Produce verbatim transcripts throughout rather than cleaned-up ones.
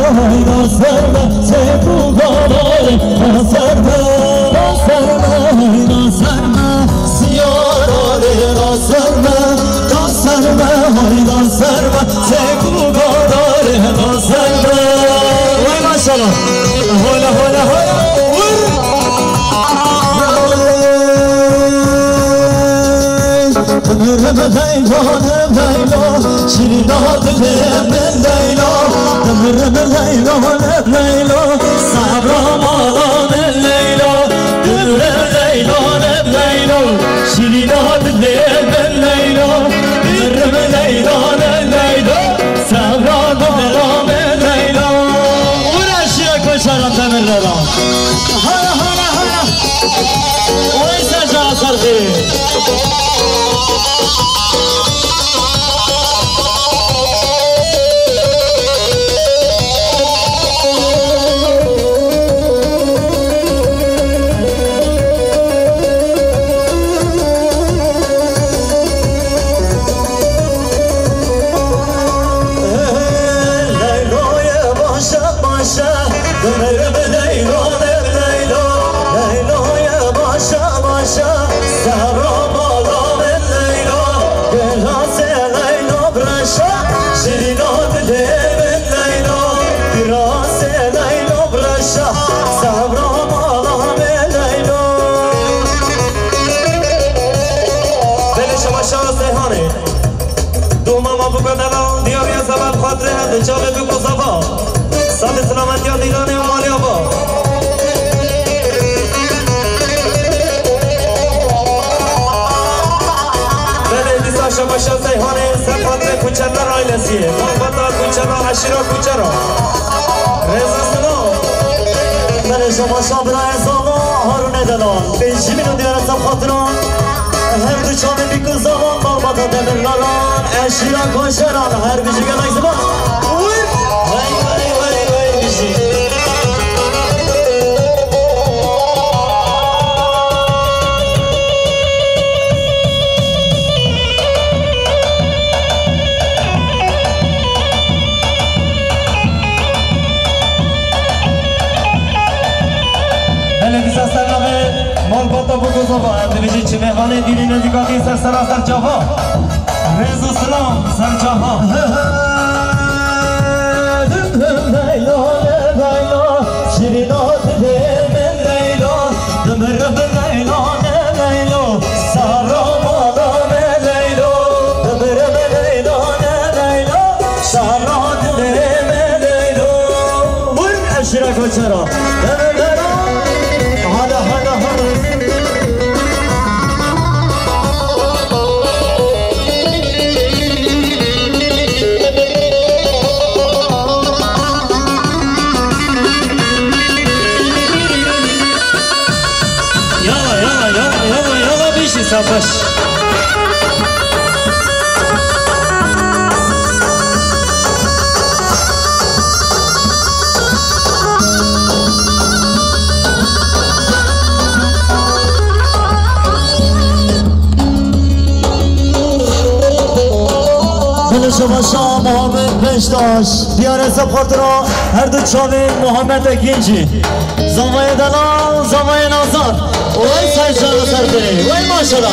ناصرما سپو گواره ناصرما ناصرما ناصرما سیاراره ناصرما ناصرما ناصرما سپو گواره ناصرما وای ماشاءالله هولا هولا هولا دمرم لیلا لیلا شیرینات دلم لیلا دمرم لیلا لیلا صبرم آلام لیلا دمرم لیلا لیلا شیرینات دلم لیلا دمرم لیلا لیلا صبرم آلام لیلا ورشیا کشارم دمر لیلا هلا هلا هلا ویسا جا سرخی جاوید بگو صفا سال سلامتی دیرانه و مالی آبا بله دیسا شما شد زیهانه سفات کوچه در آیلسیه محبتا کوچه را عشیرا کوچه را رزا سلام بله شما شابرا ازاما هارون دلان بیشی منو دیاره سفات را هر دو چامه بیکو زمان محبتا دمرلالان عشیرا کوچه را هر بیشی گلک زمان مال باتا بگو زبا اندویجی چه مهمانه دیلی نزیگاتی سر سراسر جاها رزو سلام سر جاها دمرم لیلا لیلا شیرینات دلم لیلا دمرم لیلا لیلا سرام آدم لیلا دمرم لیلا لیلا شهرات دلم لیلا بون اشرا کچرا Sabaş. دل شما شاه محمد پشتاش دیار حساب خاطرا هر دو چاوی محمد اکینجی زمای دلال زمای نازار وای سرشان و سر بری وای ماشالله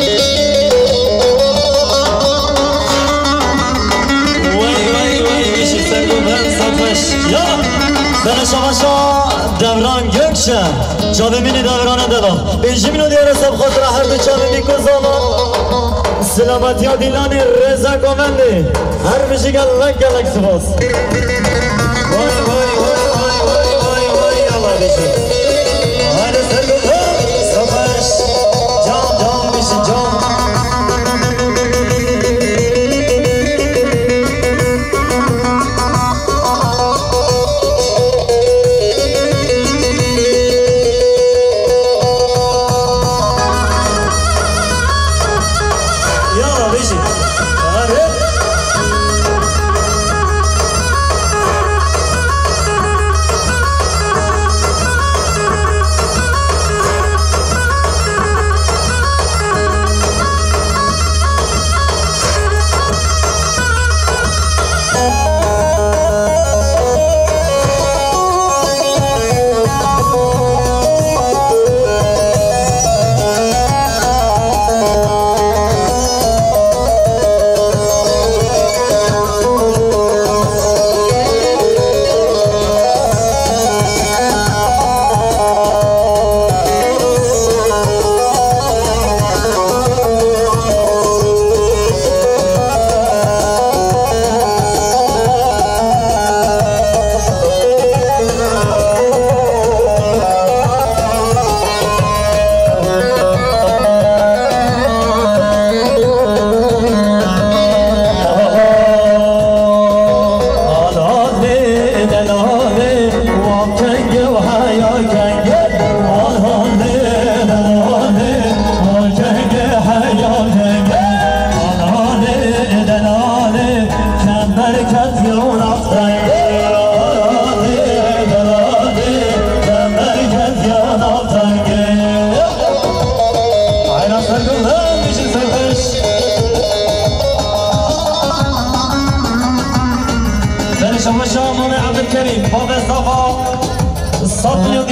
وای وای وای میشی سرگو بر صفش یا دل شما شاه دوران گرکشه چاوی مینی دورانه دادم بیشی مینو دیار حساب خاطرا هر دو چاوی میکو زمان سلامتی ها دیلانی رزا گومندی هر بشی گلک گلک سپاس وای وای وای وای وای وای وای الله بشی هر سرگو سفش جام جام بشی جام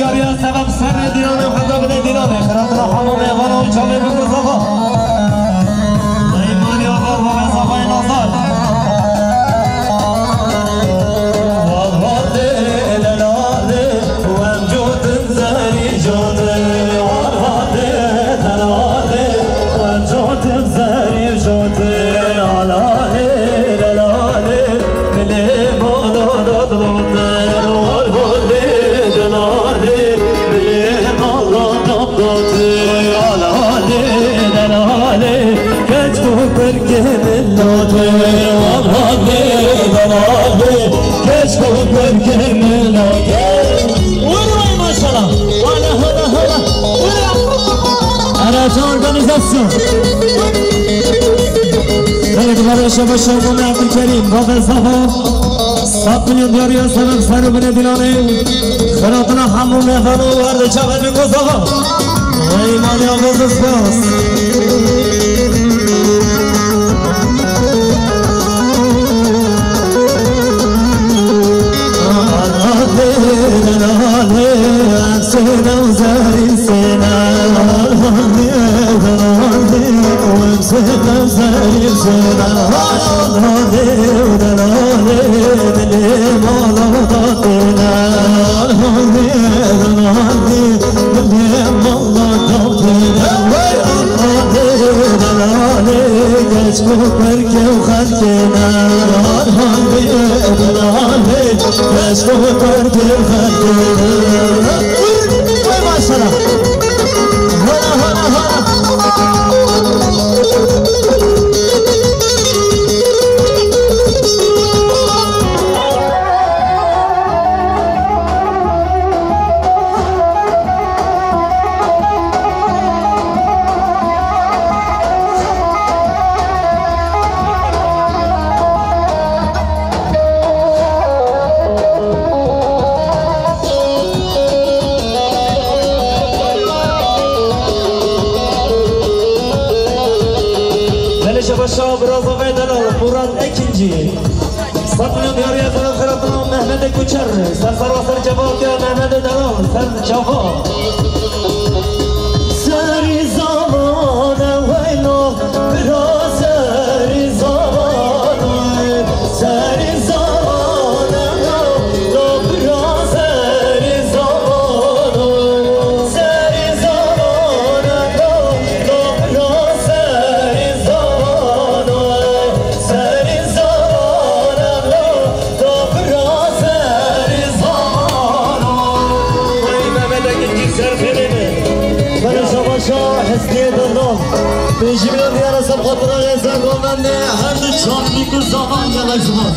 دیاری از سبب سر دیرانه و خدا بده دیرانه خیرات را حمام ایوان و چاوه بگو صفا ایمانی آقا و صفای نازار والواده دلاله و امجود زری جاده والواده دلاله و امجود زری جاده علاله دلاله ملی بالا دادلاده برکه ملاته والله دلاله کشکو برکه ملاته وروی ماشالله والا هلا هلا عرض ارگانیزاسیون خیلی برای شما شما عبدالکریم باب صفا صد میلیون دیاری از سبب سر بنه دیلانه خیراتنا همون مهدان و ورد چاوه بگو صفا ایمانی آغاز سپاس سينا وزاري سينا سينا وزاري سينا هادي ودلالي ملي مالوطاتنا هادي ودلالي ملي مالوطاتنا هادي ودلالي كشكو بركي وخدنا هادي ودلالي كشكو بركي وخدنا سلام هلا هلا هلا شاب رازا ویدلال مراد اکنجی صد میلیون دیاری از آن خیراتنا محمد کوچر سر سراسر جواب یا محمد دلال سر جواب سری زمان ویلو برا سری زمان سری زمان لو برا سری زمان سری زمان لو برا سری زمان سری زمان لو برا سری زمان وی محمد اکنجی سر خیلی برای شما شاه حسنی دلال بیشی میلیون دیگر از سب خاطر غیزن گومنده هر دو چاندی که زمان گلک زمان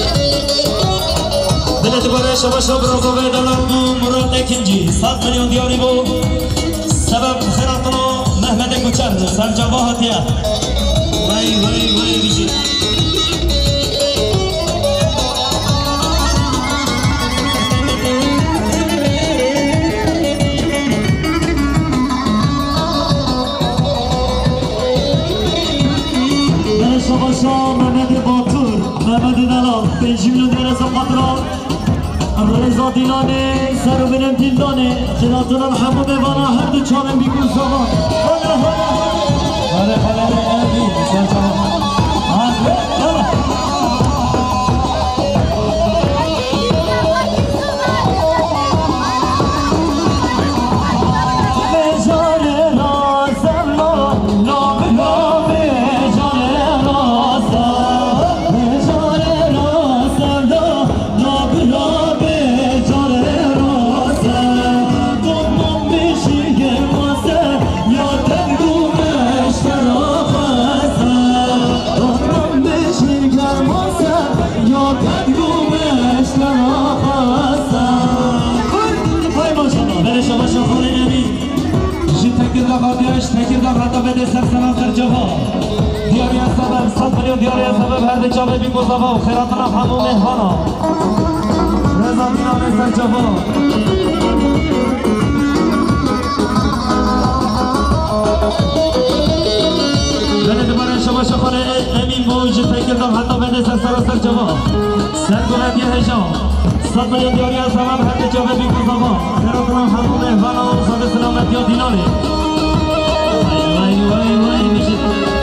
بلد برای شما شاه برازا ویدلال بو مراد اکنجی صد میلیون دیاری بو سبب خیراتنا محمد کوچر سر جواهتیه وی وی وی بیشی شما محمد باتور محمد دلال پنج میلیون دیگر از خاطر رضا دیلانه سر و بنم دیلانه خیراتنا همو بوانا هر دو چانم بیگون زمان هلا هلا هلا هلا امین سر جواب هلا تکیردار حتی بده سر سراسر جواب دیاری از سبب صد میلیون دیاری از سبب هر دچابه بی گذابا و خیراتنا همون مهمانا رضا دیلانه سر جواب بله دوباره شما شخانه امین موج تکیردار حتی بده سر سراسر جواب سر گلندی هجام صد میلیون دیاری از تمام هر جا به بیکن زبان خیراتونم حضور مهبان و صد سلامت یا دینانه وای وای وای وای میشه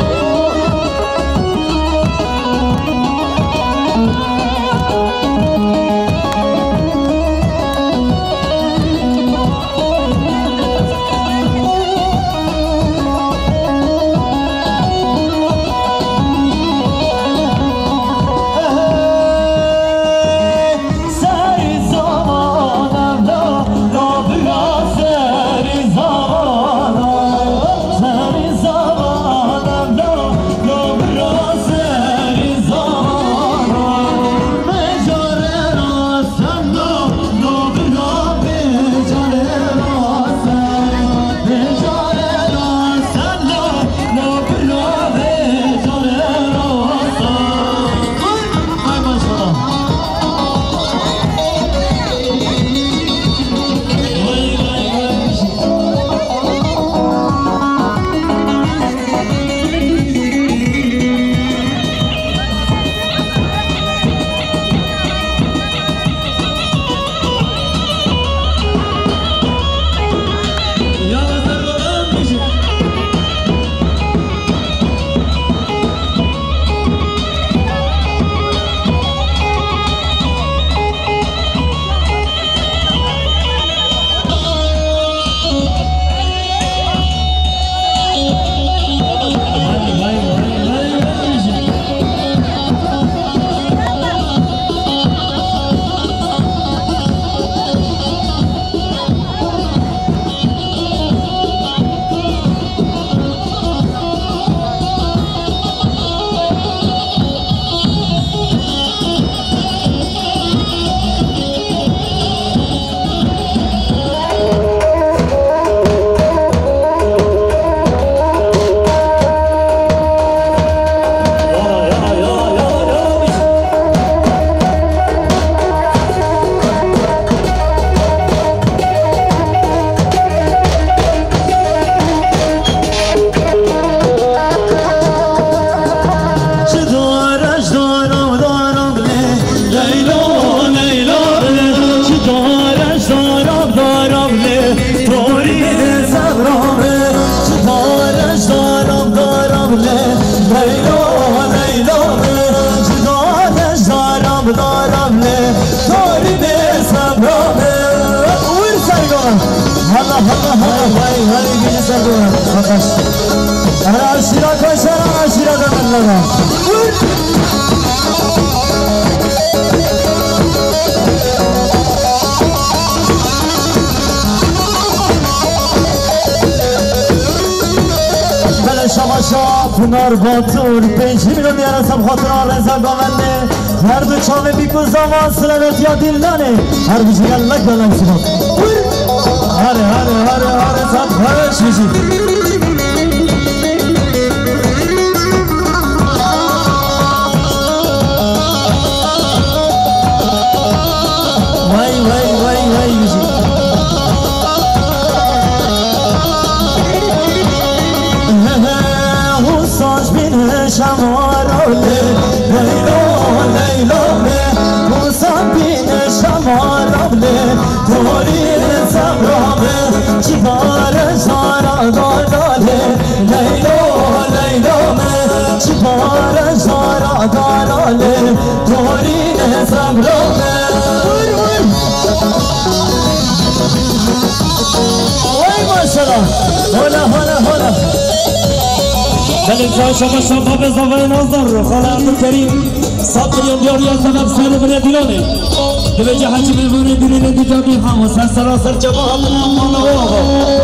پنار باتور پنج میلیون دیار سب خاطر آرزا گاونده هر دو چامه بیکو زمان سلامت یا دلانه هر بجی اللہ گلن سبا هره هره هره هره سب خرش میشی وای وای وای وای میشی شمارله لیلا لیلا موسم بین شمارله دورین زمرامه چیکار زارا داراله لیلا لیلا چیکار زارا داراله دورین زمرامه وای ماشالله هلا هلا هلا دلیل شما شما به زمان نازدار خاله عبدالکریم صد میلیون دیاری از سبب سر بره دیلانه دوی جهتی ببونه دیرین دیجابی هم و سر سراسر جماعت نمان و آقا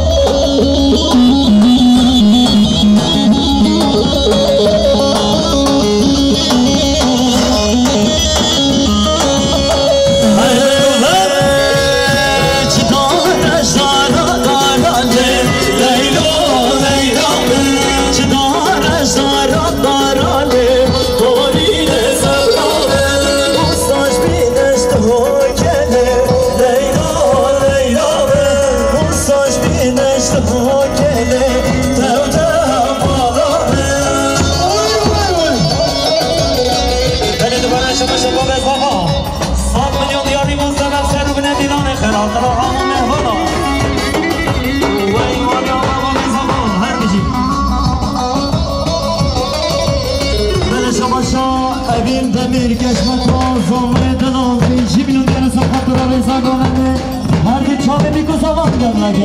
Neşte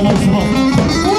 gelen sıvı.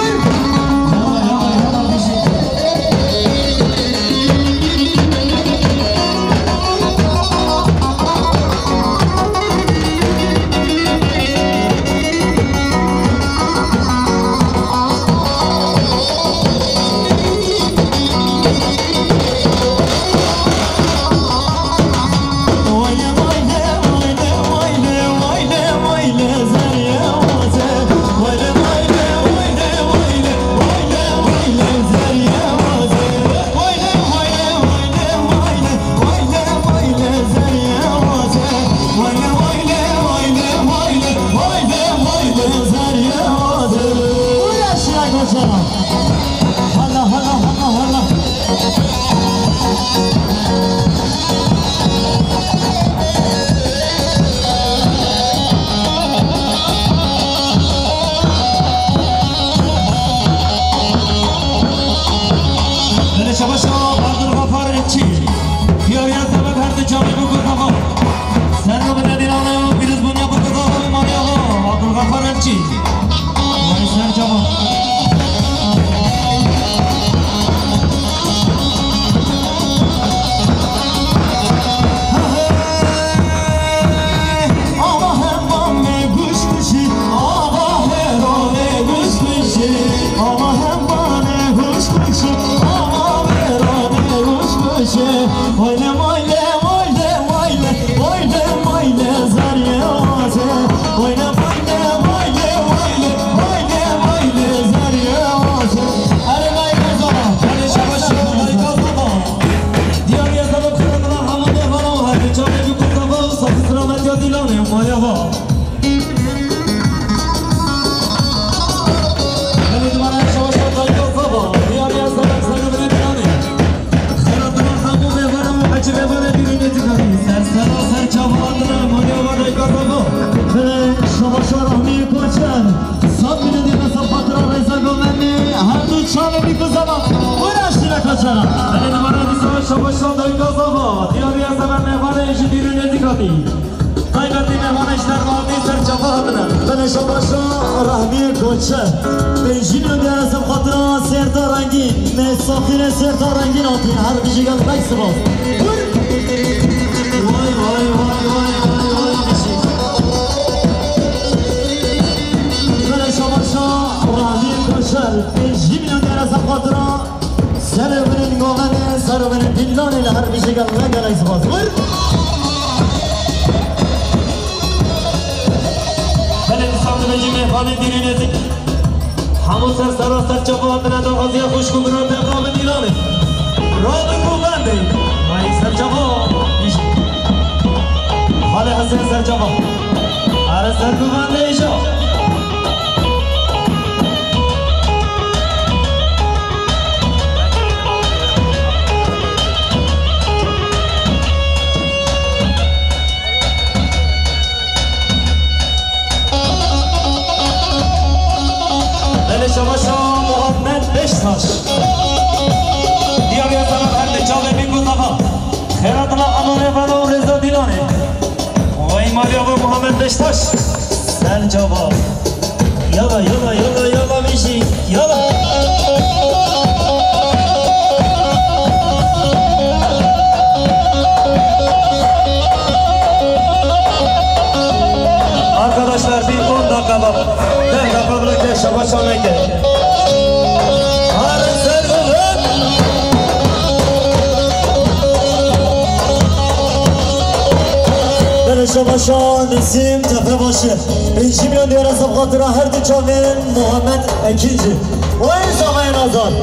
شما نسیم تپه باشه پنجی میلیون دیگر از خاطر هر دو چاوین محمد اکینجی و این ساقای نازان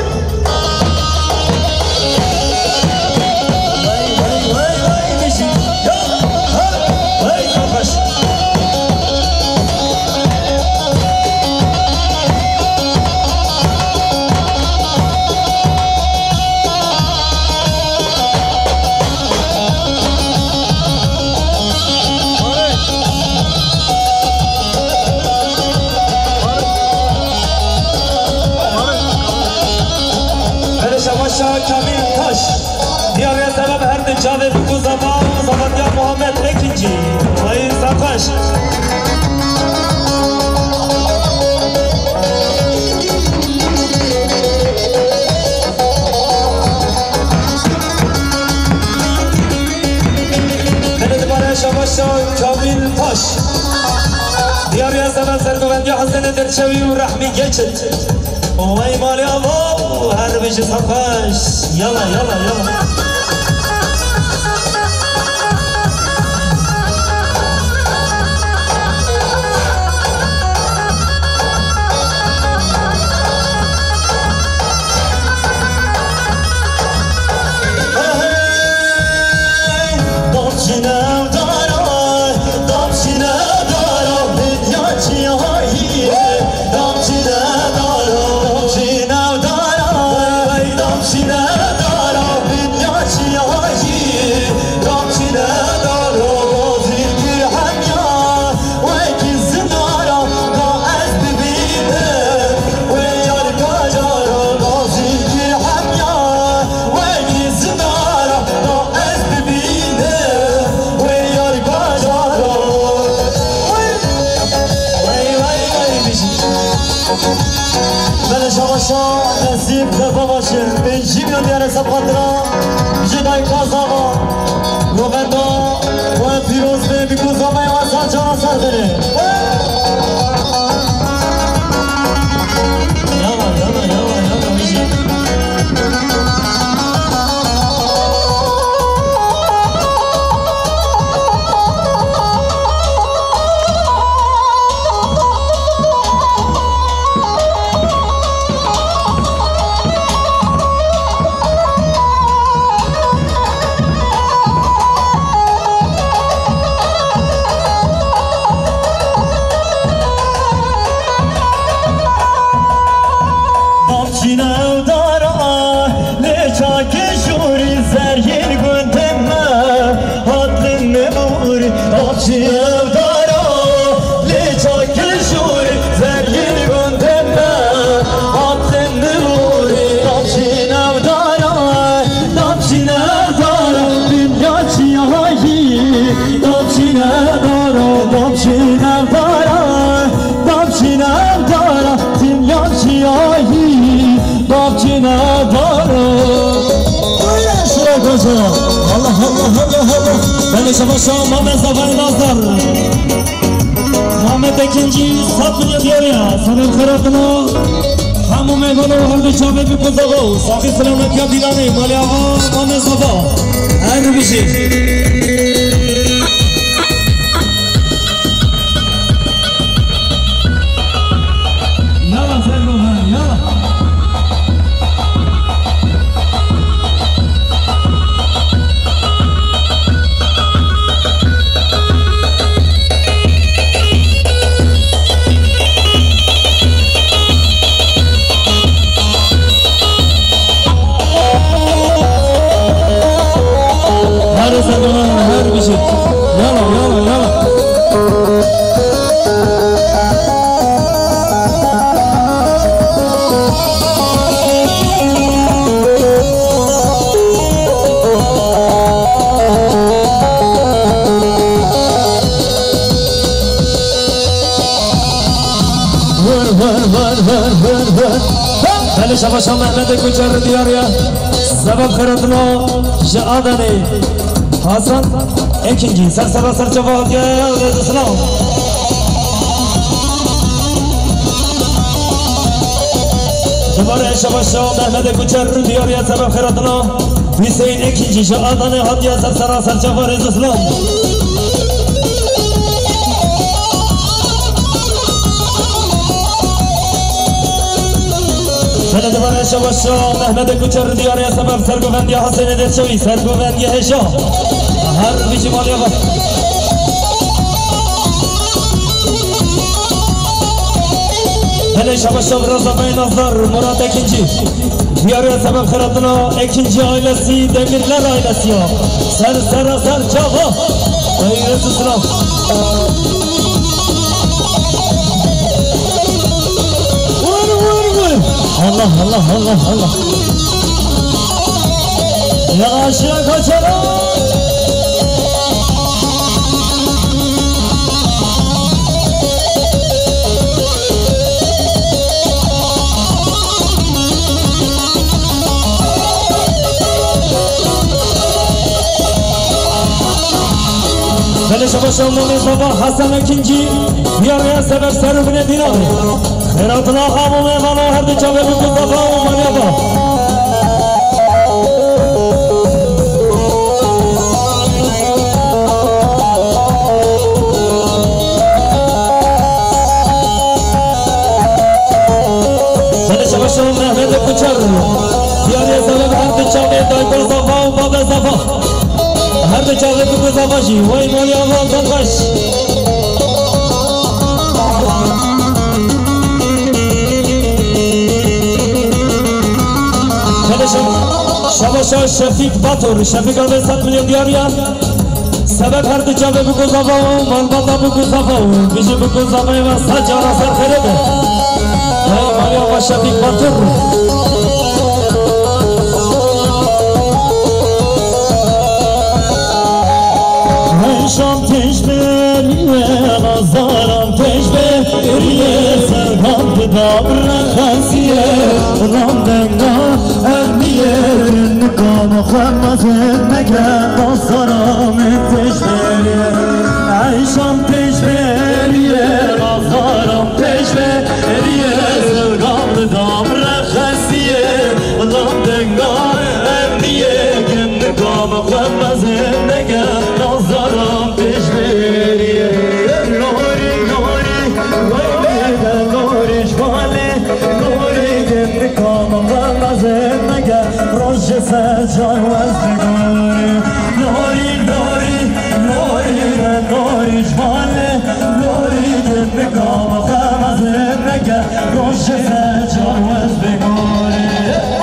Çave bu zaman Zamanca Muhammed Ekinci Hayır Sakaş شوی و رحمی گچت وای مالی آبا هر بجی صفاش یلا یلا یلا نصیب دفا باشه بنجی میان دیاره سب خاطران جدای کازاوا روبرتا و پیروز به بیگوزامه و سرچان سر داره یالا یالا یالا یالا بیشی Allah Allah Allah Allah ben şabaşa Mehmet Zafer Nazar Mehmet ikinci satmıyor diyor ya sanır kıratını Hamu meyvanu halde çabe bir kuzavu Sahih selamet ya dilani Mali ağa Mehmet Zafer her bir şey Yala Fergo ha yala her bir şey. Yala yala yala. Vur vur vur vur vur vur. Beni şabaşa Mehmet'e kucağır diyor ya. Sebep kıratına Şaadani Hasan ikinci sersera serçe vadiye Selam Duvara şabaşa Mehmet'e kucağır diyor ya sebep kıratına Hüseyin ikinci Şaadani hadiye sersera serçe vadiye Selam Şöyle duvara şabaşa Mehmet'e kucağır diyor ya sebep sergüvendi Hasan eder çavi sergüvendi heşa her bir cimaliye bak Hele şabaşa Raza Bey Nazar Murat ikinci Diyarıya sebep kıratına ikinci ailesi Demirler ailesi ya Ser sera ser çava Gayreti sınav Vur vur vur Allah Allah Allah Allah Ya aşağı kaçalım بله شما شما صباح حسن اکنجی بیاره سبب سر بینه دیناره خیرات الله همومه منو هر دو چاوه بکن صباح و منیابا بله شما شما محمد کچر بیاره سبب هر دو چاوه دایبر صباح و باب صباح هر دو چاوه بکن صباح جی وای منیابا زنبش شباشا شفیق باتور شفیق آبه ست میلیون دیاریان سبب هر دو جابه بکن زباو مالباتا بکن زباو بیشی بکن زبای و سجارا سر خیره ده های مالیا و شفیق باتور شام تش بریه نظارم تش بریه سرگام بدام رخصیه رام دنگا امیه نکام خمازه نگه نظارم تش بریه شام تش بریه نظارم تش بریه سرگام بدام رخصیه رام دنگا امیه نکام خمازه نگه نظارم تش بریه نوری نوری ویده نوری جواله نوری نکام خمازه نگه روش سجای وزدگاری نوری نوری نوری نوری جواله نوری نکام خمازه نگه روش سجای وزدگاری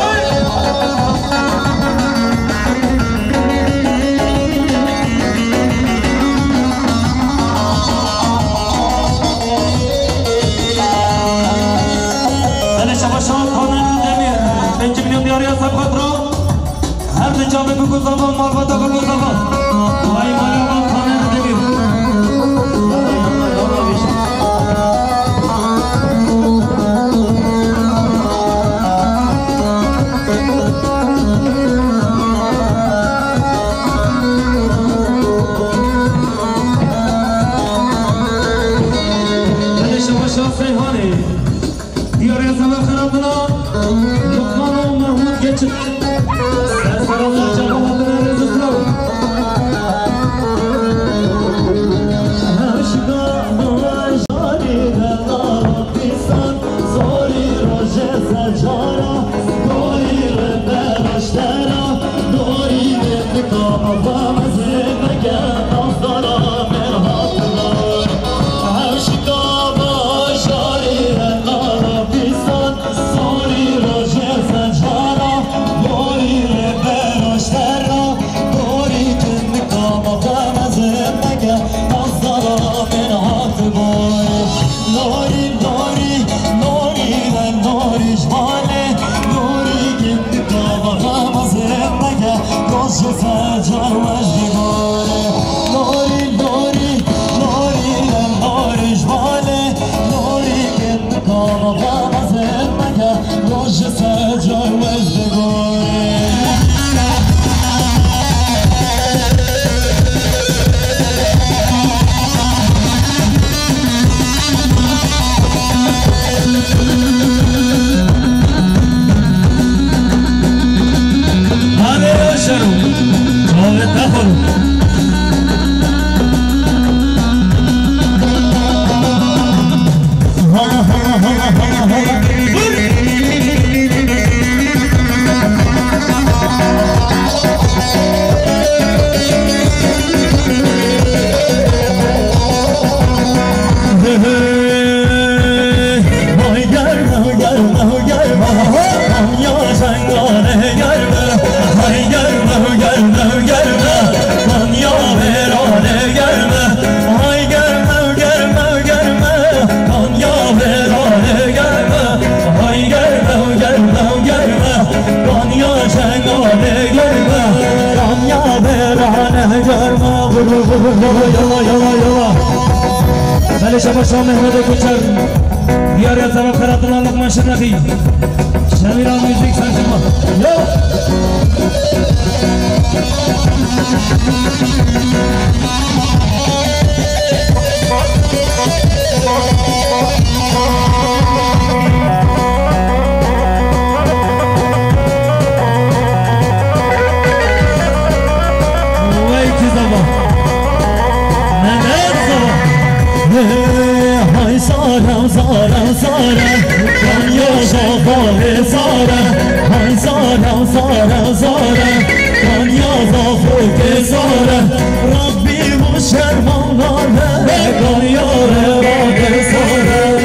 هر دو جامعه بگو زبان مالباتا بگو زبان وای مالیابا خانه ندبیر بله شما شما سیحانی دیاری سبب خراب بنا لقمان و محمود گچه بله شما شما محمد کچر بیاری از سبب خیرات الله لقمان شنقی شمیرا موزیک سرشما یو های سارم سارم سارم دنیا زافای سارم های سارم سارم سارم دنیا زافای سارم ربی و شرمانانه دنیا ربای سارم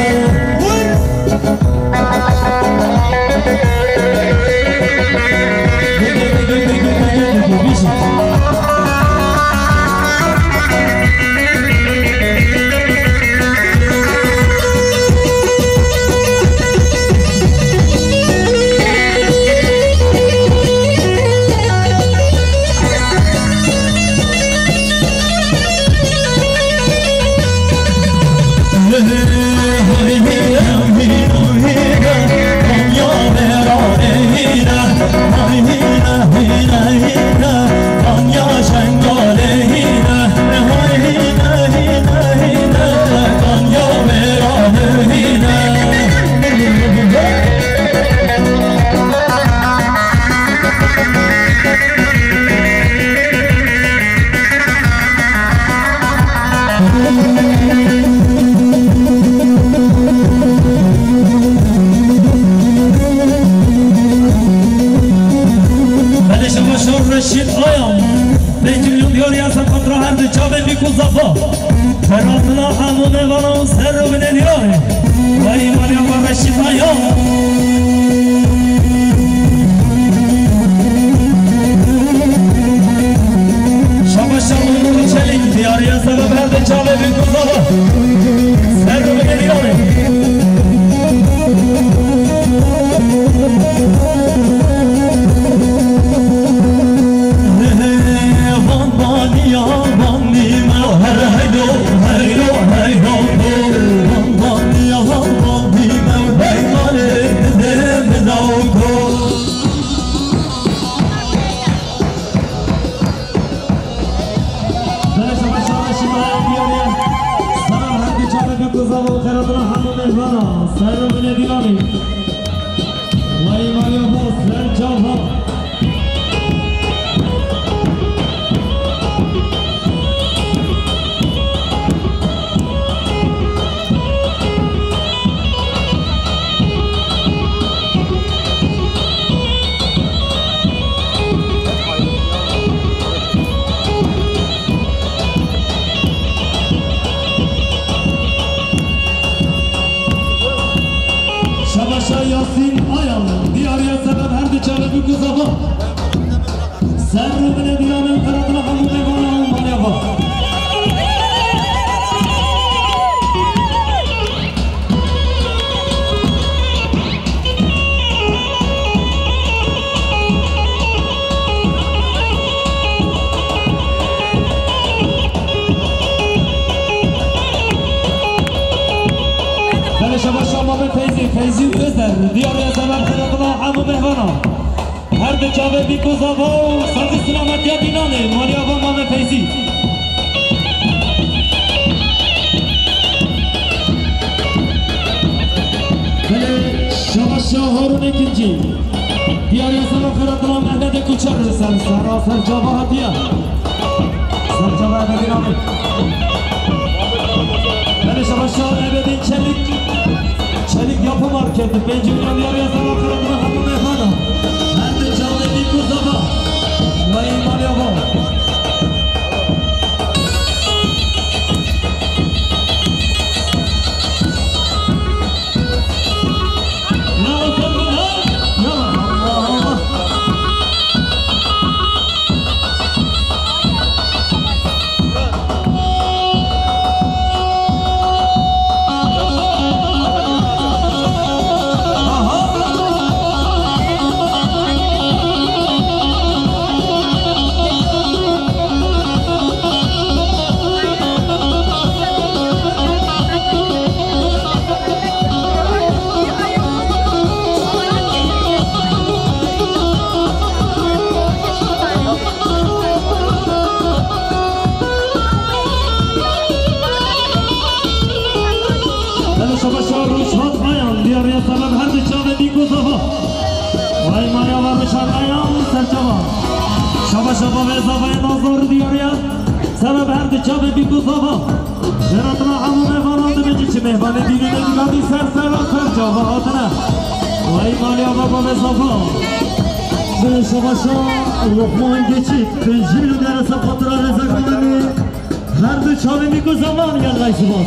شرایان سرچما شما شما به اضافه نازور دیاریت سبب هر دچابه بیگو صافا براتنا همون مهمانان دمجی چه مهمان دیگه نمیگادی سر سر و سرچما آتنه و ایمانی آقا به اضافه به شما شما لقمان گچید پنجی رو در اصاب خاطر رزا کننی هر دچابه بیگو زمان یا رئیس باز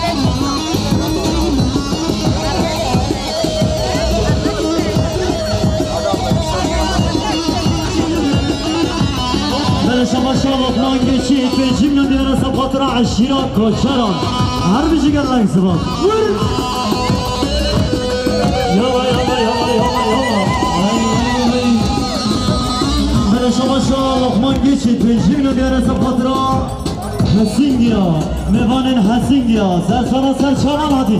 شما شما لقمان گچید پنجی رو در اصاب خاطر عشیرات کچران هر بیشی گر رئیس باز یالا یالا یالا یالا شما شما لقمان گچید پنجی رو در اصاب خاطر حسینگیا میوانن حسینگیا سرسانا سرچانان هاتی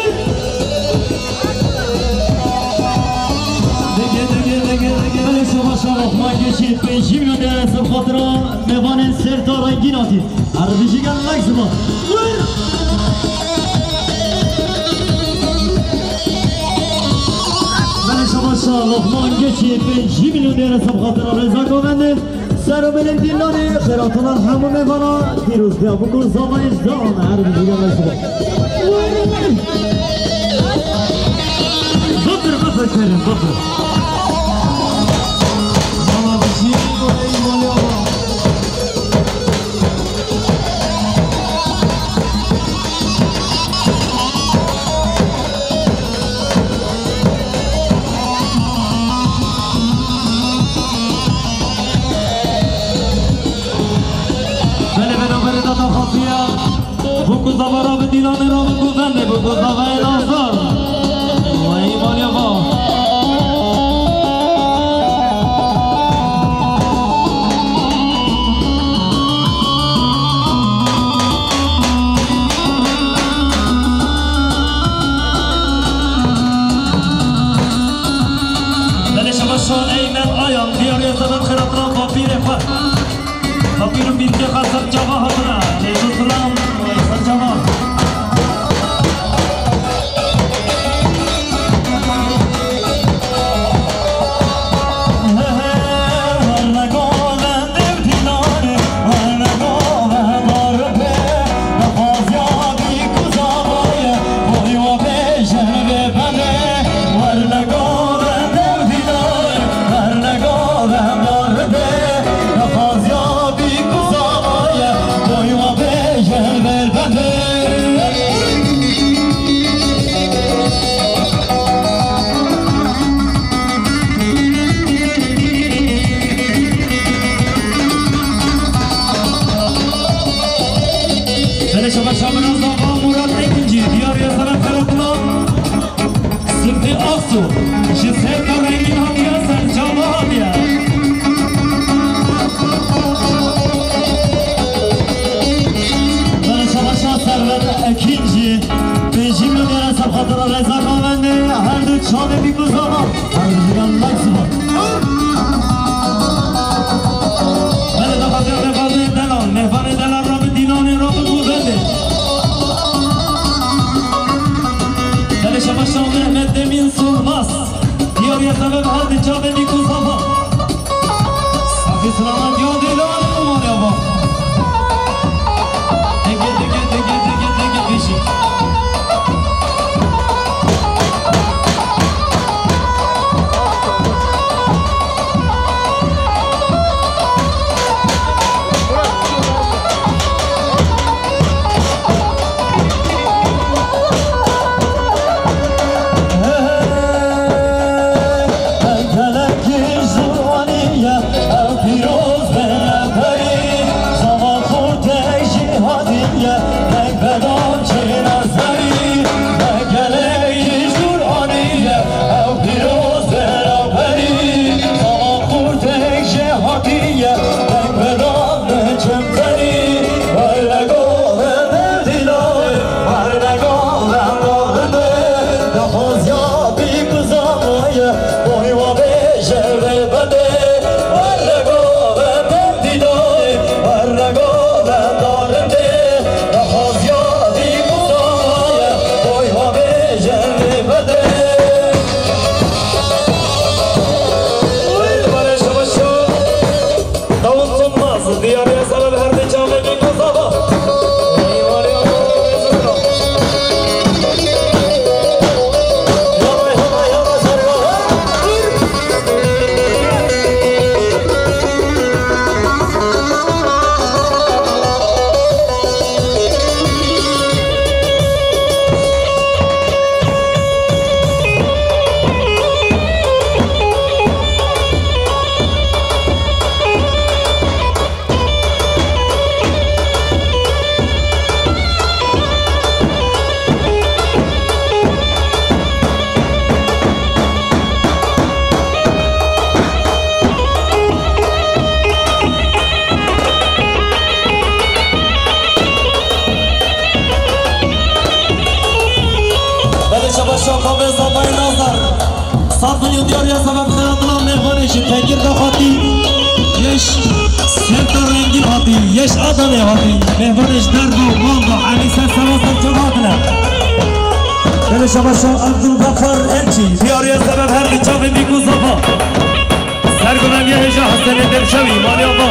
دیگه دیگه دیگه دیگه شما شما لقمان گچید پنجی رو در اصاب خاطر میوانن سرتا رنگین هاتی عربیشی گل لکس با شما شما لقمان گچید پنجی میلیون در اصاب خاطر رضا گوونده سر و بلند دیلانه خیراتونان همون میوانا دیروز بیا بگو زامایش دان هر بیدیگه بشده بطر بطر کریم بطر ماما بشی و ای مولی آبا بگو زبارا به دیلانه را بگو زنده بگو زبای نازار و ایمانی با بله شما شان ایمن آیان بیاری سبب خیرات را با پیر خود با پیر و پیر که خواستم جاها هاتونه جیشو سلام Jamaal. Şahane bir kız ama harbiden laksın var. Bana da fazla nefazı edeler, nefazı edeler Rabbi dinani Rabbi kuvveti. Bana şabaşan Mehmet Demin Sulmaz. Diyor ya sebep hadi çağda bir kız ama. Safi sıralar diyor dilan umar ya bak. Dege dege dege dege dege beşik. دیاریا سبب خیراتنا مهمانش تگیر دخاتی یش سرطا رنگی هاتی یش آدم هاتی مهمانش درد و مانگا علیسه سواسر چماتنا دل شباشا عبدالغفار الچی دیاریا سبب هر بچاوی بیگو زفا سرگونم یه هجا حسن دلشوی مالی آقا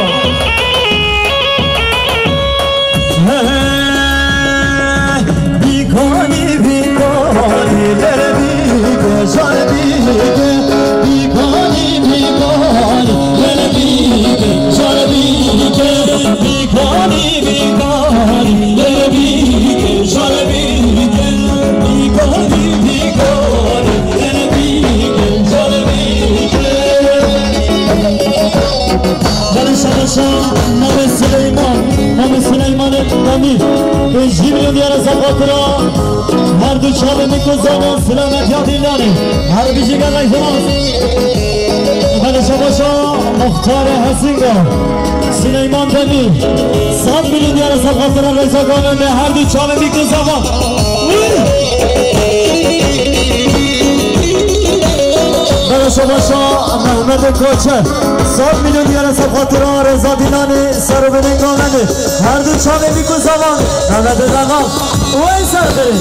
بیگانی بیگانی در بیگه جان بیگه بیگانی بیگانی در بیگه جان بیگه بیگانی بیگانی در بیگه جان بیگه بیگانی بیگانی در بیگه جان بیگه در شبشا نام سلیمان نام سلیمان دمی بنجی میلیون دیار سخاطرا هر دو چاله میکوزان سلامت یادی داری هر بیشی گرای فرانس در شبشا مختار حسینگا سلیمان دمی صد میلیون دیار سخاطرا رزا گانه هر دو چاله میکوزان برای شما شا محمد کوچه صد میلیون دیار سبخاطران رضا دینانی سر و بنگانه هر دو چاقه بیکو زمان محمد دقا اوی سر بریم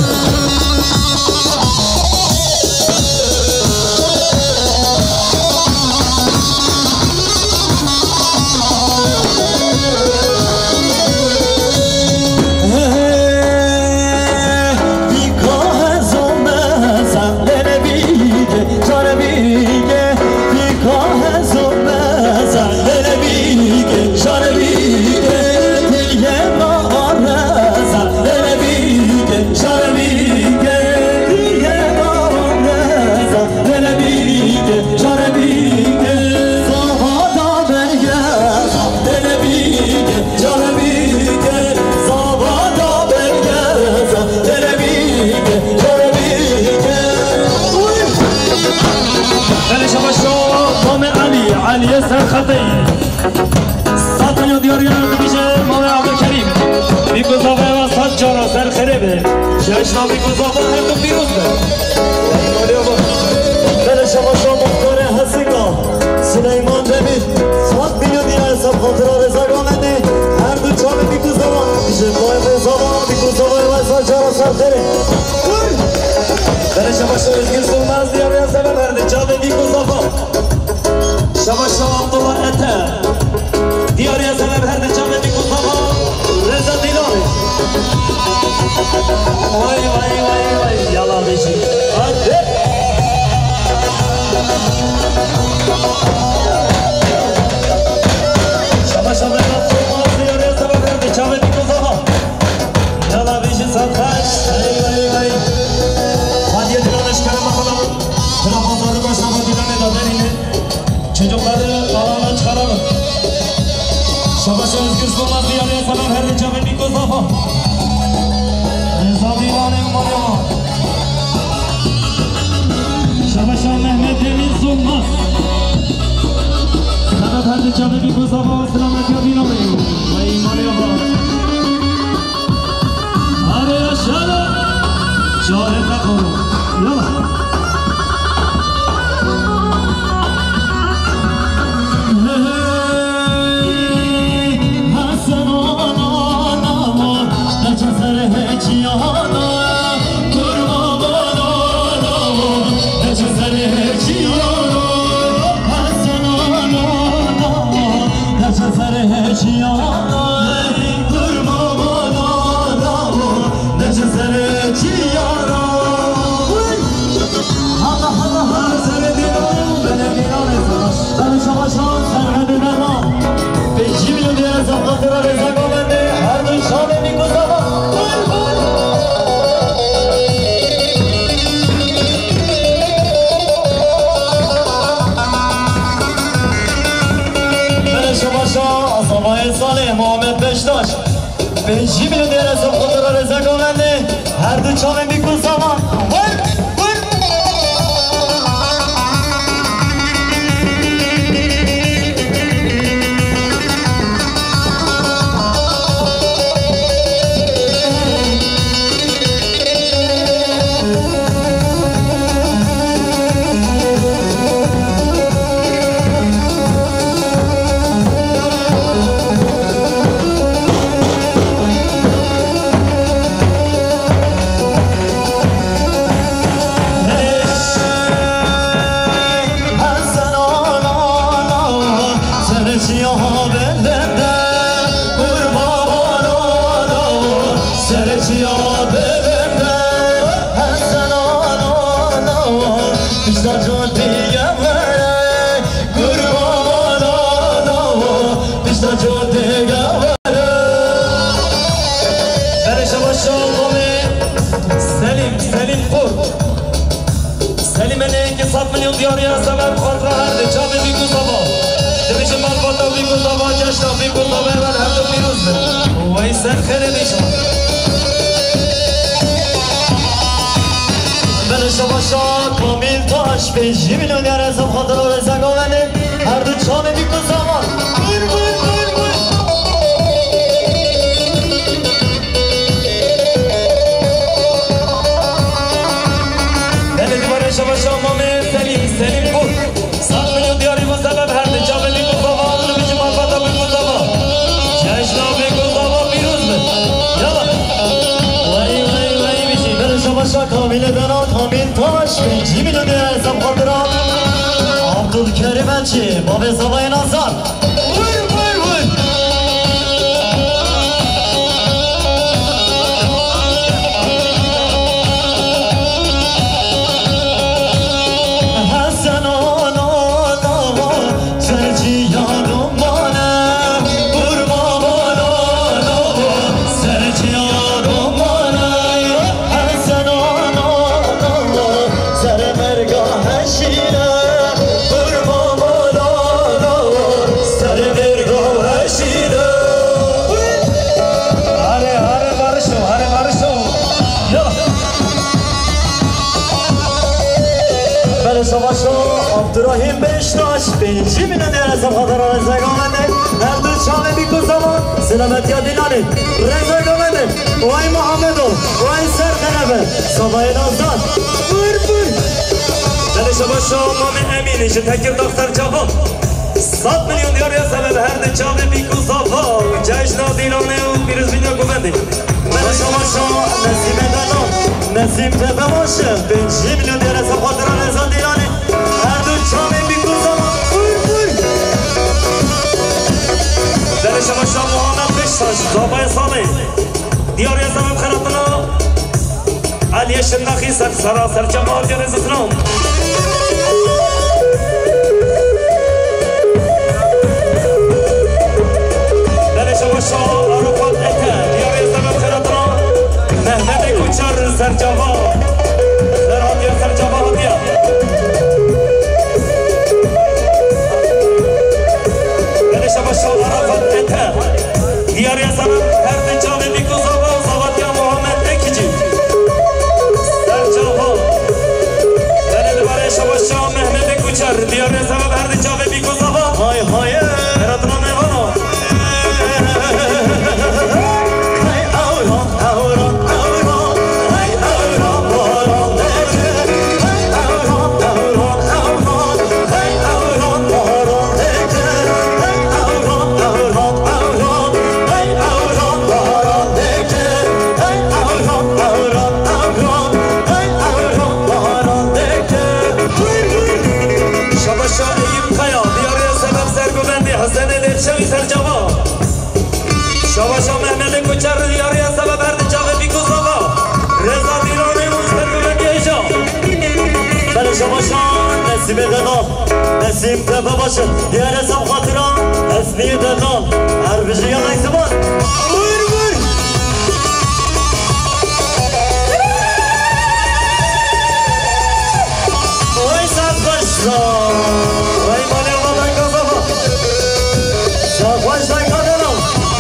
سر خطی سات میلیون دیاری رو میشه مال عبدالکریم بیگذابه و صد جارا سر خریبه جشنا بیگذابه هر دو بیروز به دل شما شما مختار حسینگا سلیمان دمید صد میلیون دیار سب خاطرها رضا گامنده هر دو چاله بیگذابه میشه ماه بزابه بیگذابه و صد جارا سر خریب دل شما شما ازگیر سلماز دیاری از سبب هر دو چاله بیگذابه شما شما عبدالله اته دیاری از سبب هر دچامه بیگذابه رضا دیلانی وای وای وای وای یالا بیشی آده شما شما عبدالله دیاری از سبب هر دچامه بیگذابه یالا بیشی سنتاش وای وای وای هادیه دیلانش کرم خودم بنا بازاری باش نما دیلانه دادرینه çocukları alandan çıkaralım. Şabaşa özgür olmaz diyarıya salam her de çabı bir kozafa. Reza divanı umarıma. Şabaşa Mehmet Emin Zulmaz. Sebep her de çabı bir kozafa ve selamet yadin alayım. Ve imarıma. Hadi yaşayalım. Şahit bakalım. Yallah. Benji bile diyerek fotoğrafı reza gömlendi. Her dü çamın bir kul zaman. Vur, vur. خاطر هر دی چا به بیگو زبا دمیشه مال باتا بیگو زبا جشنا بیگو زبا من هر دو پیروز به وای سر خیره بیشما بلش باشا کامیل تاش بیشی میلیون یار ازم خاطر و رزنگا منه هر دو چا به بیگو زبا بیر بیر بیر بیر شما شما من سلیم سلیم بود صد میلیون دیاری و سبب هر دی جا به بیگو زبا آدلو بیشی مال باتا بیگو زبا جشنا بیگو زبا پیروز به یالا وای وای وای بیشی بلش باشا کامیل دنا کامیل تاش بیشی میلیون یار ازم خاطر عبدالکریم انچی باب زبای نازار وای وای وای عبدالرحیم بشتاش بینچی میلیون یار ازم خاطر رزگا منه هر دو چامه بیکو زمان سلامتی ها دیلانی رزگا منه وای محمدو وای سر خنبه صبای نازدان بور بور دلش باشا مام امینش تکر دختر جوان صد میلیون دیاری سبب هر دی چامه بیکو زبا جشنا دیلانه و پیروز بینیا گوونده بلش باشا نسیم دنان نسیم تبه باشه بینچی میلیون یار ازم خاطر رزا دیلانی هر دو چامه بیکو زمان بور بور دلش باشا محمد بشتاش زابای سامه دیاری سبب خرابنا علی شنخی سر سراسر جمال جان زتنام دلش باشا عرفات اکه دیاری سبب خرابنا مهمد کوچر سر جواب در هاتیا سر جواب هاتیا دلش باشا عرفات اکه دیاری سبب هر دی جامه بیکو زبا و زباتیا محمد اکیجی سر جواب دلیل برای شباشا مهمد کوچر دیاری سبب هر دی جامه بیکو زبا های های براتنا میوانو شباشا مهمد کوچر دیاری سبب هر دی جاوه بیکو زبا رضا دیرانی مستر گوگندی ایشا بله شباشا نسیم دنال نسیم تبه باشه دیار ازم خاطران اسمی دنال هر بجی یا نکتبان بور بور وای سب باشا وای مالی مالی کازابا سب باشا کادنال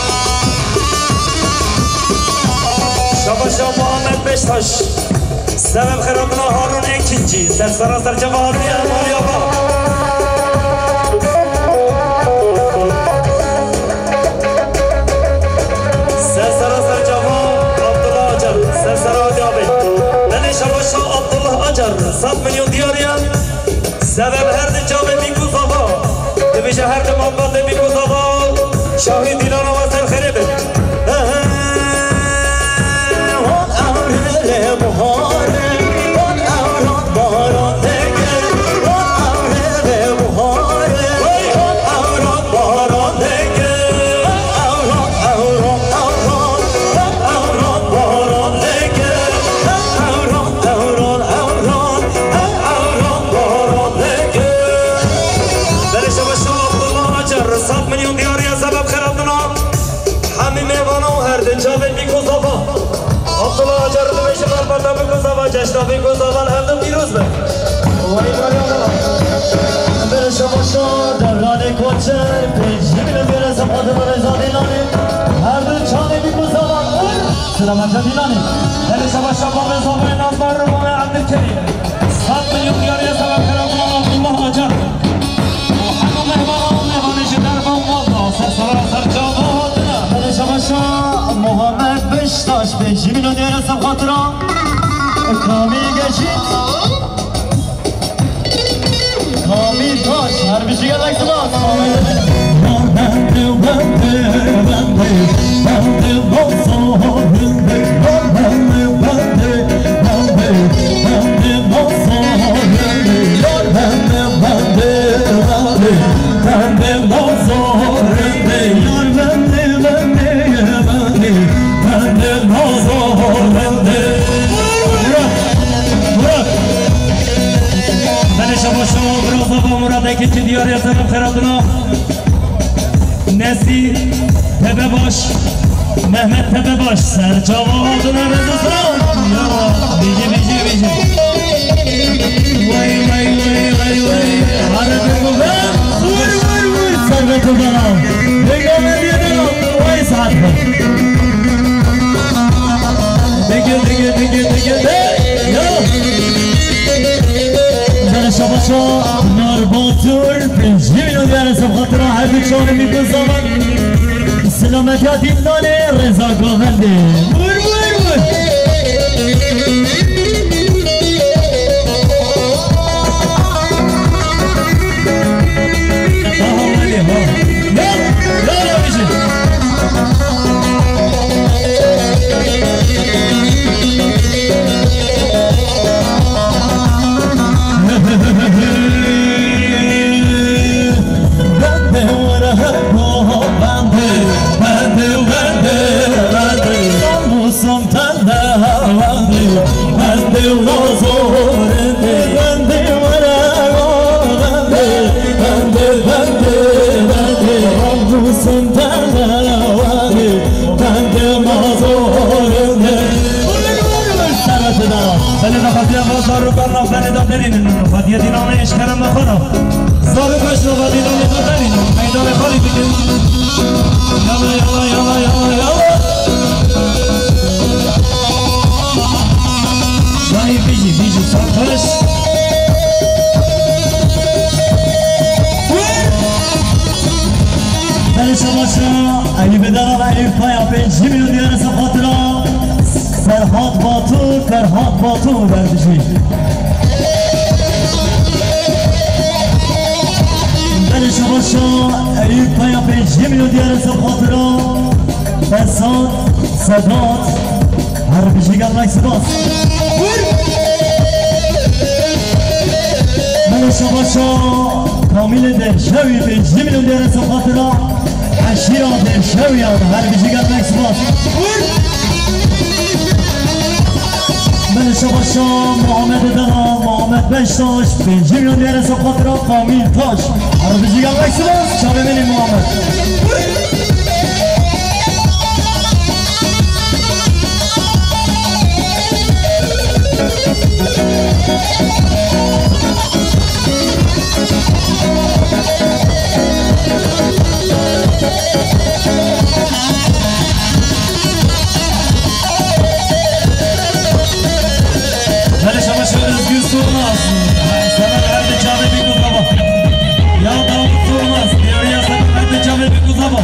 شباشا محمد بشتاش سبب خرابنا هارون اکینجی سر سراسر جواهر بیا مالی آبا سر سراسر جواهر عبدالله آجر سر سراسر آبی ننی شباشا عبدالله آجر صد میلیون دیاریم سبب هر دی جامه بیکو زبا دمیشه هر دی محمد بیکو زبا شاهی دیلان و سر خریبه شباشا دوران کوچه پیجی میلو بیرسم خاطر رضا دیلانی هر دو چانه بی گذاران سلامت دیلانی دل شباشا با مزامه نظر رو با عبدالکریم صد میلیون دیاری سبب کرم الله آجر و همه مهمان و مهمانش در با مالدا سرسر اثر جوادنا دل شباشا محمد بشتاش پیجی میلو بیرسم خاطر کامی گشید کامی تاش هر بیشی گل لکس باز بنده بنده بنده بنده بازا بنده بنده بنده بنده بنده بازا بنده بنده بنده بنده بنده بازا بنده یار بنده بنده بنده بنده بازا بنده شباشا برازا با مراده که چه دیاری از سبب خیراتنا نسی تبه باش محمد تبه باش سر جوادنا رضا سلام یا بیجی بیجی بیجی وای وای وای وای وای هره بگو بر وای وای وای سر بگو برام بگو بگو بگو وای ساعت بر بگو بگو بگو بگو شباشا نار باتور پنج میلیون بیارسم خاطر هر دو چانه میکن زمان سلامت ها دیمدانه رضا گاونده بور بور بور آها ولی ها یا یا یا بیشی زارو کرنا فنی دادرین فدیه دینامه اشکرم نخورم زارو کشنو و دینامه دادرین میدان خالی بگیم یالا یالا یالا یالا یالا جایی بیجی بیجی سرخش بله شماشا ایلی بدارم ایلی پایا پنجی میلیون دیار سخاطرم فرهاد باتور فرهاد باتور بردشی بله شماشا ایلی پایا پنجی میلیون دیار سخاطرم بساد صدات هر بشی گل لکس باز بله شماشا کامیل درشوی پنجی میلیون دیار سخاطرم عشیرا درشوی هر بشی گل لکس باز من شباشا محمد دنا محمد بشتاش پنجی میلیون دیار سخاطر کامیل تاش عربی جیگل لکس باز شابه منی محمد بله شباشا özgür sormaz sana verdi çare bir kuzama ya Davut sormaz diyor ya sana verdi çare bir kuzama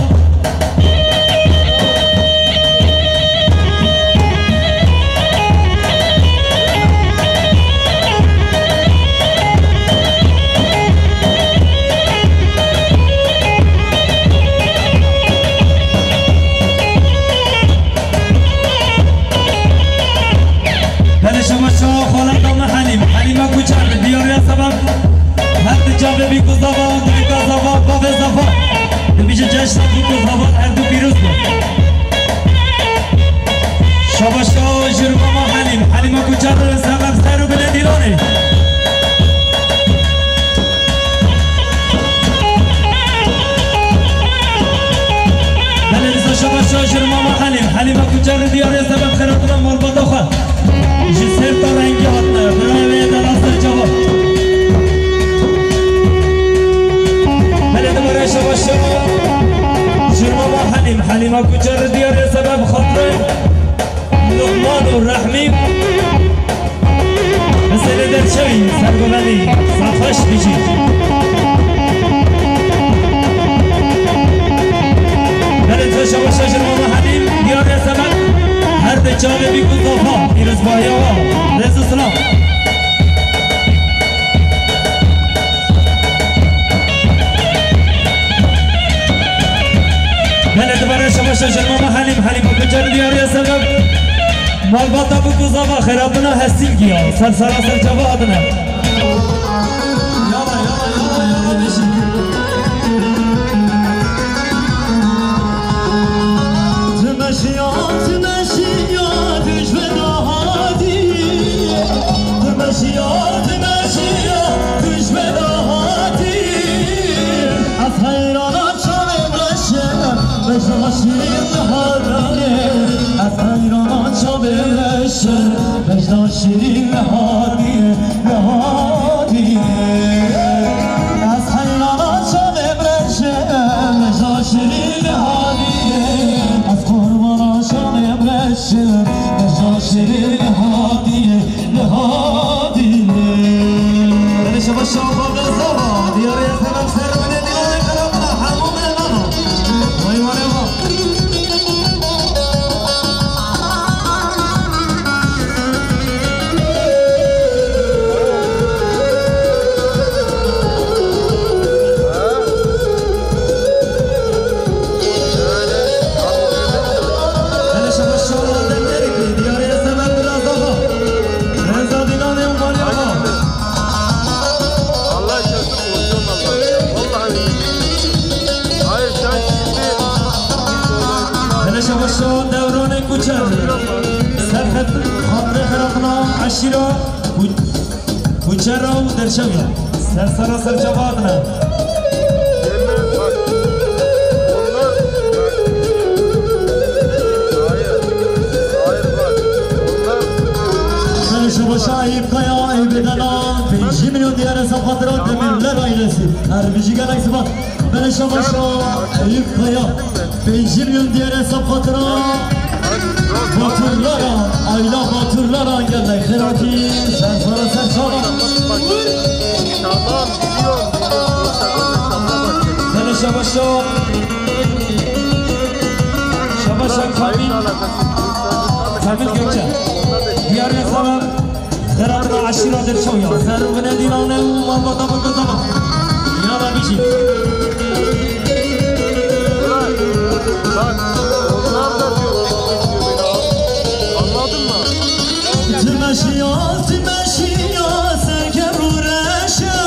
حلیمه کوچر دیاری سبب هر جامعه بی کزاوا دیگه زاوا بابه زاوا بیشه جشن بی کزاوا هر دو پیروز بود شباشا جرمه ما حلیم حلیمه کوچر سبب سر و بله دیرانه بله بیسا شباشا جرمه ما حلیم حلیمه کوچر دیاری سبب خیراتنا مال بادا خواه جسر تا رنگی هاتنه برای دلاستر جواب کوچر دیار سبب خاطر لقمان و رحمی مثل در شوی سرگوهلی صفحش بشید بلد شما شجر ماما حلیم دیار سبب هر ده جامه بی گذافا ایرز باهی آوا رز سلام بلد برای شما شجر ماما حلیم حلیم و کجر دیار سبب مالباتا بو گذافا خیراتنا هستیم گیا سر سراسر جوادنا یالا یالا یالا یالا بشید تمشیات تمشیات جوادی تمشیات تمشیات جوادی از حیرانات شدم رشم بجاشیم نهادانه از حیرانات شدم رشم بجاشیم نهادیه نهادیه از حیرانات شدم رشم بجاشیم نهادیه شم بجاشر لهادیه لهادیه من شما شما بزاوا دیاره سبب سر من دیوانه قلبنا حموم لنا وای وای دوران کوچر سرخط خاطر خرقنا عشیرا کوچر را در شویا سر سراسر جوادنا من شما شایب کیا ای بدنا پنجی میلیون دیار حساب خاطرات دمیرلر آیرسی هر بیجی گلک سبات من شما شایب کیا پنجی میلیون دیار حساب خاطرات باتورلارا آیلا باتورلارا گلک خیراتی سر سراسر جوادنا من شما شایب شما شایب کامیل کامیل گوچه دیار سبب خیراتنا عشیرا در شویا سر من دیرانه و مالباتا بگذابا یالا بیشی تمشیات تمشیات سرکر رو رشم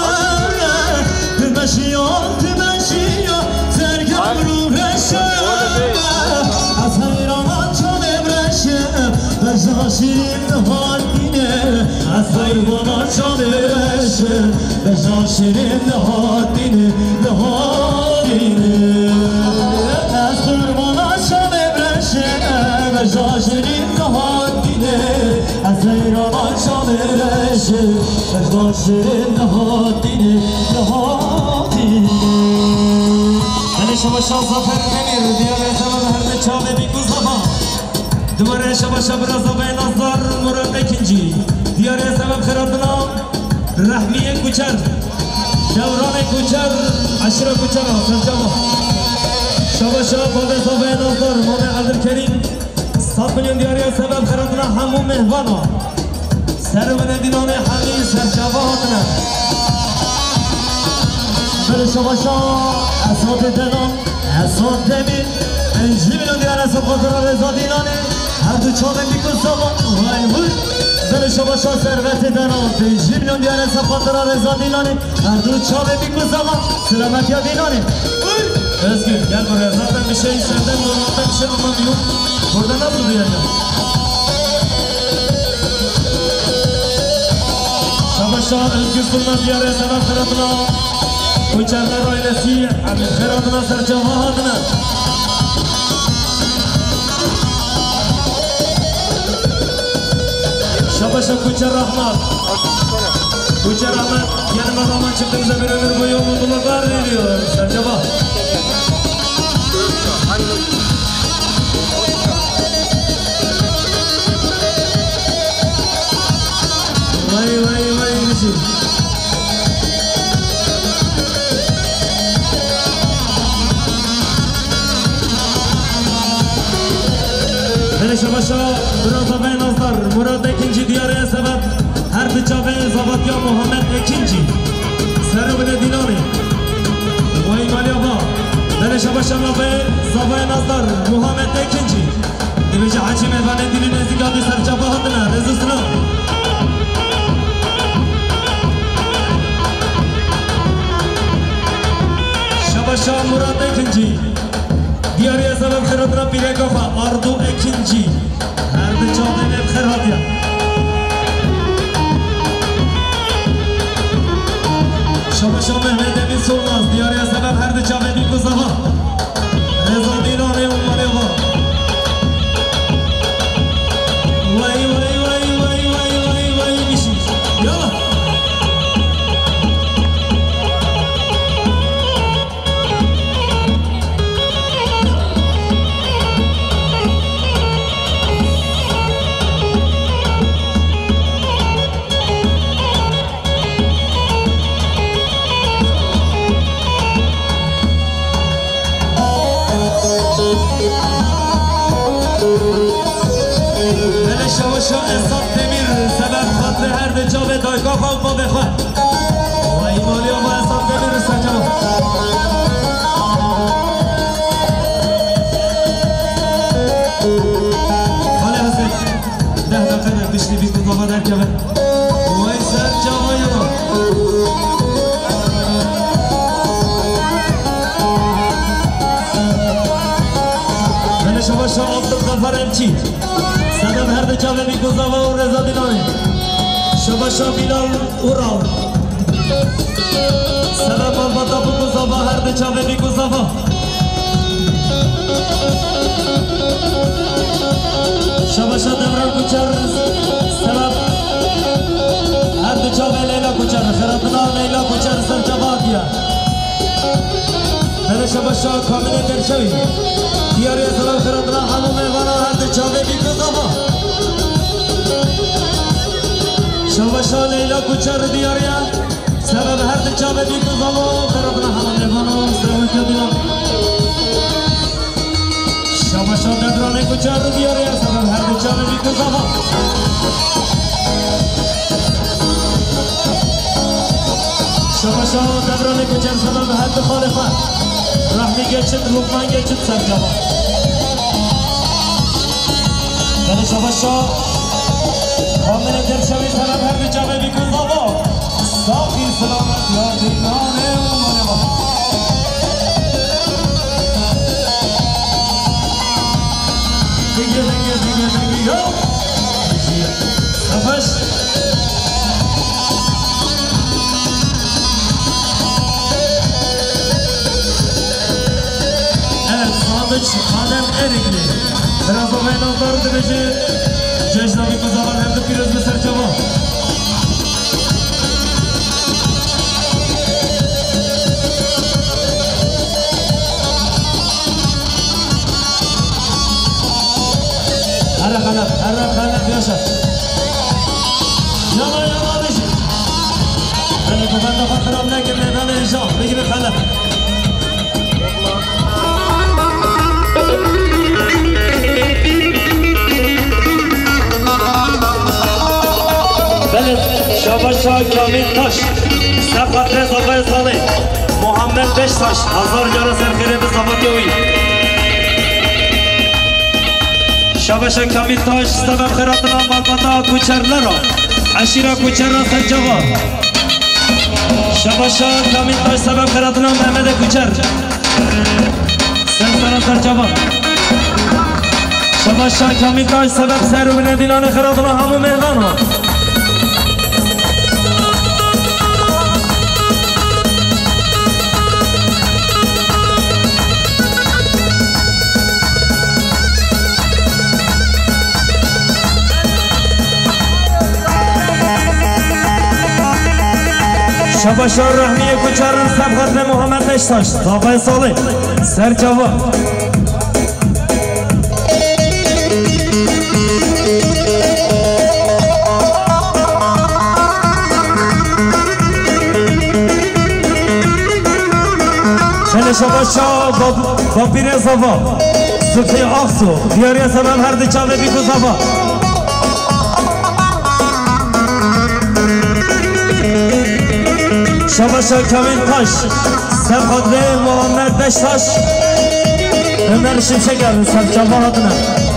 تمشیات تمشیات سرکر رو رشم از حیرانات شدم رشم بجاشیم نهادینه از حیرانات شدم رشم بجاشیم نهادینه نهادینه از حیرانات شدم رشم بجاشیم نهادینه از حیرانات شدم رشم بجاشیم نهادینه نهادینه من شما شما زفر نمیر دیار زمان هر چاله بی گذابا دوباره شما شب رازا به نظر مرد اکنجی دیار سبب خیراتنا رحمی کوچر دوران کوچر عشر کوچر سرجما شما شب رازا به نظر مام قدر کریم صد میلیون دیاری سبب خیراتنا همو مهوانا سر من دینان حمی سرجوادنا بله شما شب اسات دنان اسات دمین پنجی میلیون دیار حساب خاطر رضا دینانه هر دو چاوه میکن سامان وای وای زن شما شا ثروت دنان پنجی میلیون دیار حساب خاطر رضا دینانه هر دو چاوه میکن سامان سلامتی ها دینانه ازگیر گل برای ازادن میشه این سردن نورماتن میشه رو من بیون بردن نبود بیرن شما شا ازگیر سلمان دیار حساب خیراتنا کوچرده رای نسی همین خیراتنا سر جوادنا شباشا کوچه رحمت کوچه رحمت یعنی من رامان çıktım زمین ömür boyu umuduma var veriyor Sercaba بله شباشا برازا بین آزدار مراد اکنجی دیاره سبب هر بچاوه زبط یا محمد اکنجی سر بله دینانه و ایمالی آبا بله شباشا مابه زبای نازدار محمد اکنجی دیویجه حجی مهبانه دیلی نزیگادی سرجابه هاتنه رزو سلام شباشا مراد اکنجی دیاری سبب خیرات را پیره گفا اردو اکنجی هر دو چاقه نب خیراتیا شباشا محمد امین سولناز دیاری سبب هر دو چاقه بی گذاها رضا دیرانه اومالی با وای وای وای وای وای وای وای بیشی یالا بله شوشو اصاب دمیر سبب خاطر هر دو جا دایگاه خواب با بخواه و ایمالی با اصاب دمیر سجام خاله حسن ده دقیقه بشتی بیت مطابع در کبه وای سجام های ما بله شوشو عبدالغفر امچی سبب هر دو جاوه بی گذاوه و رضا دینانه شباشا بیلال اورال سبب البتا بو گذاوه هر دو جاوه بی گذاوه شباشا دمران کچر سبب هر دو جاوه لیلا کچر خیراتنا لیلا کچر سر جوابیا بله شباشا کامل درشوی دیاری سلام خیراتنا همو میوانا هر دو جاوه بی گذاوه شباشا لیلا کچر دیاریا سبب هر دو جاوه بی گذاوه خیراتنا همو میوانا سلام کدینا شباشا دبران کچر دیاریا سبب هر دو جاوه بی گذاوه شباشا دبران کچر سبب هر دو خالفه رحمی گچت لقمان گچت سرجابا بله شباشا کامل درشوی سلام هر دو جاوه بی گذاوه ساقی سلامت یا دیگانه اومانه با دیگه دیگه دیگه دیگه یو سفش خانم ارگلی biraz o meynazlar dibeci Cejnavi kuzalar hem de piroz ve serçama Hara khalaf, hara khalaf yaşa Yana yana beşi Hani kufanda fakram lakin meydan inşa Begi bir khalaf بله شباشا کامل تاش سفت رضا صالح محمد بش تاش هزار جارا سرخیره به صفتی ہوئی شباشا کامل تاش سبب خیراتنا مالباتا کوچر لرا عشیرا کوچر را سجاوا شباشا کامل تاش سبب خیراتنا محمد کوچر سنسانا سرجاوا شباشا کامل تاش سبب سر و بندینان خیراتنا همو مهدان ها شباشا رحمی کوچرن سبخت محمد نشتاش صافه صالح سرجاوا خیلی شباشا با پیر صافا زلفی آخسو دیاری سبب هر دی چاوه بی گذابا شباشا کامل تاش سب خدره محمد دشتاش ömer şimşeker sab cemaatine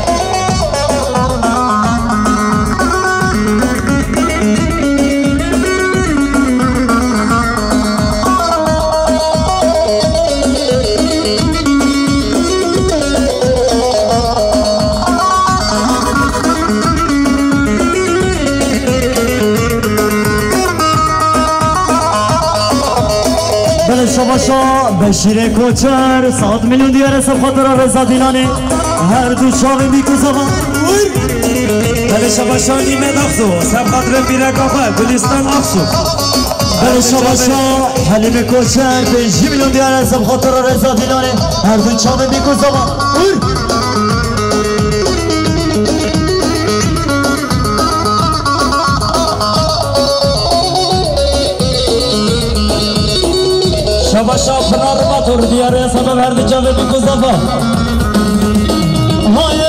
شباشا بشیر کوچر صد میلیون دیار سب خاطر رضا دیلانی هر دو شاوی میکوزاوا بله شباشا نیمه داخزو سب خاطر بیرکافه گلستان افسو بله شباشا حلیم کوچر پنجی میلیون دیار سب خاطر رضا دیلانی هر دو شاوی میکوزاوا شباشا پنار باتور دیاره سبب هر دی جاوه بی گذابا های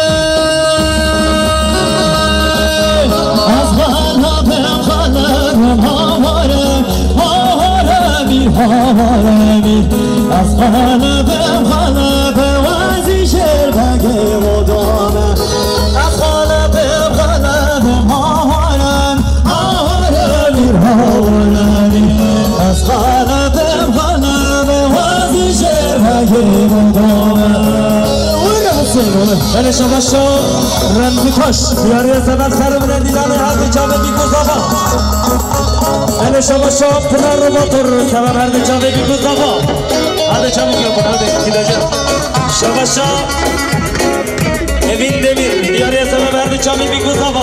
از بحنا به قلب هاواره هاواره بی هاواره بی از قلب قلب وزی شر بگه مدامه از قلب قلب هاواره هاواره بی هاواره بی از قلب بله شباشا رمزی کاش دیاری سبب سر بده دیدن هر دی جاوه بی گذابا بله شباشا پنار باتور سبب هر دی جاوه بی گذابا هر دی جاوه بی گذابا شباشا evin demir دیاری سبب هر دی جاوه بی گذابا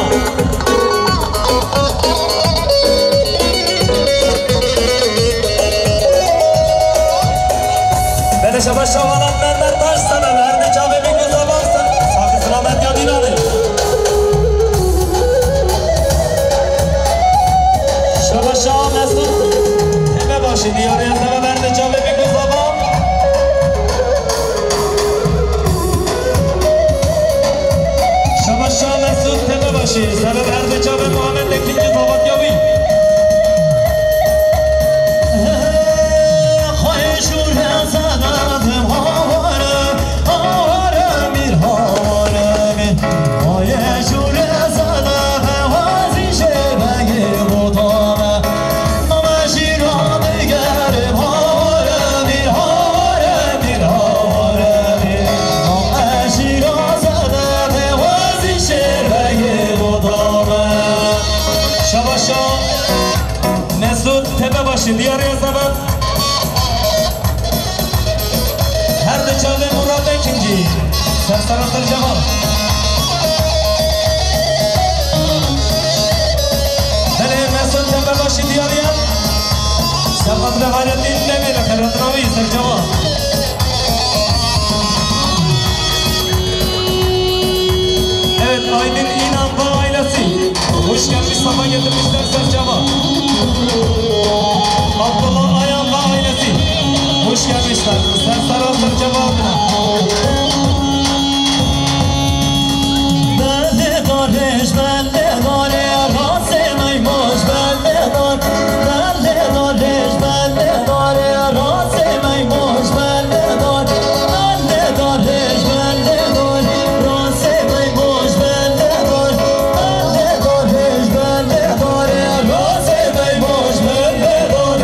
بله شباشا ولد مندر تاش سبب هر دی جاوه بی گذابا صافی سلامت یادینانه شباشا مسعود همه باشی دیاری سبب هر دی جاوه بی گذابا شباشا مسعود همه باشی سبب هر دی جاوه محمد اکنجی دعوت یابی دیاری سبب هر دی چاوه مراد اکنجی سرسراتر جواب دله مسعود تبه باشی دیاری سبب نهایت این نمیره خیرات راوی سر جواب evet Aydın İnan ve ailesi hoş gelmiş sabah getirmişler sır cevap Abdullah Ayan ve ailesi hoş gelmişler Sersara sır cevabına Belde kardeş belde gare rasemay boş belde dar Belde kardeş belde gare rasemay boş belde dar Belde kardeş belde gare rasemay boş belde dar Belde kardeş belde gare rasemay boş belde dar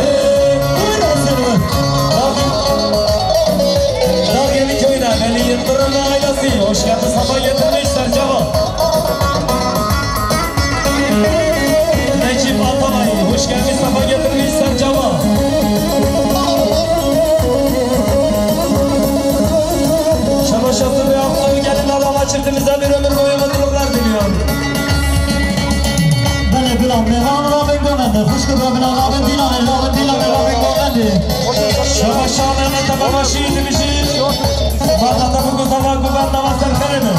Dağ Yeni köyden Veli Yıldırım ailesi hoş geldin sabah getirmişler cevap Necip Atalay hoş gelmiş sabah getirmişler cevap Şabaşatı ve Aksoy gelin Allah'a çiftimize bir ömür boyu mutluluklar diliyor Beni bilen bir Allah'ın gömendi Fışkı da bilen Allah'ın dilanı Allah'ın dilanı Allah'ın gömendi Şabaşa Mehmet'e babaşı yedirmişiz Vardata bu kuzava güven namaz serkerini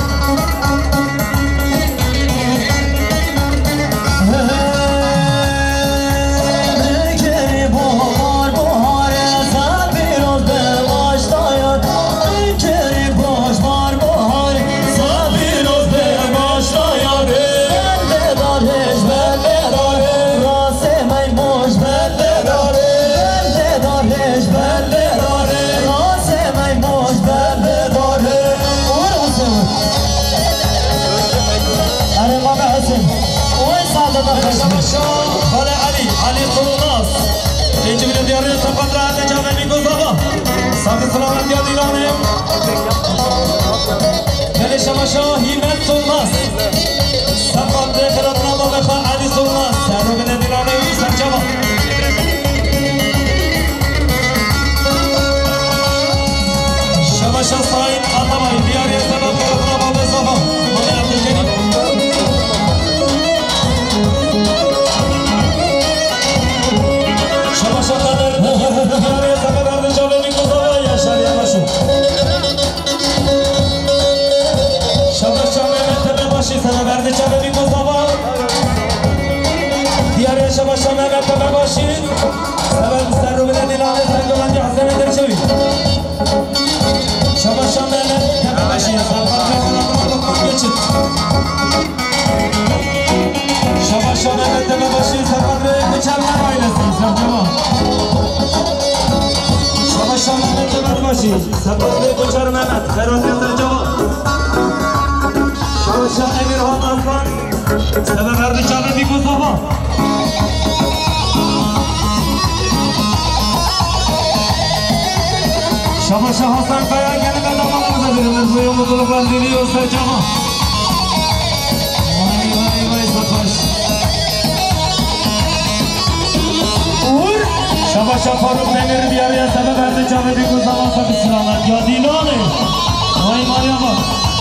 Bahar milyon diyarı sapkat rahatı canı bir kuzaba. Sakın selamet ya dilanı. Beni şamaşa himet solmaz. Sapkat ve kıratına babaka adi solmaz. Sen o bile dilanı sen çabuk. Şamaşa sahip atamayın. Diyarıya sebep kıratına babaka sabah. Bana yaptırken. Şamaşa kadar. Diyarıya sebep ardı canı bir kuzaba. Yaşar yamaşu. Şamaşa Mehmet Tepebaşı sana verdi canı bir kuzaba. Diyarıya Şamaşa Mehmet Tepebaşı. Sebep serrubine dilanı sen güvence hasenedir çevir. Şamaşa Mehmet Tepebaşı. Sarfat ve kıratına bakmak geçin. Şamaşa Mehmet Tepebaşı. Sarfat ve Kıçarlar ailesi. Sarcama. Şamaşa Mehmet Tepebaşı. Sarfat ve Kıçar Mehmet. Ferhat Sarcama. Şamaşa Emirhan Aslan. Sebep verdi canı bir kuzaba. Şamaşa Hasan Kaya gelin adamlarımıza verilir. Bu yol mutluluklar diliyor Sercama. Vay vay vay Sataş. Uğur. Şamaşa Faruk Demir'i bir araya sebep verdi canı bir kuzaba. Tabi silahlar. Ya Dilanı. Vay Meryem'e.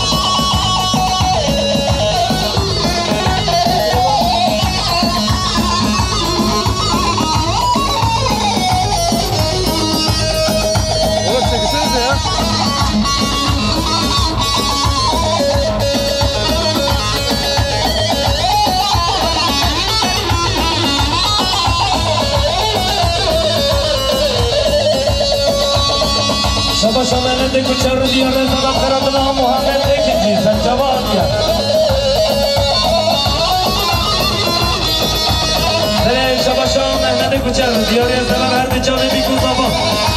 Şamaşa Mehmet'e Kıçarı diyarı sabah karadına Muhammed Ekinci sen cevap ya. Nereye Şamaşa Mehmet'e Kıçarı diyarı sabah verdi canı bir kuzaba.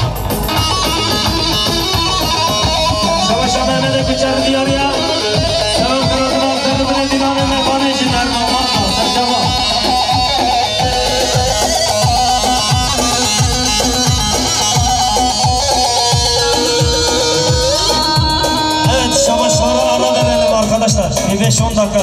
Şamaşa Mehmet'e Kıçarı diyarıya sabah karadına serrubine dilanı mefane işinler Muhammed sen cevap. Şamaşlara ara verelim arkadaşlar. Bir beş on dakika.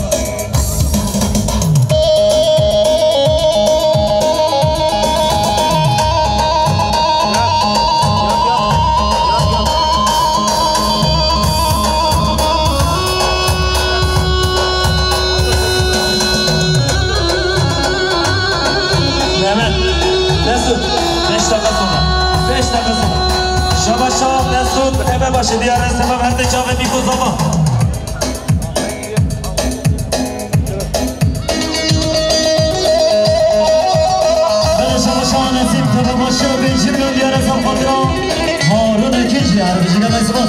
Mehmet, Mesut, beş dakika sonra. Beş dakika sonra. Şamaşa Mesut Tepebaşı diyarı sebep verdi canı bir kuzaba. Ben Şamaşa Mesut Tepebaşı beş milyon diyarı sabahtıra Harun Ekinci diyarı bizimle mezbut.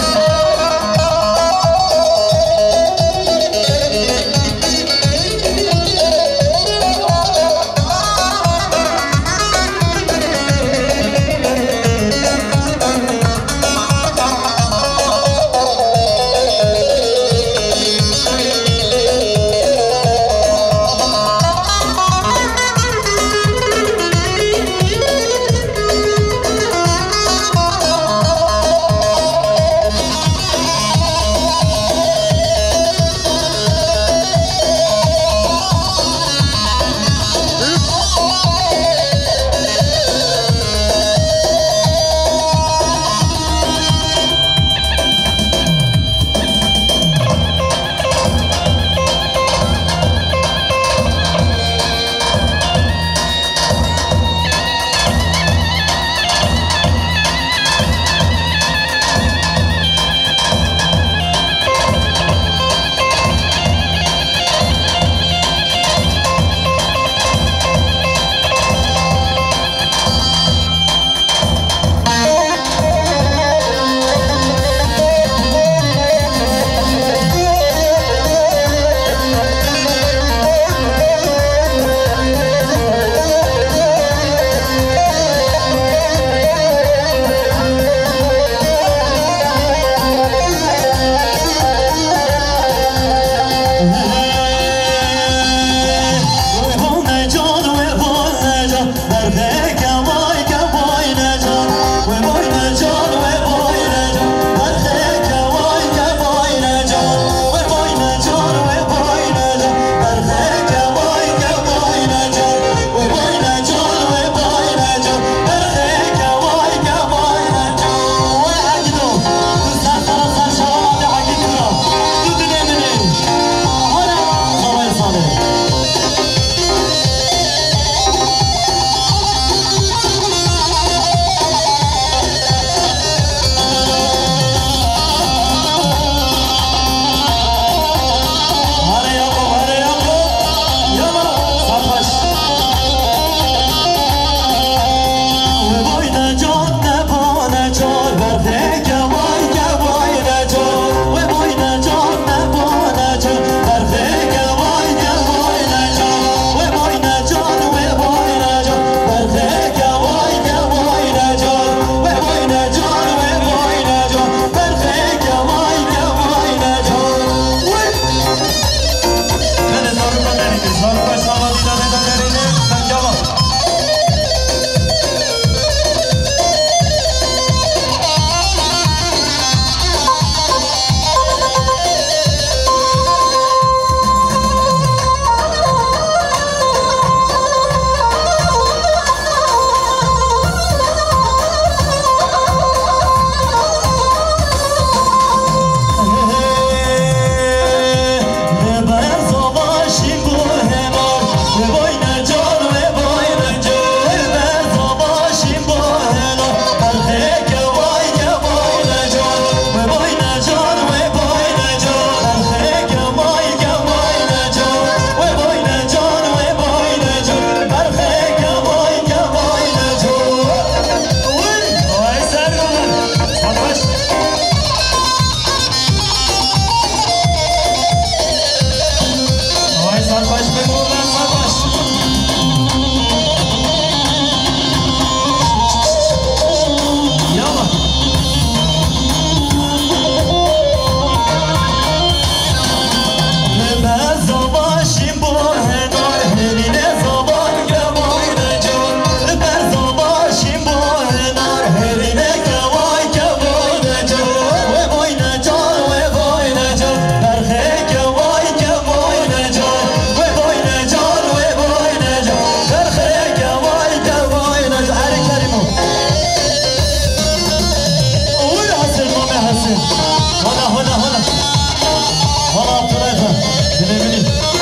حسين هلا هلا هلا هلا عبد الرحمن دليمني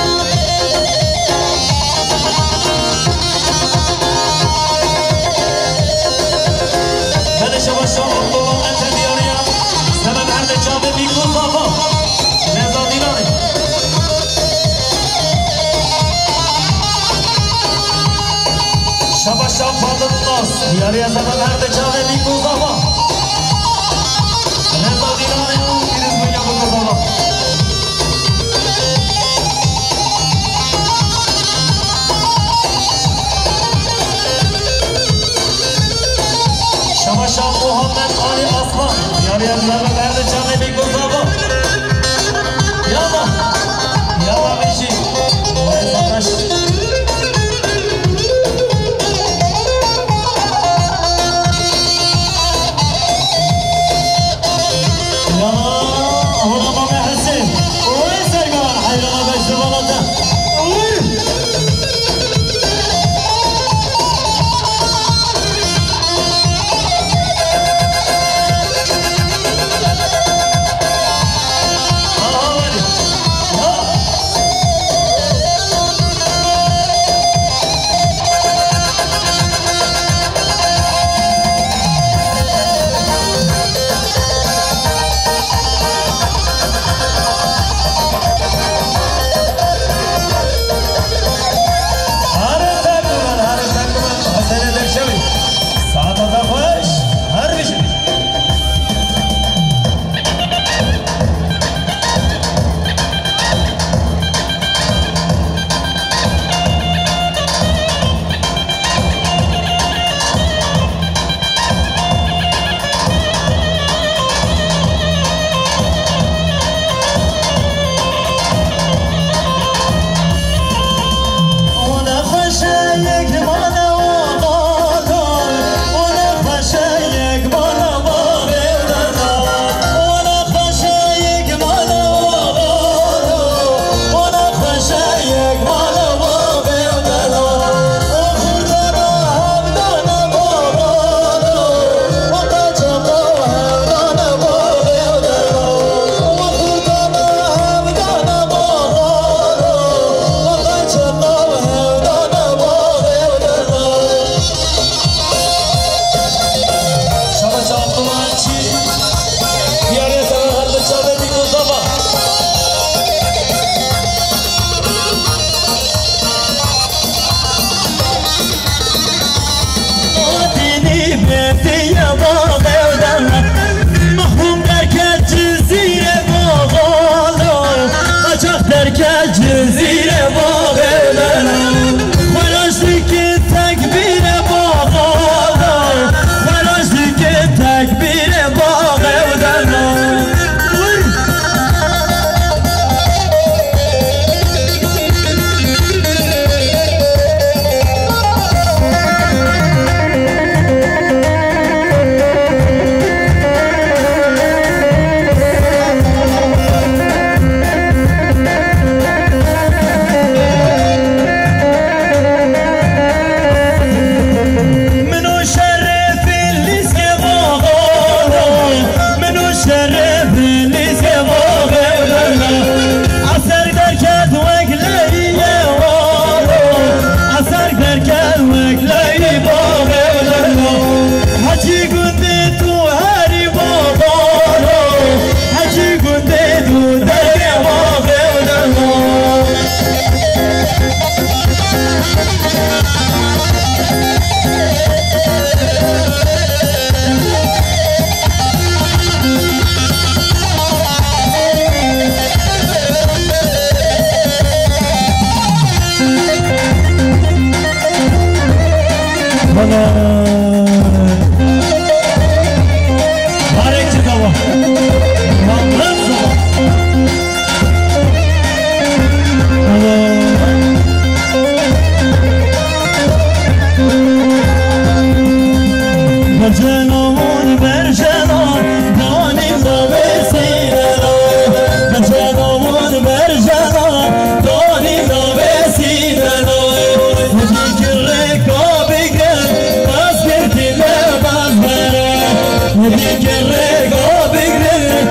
بلش بشام الله انت دياريا سبب عند جابه بيكون بابا نزاديناني شبا شام فاضل الناس دياريا سبب عند جابه بيكون بابا نزاديناني بيرز بنيا بكر بابا شما شام محمد آلی اصلان یاری از لبه برد جانه بی گذابا یالا یالا بیشی باید زنش یالا اولا مامی حسین اوی سرگان حیرانه بشت بالاتا اوی Rega bigre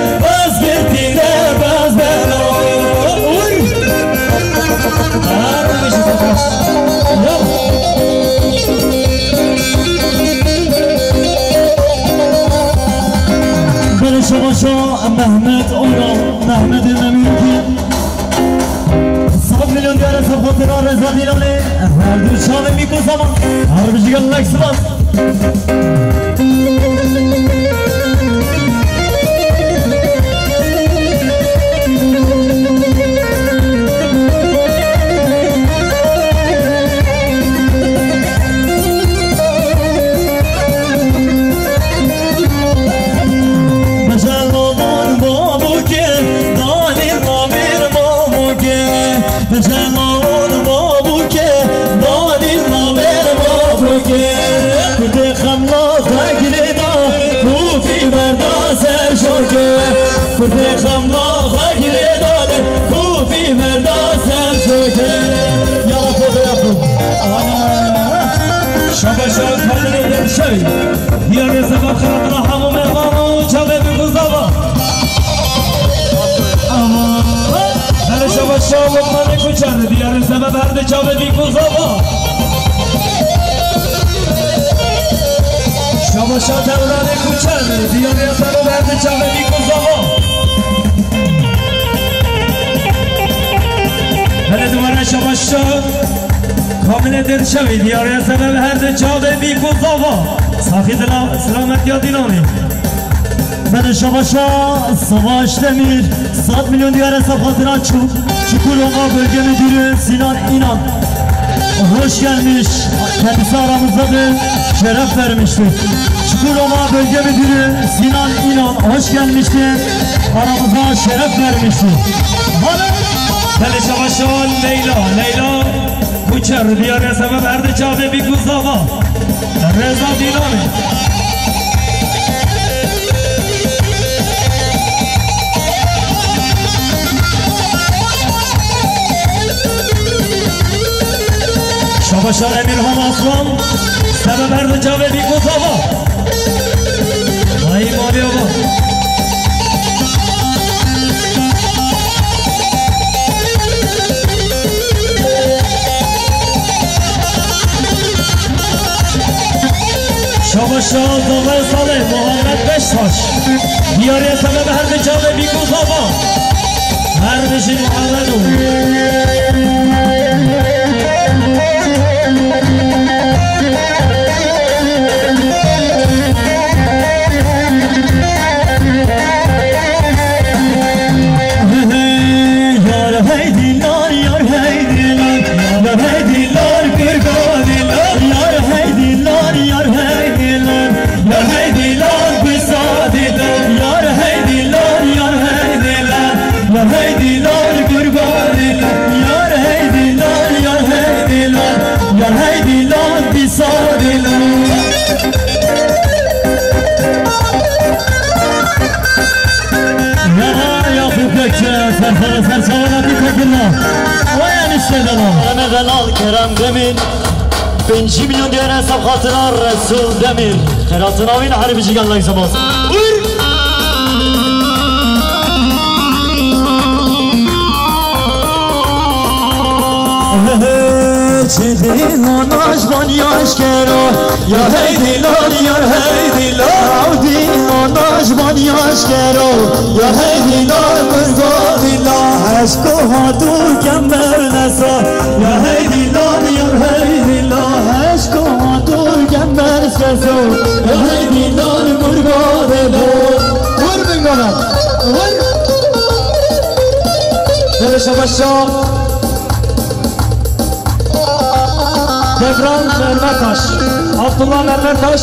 بله شما شما محمد اونا محمد نمیدی صد میلیون دیاره سب خاطران رضا دیلانه هر دو شامه میکن زمان هر بجیگل لکس باز شباشات هنری در شوی دیار زبان خراب را همو مهمانو جامه بگو زبان هر شباشات مطمئن کچر دیار زبان برد جامه بگو زبان شباشات اولاد کچر دیار زبان برد جامه بگو زبان هر دوباره شباشات کامل دل شوی دیاری سبب هر دو جاده بی کوزاوا ساخی دلا سلامت یا دینامی بله شما شما سواش دمیر صد میلیون دیاره سب خاطران چوب چکول آقا bölge müdürü Sinan İnan hoş gelmiş kendisi aramızda bir şeref vermiştir Çukurova bölge müdürü Sinan İnan hoş gelmiştir aramıza şeref vermiştir بله شما شما لیلا لیلا کوچر دیار سبب هر دو جاده بی کوزاوا رضا دینامی شباشان امیر هم اسلام سبب هر دو جاده بی کوزاوا مایی مالی آبا شباشان داغه ساله محمد بشتاش دیاری سبب هر دو جاده بی کوزاوا هر بشی محمدو Velal Kerem Demir beş milyon diğer hesap hatıra Resul Demir Kıratın avin harbici gelmek zaman Çedin onaş van yaş kero Ya hey dilar ya hey dilar Avdin onaş van yaş kero Ya hey dilar mırga dilar Aşkı hatu kember nesa Ya hey dilar ya hey dilar Aşkı hatu kember nesa Ya hey dilar mırga dilar Vur bin gana Vur Böyle şabaşa Devran Mermertaş, Abdullah Mermertaş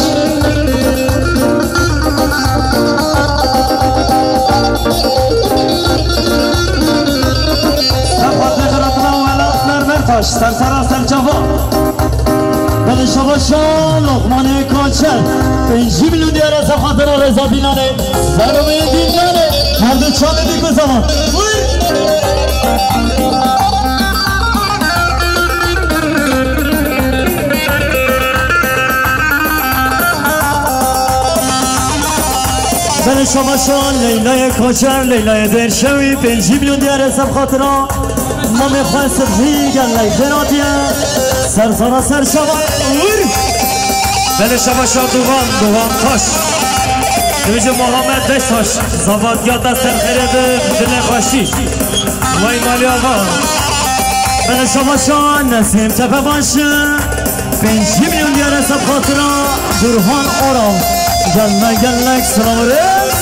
Safatlı Kıratına Velat Mermertaş, Sersara Sercava Beni şavaşa Lokmanı Koçer beş milyon diğer hesap hatıra Reza Dinane Sarımı dinlane Her de çamedik bu zaman بله شما شان لیلای کوچر لیلای درشوی پنج میلیون دیار حساب خاطرا ما میخواه سبزی گلای جناتیه سرسارا سر شما بله شما شان دوغان دوغان تاش دوج محمد بشتاش زوادیات دست خیره به دل خوشی وای مالی آقا بله شما شان نسیم تپه باشه پنجی میلیون دیار حساب خاطرا برهان آرام گلنه گلنک سلام رس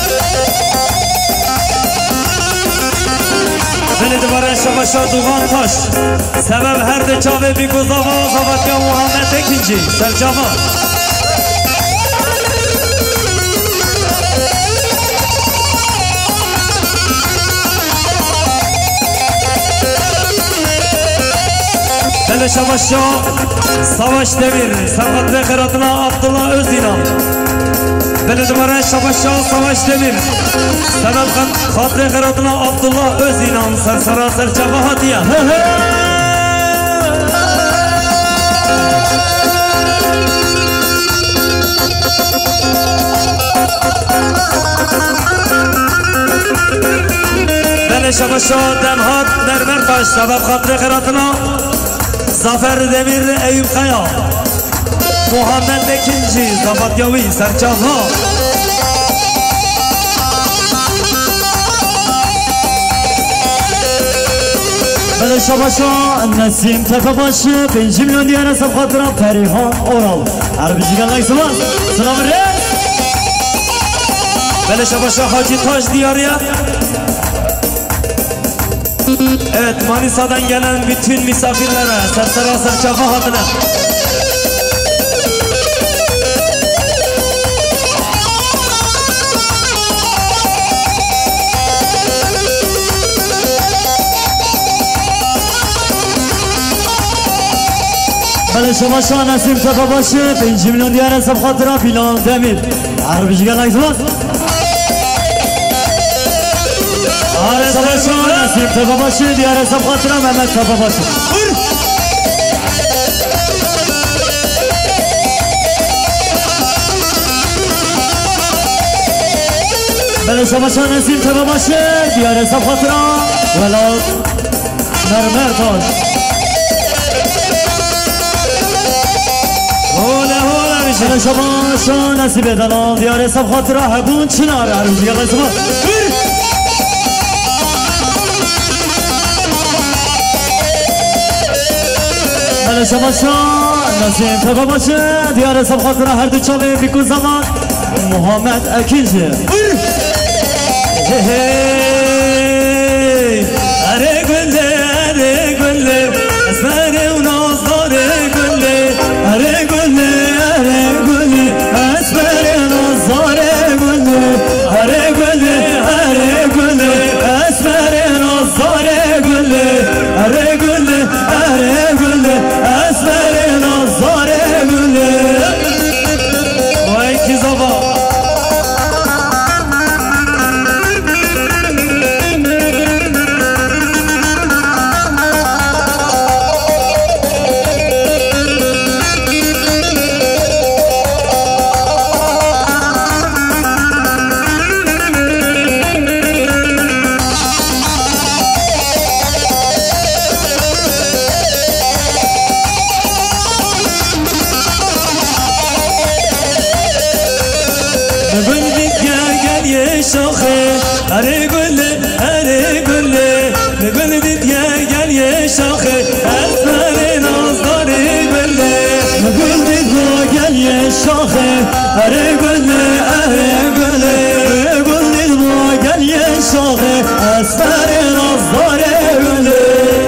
بله دوباره شما شان دوغان تاش سبب هر ده چاوه بی گذاوا زوادیا محمد اکینجی سرجاما بله شما شان سواش دمیر سرقت به خیراتنا عبدالله özdinan بله دوباره شما شان سواش دمیر سبب خاطر خیراتنا عبدالله özdinan سرسرا سرچاقه هاتیه بله شما شان دمهات مرمر تاش سبب خاطر خیراتنا Zafer Demir Eyüp Kaya Muhammed Ekinci Zafatyavi Serçaha بله شما شان نسیم تپه باشه پنجی میلیون دیار حساب خاطرا پریحان اورال عربیجی گلنک سلام سلام رس بله شما شان حاجی تاج دیاریه Evet, Manisa'dan gelen bütün misafirlere Sersera Serçafa adına بله شما شان نسیم تپه باشه پنجی میلیون دیار حساب خاطرا پیلان دمیر عربیجی گلنک سلام آره شما نسیم تپه باشه دیار حساب خاطرا محمد تپه باشه بله شما شان نسیم تپه باشه دیار حساب خاطرا ولاد مرمر تاش هوله هوله میشه بله شما شان نسیم دلال دیار حساب خاطرا هبون چنار عروضی گلنک سلام بله شما شان نسیم تپه باشه دیار حساب خاطرا هر دو چاوه بیکن زمان محمد اکینجی اره گله اره گله اسمر و نازداره گله اره گله اره گله اسمر نازداره گله اره گله اره گله اسمر نازداره گله اره گله اره گله اسمر نازداره گله وای کی زبا شاخه اره گله اره گله گل دید گل گل یه شاخه اسمر نازداره گله گل دید گل یه شاخه اره گله اره گله گل دید گل یه شاخه اسمر نازداره گله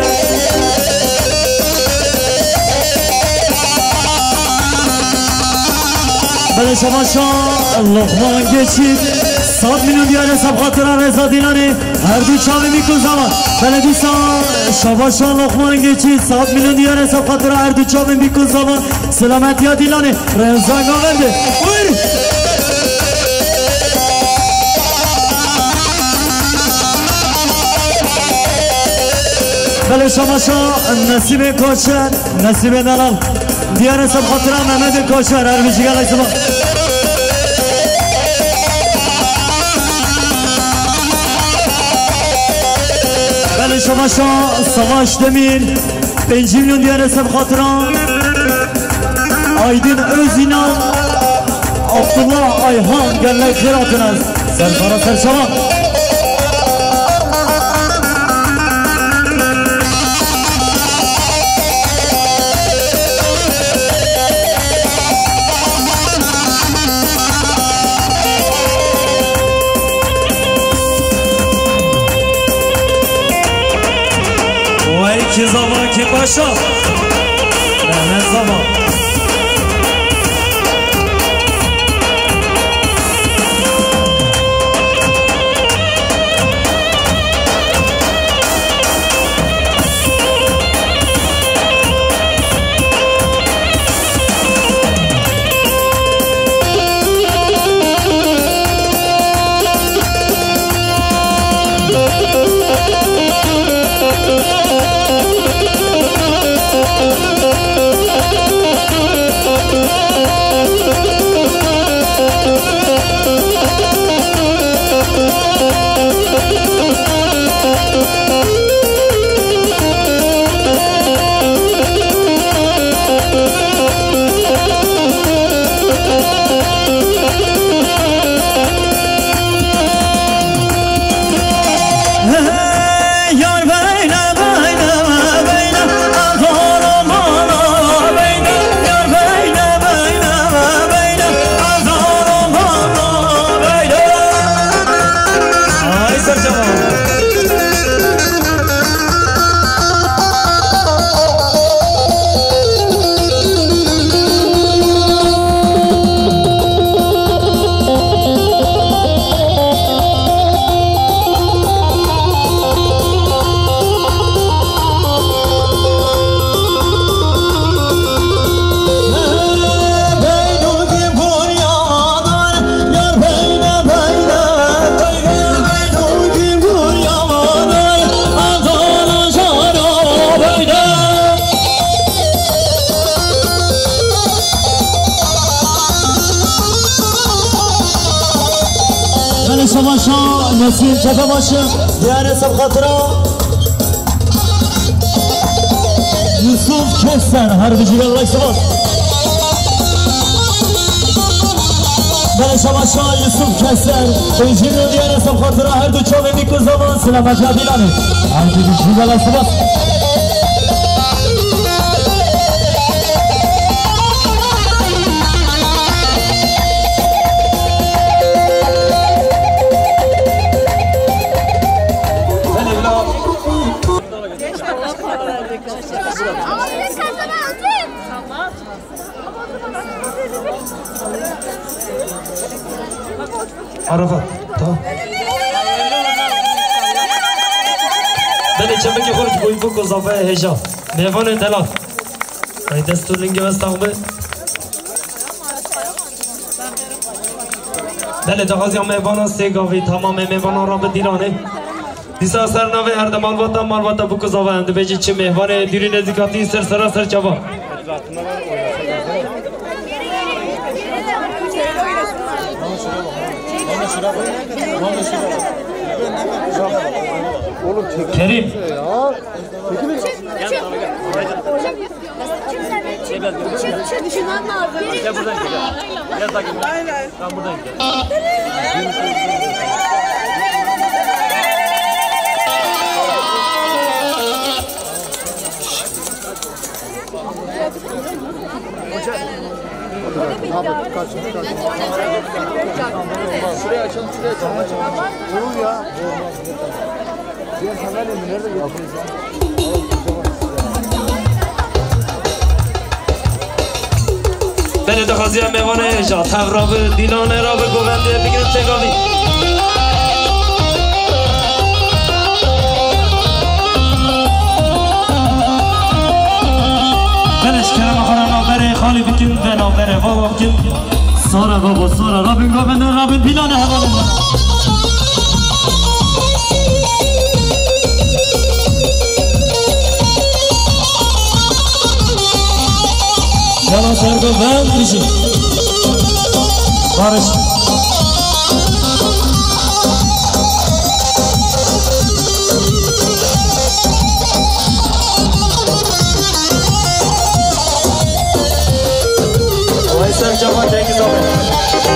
بله شما شان لقمان geçit صد میلیون دیار حساب خاطر رضا دیلانی هر دو چاوه میکن زمان بله دوستان شما شان لقمان geçit صد میلیون دیار حساب خاطر هر دو چاوه میکن زمان سلامتی ها دیلانی رضا گاونده بویر بله شما شان نصیب کوچر نصیب دلال دیار حساب خاطر محمد کوچر هر بیشی گلک زمان بله شما شان سواش دمیر پنج میلیون دیار حساب خاطران آیدین özdinan عبدالله آیهان گله خیراتون است سرکارا سرشما وای کی زمان کی باشا نه زمان شما نسیم چپه باشه دیانه سب خاطرها یوسف کسر هر بجیب الله سباس بله شما شما یوسف کسر بجیب رو دیانه سب خاطرها هر دو چاوه میکن زمان سلامت جابیلانه هر دو بجیب الله سباس عرفت تا بله چه بگی خورج بوی بو گذافه هجا میوان دلات ای دستور لنگی بستاقبه بله تقاضی هم میوان ها سیگاوی تمام میوان ها را به دیرانه دیسا سرناوه هر دمال واتا مال واتا بو گذافه هنده بیجی چه میوان دیری نزیکاتی سر سرا سر چابا Kerim. Gel buradan gel. Gel takip. Tam buradan gel. Şuraya açalım, şuraya açalım. Olur ya. Diğer sandalye mi? Nerede yapıyorsun? بله دخوازی هم میوانه ایجا تورابه دیلانه را به گوونده بگیرم تگاوی بلش کرم خورا نابره خالی بکن به نابره بابا بکن سارا بابا سارا را به گوونده را به دیلانه هوانه Yalan sergo ben dişi Barış Veysel Cemal Cengiz abi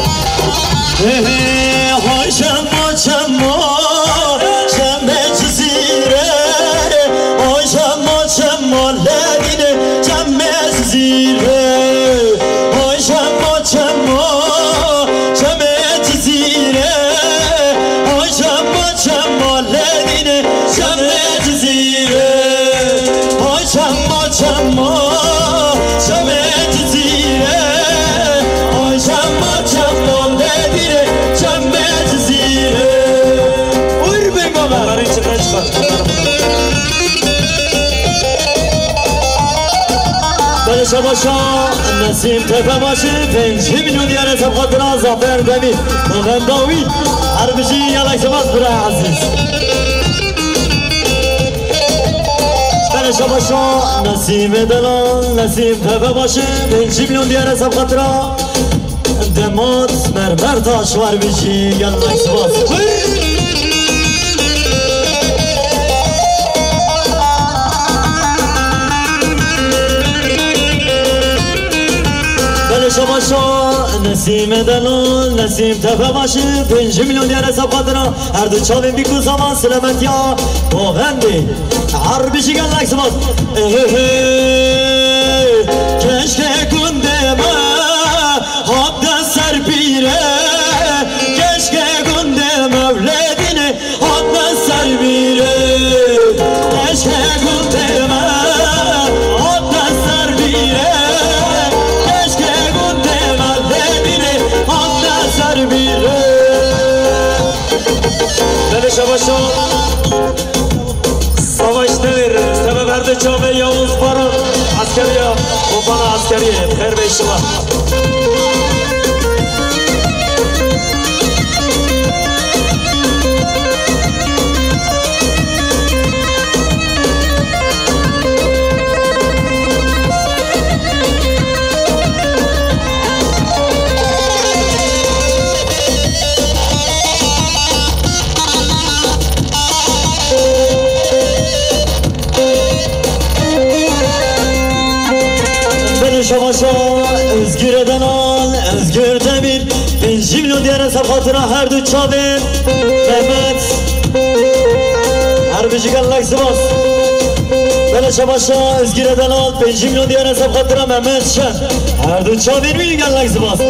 شما شما شما جزیره آی شما شما لدینه شما جزیره آی شما شما شما جزیره آی شما شما لدینه شما جزیره آی شما شما شما جزیره آی شما شما لدینه شما جزیره ویر بی بابا برای چه نشکر بلش باشا نسیم تپه باشی پنجی میلیون دیاره سبخات را زافر دمی مغن داوی هر بشی یلک سباز برای عزیز بلش باشا نسیم دلان نسیم تپه باشی پنجی میلیون دیاره سبخات را دمات مرمر تاشوار بشی یلک سباز شما شو نسیم دلون نسیم تپه باشی پنج میلیون دیار حساب خاطران هر دو چاوین بیکو زمان سلامت یا باوندی هر بیشی گل لکس باز کشک گنده ما حاب دست سر پیره کشک گنده مولدینه حاب دست سر پیره کشک گنده ما حاب دست سر پیره بلش باشا سواش نویر سبب هر دو چاوه یاوز باران عسکریه و بana عسکریه خیر به شما شما شما ازگیر دنان ازگیر دمیر پنجی میلیون دیار حساب خاطران هر دو چاوین محمد هر بیشی گل لکس باز بله شما شما ازگیر دنان پنجی میلیون دیار حساب خاطران محمد شن هر دو چاوین میلی گل لکس باز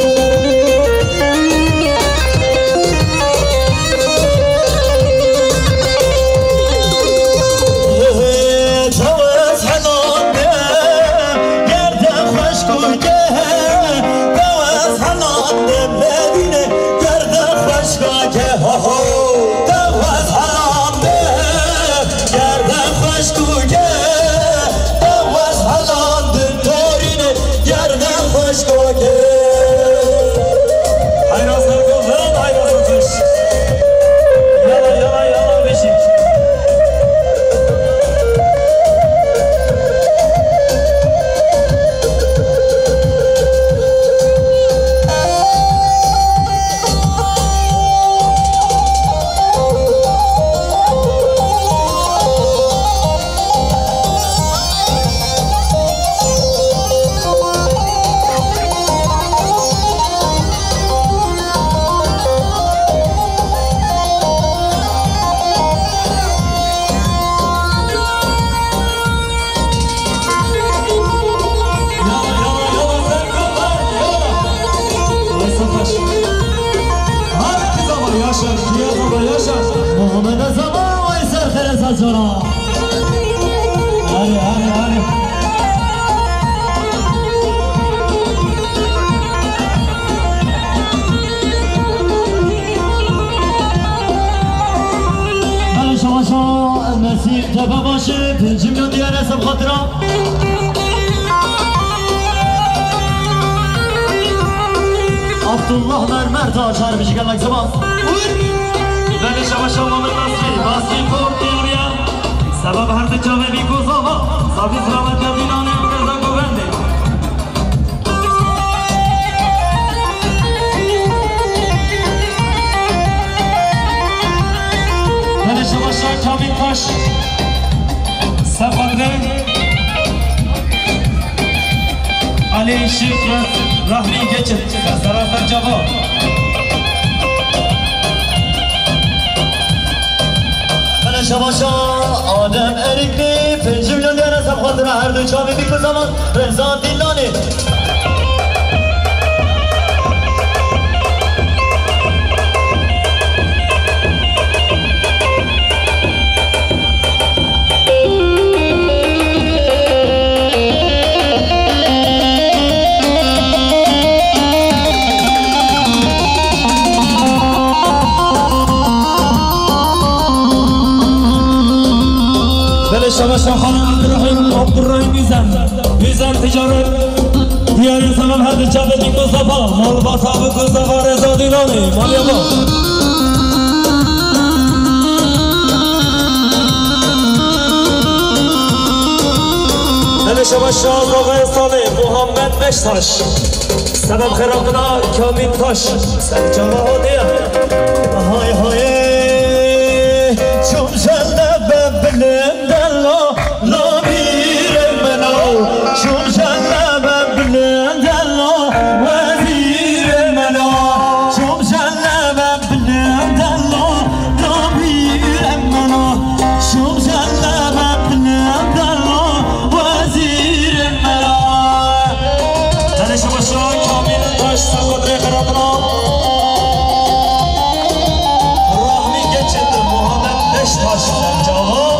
نسیم تپه باشه پنج میلیون دیار حساب خاطران عبدالله مرمر تا شهر بیشی گل لکس باز بله شما شما محمد نصری باسی کور دیاریا سبب هر دو جامعه بی گوزاوا صافی سلامت کردینانه رضا گوونده بله شما شما کامین کاش سفاده علی شکر رحمی گچت سراسر جواب شباشا آدم ارikli پنج میلیون دیار از خاطر هر دو چاوی بی که زمان رضا دیلانی شما خانم عبدالرحیم عبدالرحیم میزن میزن تجارت دیاری سمم هر جبه دی گذابا مال با تابه گذابا رضا دیلانی مالیا با دل شما شاز آقای صالح محمد بشتاش سبب خیراقنا کامین تاش سر جامعه ها دیا های های چون جلده ببلند الله لا میره منو چون جلده ببلند الله وزیر منو چون جلده ببلند الله لا میره منو چون جلده ببلند الله وزیر منو دل شما شاه کامین تاش سر قدر خیراقنا Taş sercava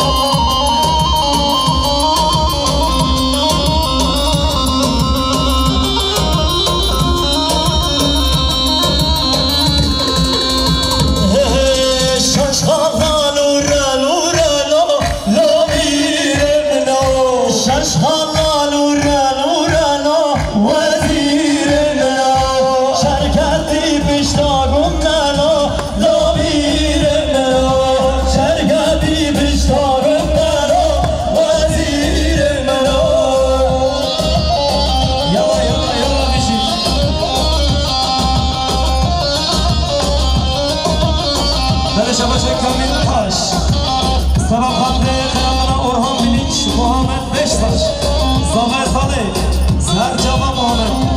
Şaşkalan ural ural lo birim lo Şaşkalan ural ural vezirim lo Şerketi piştagum lo lo birim lo شباشه کامل تاش سبب خاطر خیراقنا اورهان بلیچ محمد بشتاش زاغر صالح سر جواب محمد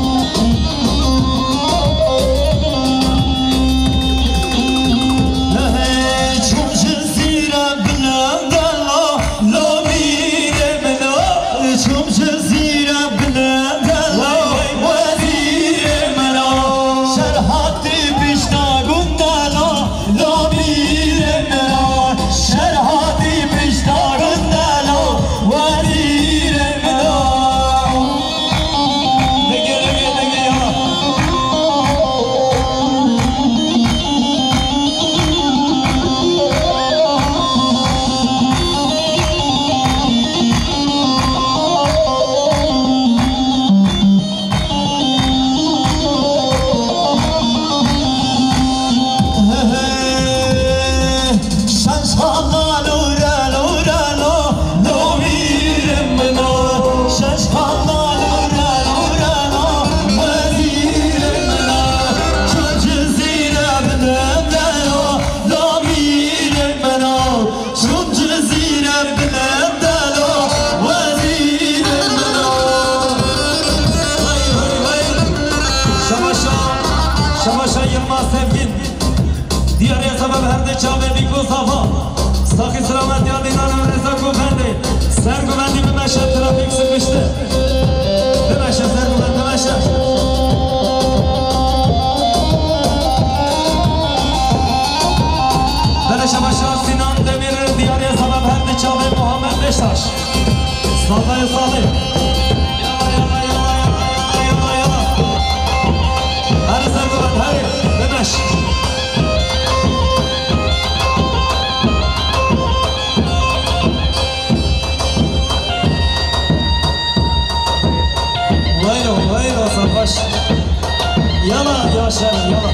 دیاری سبب هر ده چاوه بیکو صفا ساخی سلامت یاد اینانم رزا گوفنده سر گوفندی به مشهد ترافیک سکشته به مشهد سر گوفند به مشهد دلش مشهد سینان دمیر دیاری سبب هر ده چاوه محمد بشتاش صالح صالح هر سر گوفند هر به مشهد وينو وينو صفش يلا يا شباب يلا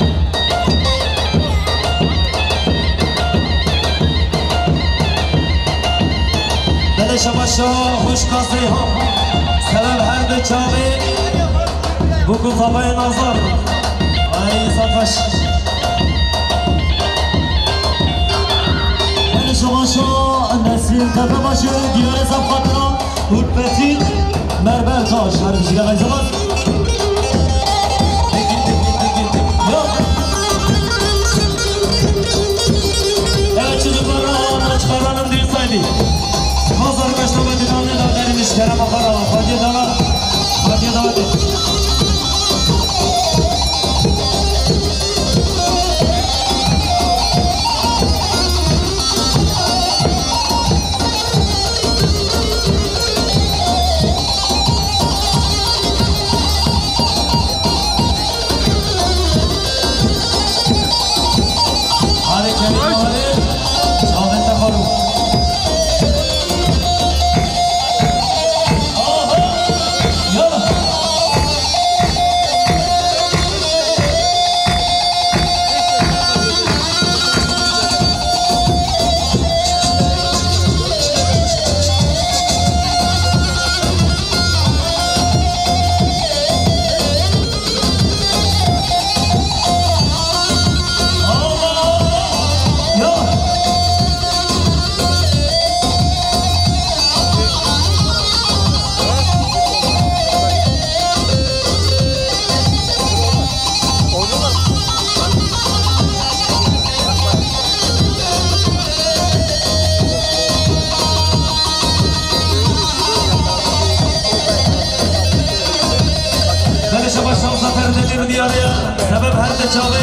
دل شباشا خوش کاسی ها سبب هر دو چاوی بکو صفای نظر ای صفش دل شباشا نسیم تفه باشه دیار سب خاطران بود پتید مربل تاش هر بشیده غیزه باز Evet çocuklar قرانم دیر سایدی حاضر بشنو بدیدانه دادرینش کرم آخرا خواهی دانا خواهی داده سبب هر دچاوه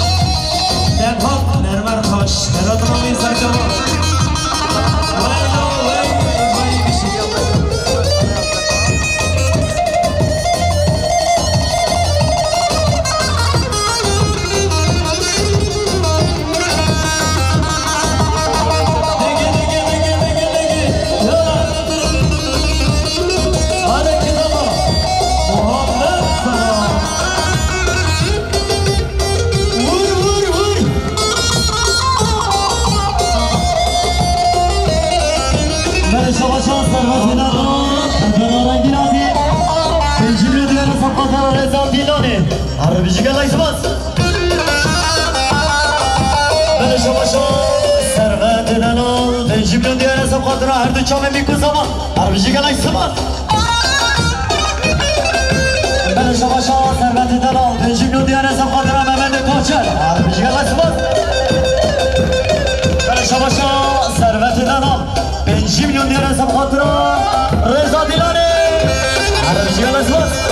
دنها نرمر خوش هرات روی سرجما ویلو وی وی بیشی دیگه دیگه دیگه دیگه دیگه آره کداما محمد سلام شباشان سرمت ندارم دنارنگی نازی بنجیم رو دیگر سبقاتر رزا دیلانه عربی جگر لایس باز بله شباشان سرمت ندارم بنجیم رو دیگر سبقاتر هر دو چامه میکوزم عربی جگر لایس باز بله شباشان سرمت ندارم بنجیم رو دیگر سبقاتر ممند کوچر عربی جگر لایس باز بله شباشان سرمت ندارم پنج میلیون دیگر از خاطر رضا دیلانه عربی جگل از باز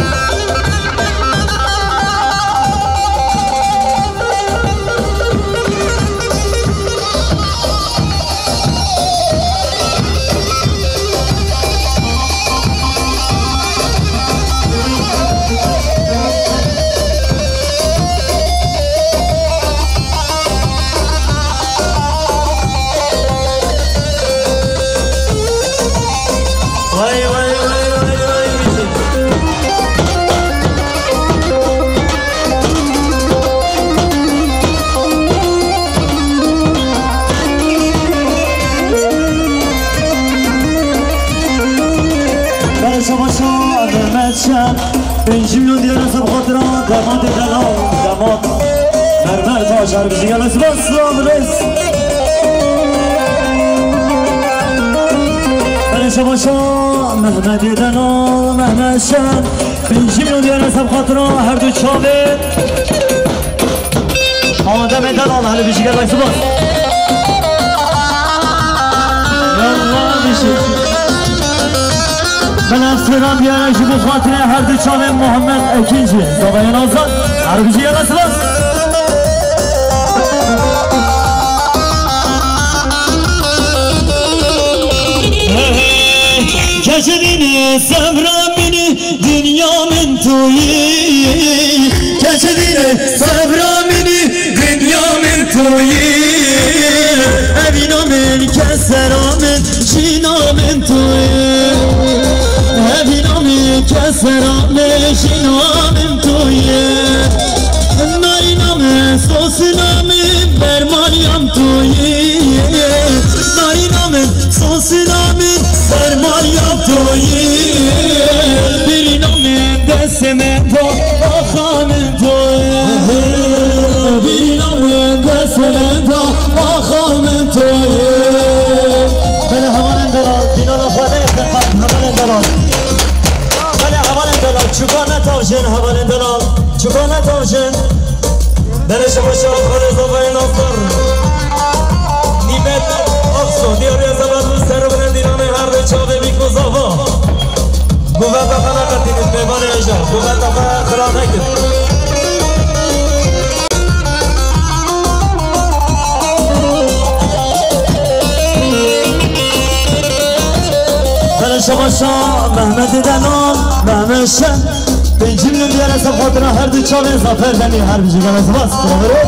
پنج میلیون دیگر از خاطران دماد دلال دماد مرمر تاج عربی جگر از باز سلام رس بله شما شما محمد دلال محمد شم پنج میلیون دیگر از خاطران هر دو چاوه آدم دلال عربی جگر از باز یالله میشه من افسران بیارم که به خاطر هر دو چانه محمد اکیجی زبایان آزاد عربی جگر از باز کشدین صبرامینی دنیا من تویی کشدین صبرامینی دنیا من تویی اوینا من کسرا من جینا من تویی اوینا من کسرا من جینا من تویی نارینا من سوسنا من برمانیم تویی نارینا من سوسنا من برمانیم تویی بیرینا من دست من تو آخا من تویی بیرینا من دست من تو آخا من تویی بله همان اندلال دینان افاده افتخاب همان اندلال بله همان اندلال چکار نتاوشن همان اندلال چکار نتاوشن بله شما شما خالص آقای ناصر نیمت اراده کرد بله شما شا محمد دنان محمد شن پنجی میلیون دیار از خاطر هر دو چاله زفر دنی هر بیجی گم از باست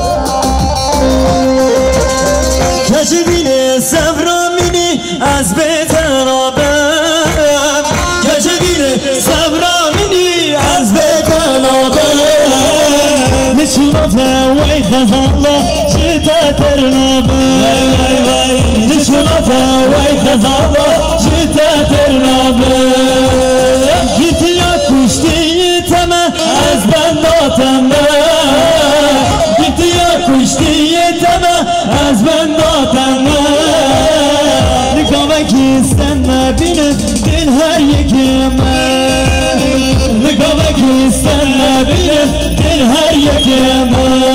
کشی بینه سفرامینی از بهتر آبم کشی بینه سفرامینی از بهتر آبم نشوناته وی خزاله جتا ترنابم نشوناته وی خزاله جتا ترنابم گیتی یا کشتی تمه از بنداتم گیتی یا کشتی تمه از بنداتم نگاه کیستن نبینه دل هر یکم نگاه کیستن نبینه دل هر یکم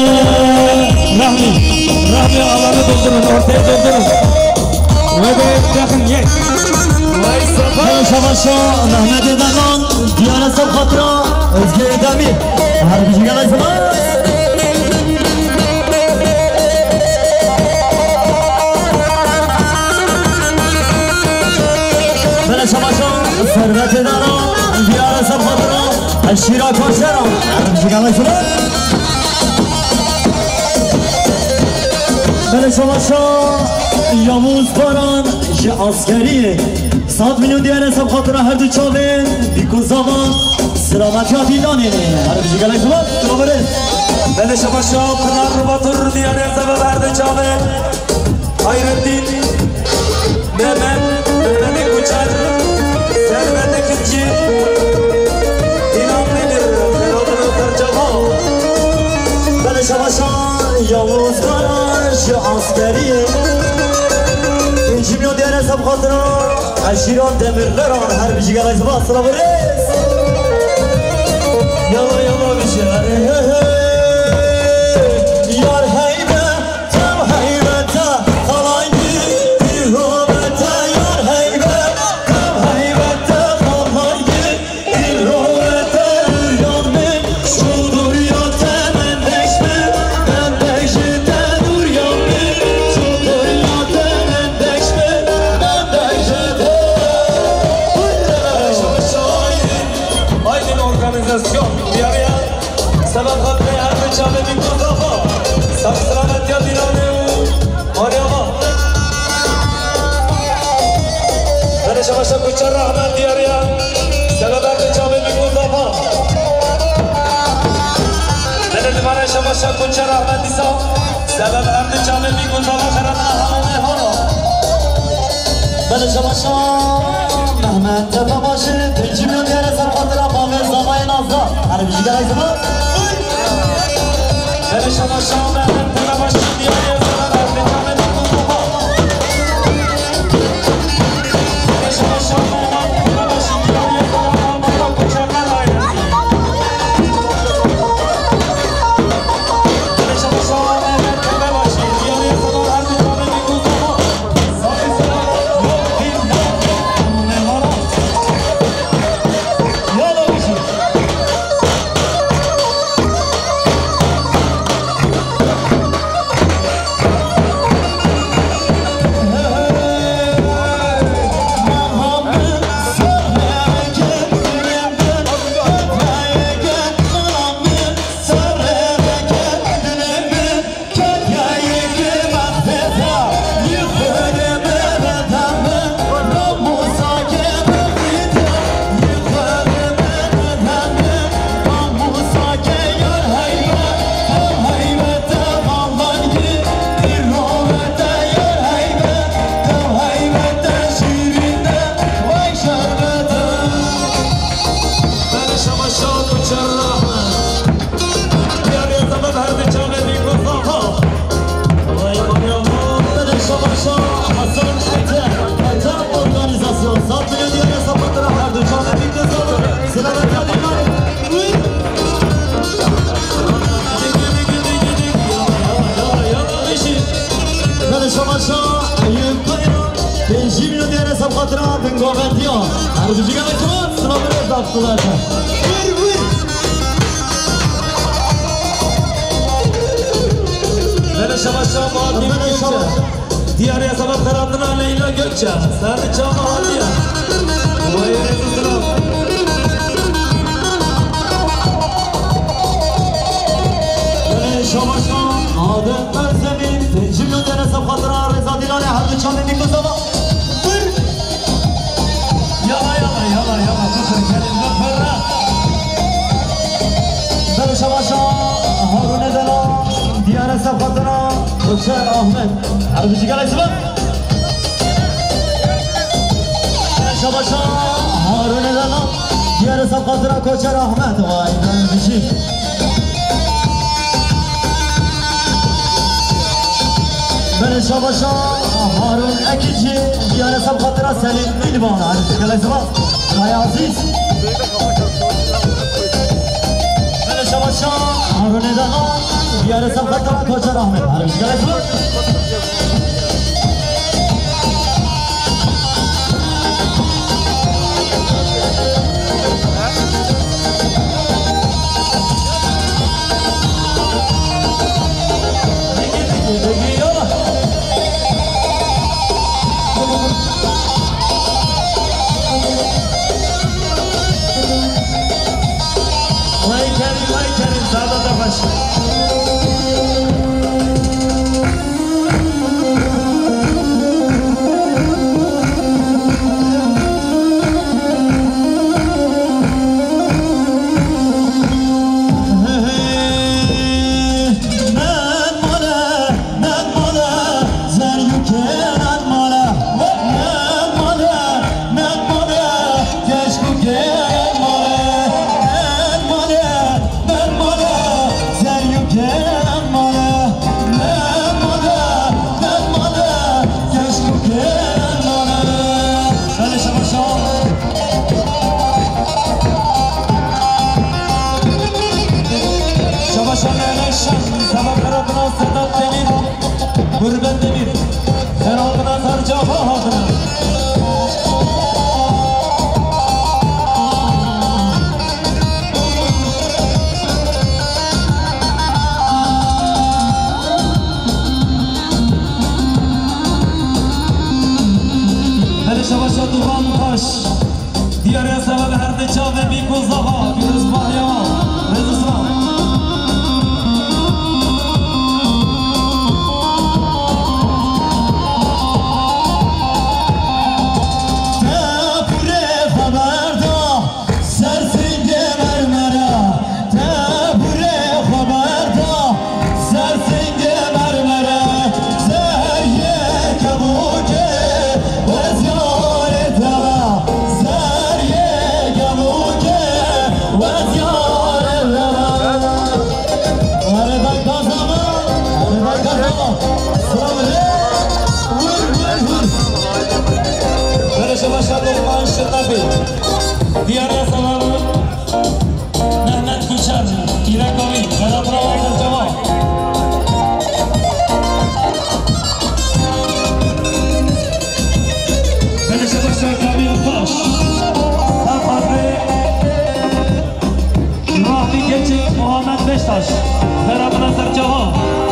رحمی رحمی آلانه دلدرون ارتای دلدرون و به دخن یک شما شا محمد دنان دیار سب خاطرا ازگه دمی هر بیجی گم از باست شما شما ثروت دارم دیار سب خاطرم اشیرا کاشرم هر شکم شما بله شما شما یاموز باران یه عسکریه صد میلیون دیار سب خاطرم هر دو چاوه بیکن زمان سلامتی ها دیلانه هر شکم شما شما بره بله شما شما پنار رو باتور دیار سب هر دو چاوه خیرالدین مهمن مهمن کوچر ثروت کچی اینام نمیر فرادن و ترجمه بله شما شما یاوز کاراش عسکریه پنجی میلیون دیار حساب خاطران اشیران دمیرلران هر بیجی گل از با سلام ریز یالا یالا بیشه یار هیبه تم هیبه تا خلانگی دیروبه سبب خاطر هر بچه بی مضافا سب سلامت یا دیرانه و آره آقا بله شما شب کچه رحمت دیاریا سبب هر بچه بی مضافا بله دمانه شما شب کچه رحمت دیسا سبب هر بچه بی مضافا خرانه همه هانا بله شما شب محمد تفا باشه پنجی میلیون دیار سر خاطر قامل زمای نازدار هر بیشی گرای زمان بله شما شما محمد تفا باشه دیاری زمان هر بچه بی مضافا بله شما شما محمد تفا باشه دیاری زمان هر بچه بی شما شما دیگه شما دیاری سبب خرابنا لیلا گچه سر چما حالیا وای رسول شما شما آدم بر زمین جلو در سب خاطر رضا دیلان هر چانه میگذارم یالا یالا یالا یالا بخور کلیم بخور در شما شما هارون دلان دیار سب خاطر کوچر احمد هر بیشی گلی سبب در شما شما هارون دلان دیار سب خاطر کوچر احمد وای در بیشی من شما شما هارون اکیچی دیار سب خاطر سلیم میلوان هر بیشی گلی سبب رای عزیز من شما شما هارون دلان دیار سب خاطر کوچر احمد هر بیشی گلی سبب Gurbet demir, sen aldına sarcafa adına Hele şavaşa duran taş Diyarya sebep her de çağ ve bir kuzaha Bir ısmah yaman, rezisman Diyarya salamı Mehmet Kuşar İrakovi Vedat Ravazır Cemal Fenişe Başar Kamil Taş Tafadri Rahmi Geçik Muhammed Beştaş Ferhat Nazır Cemal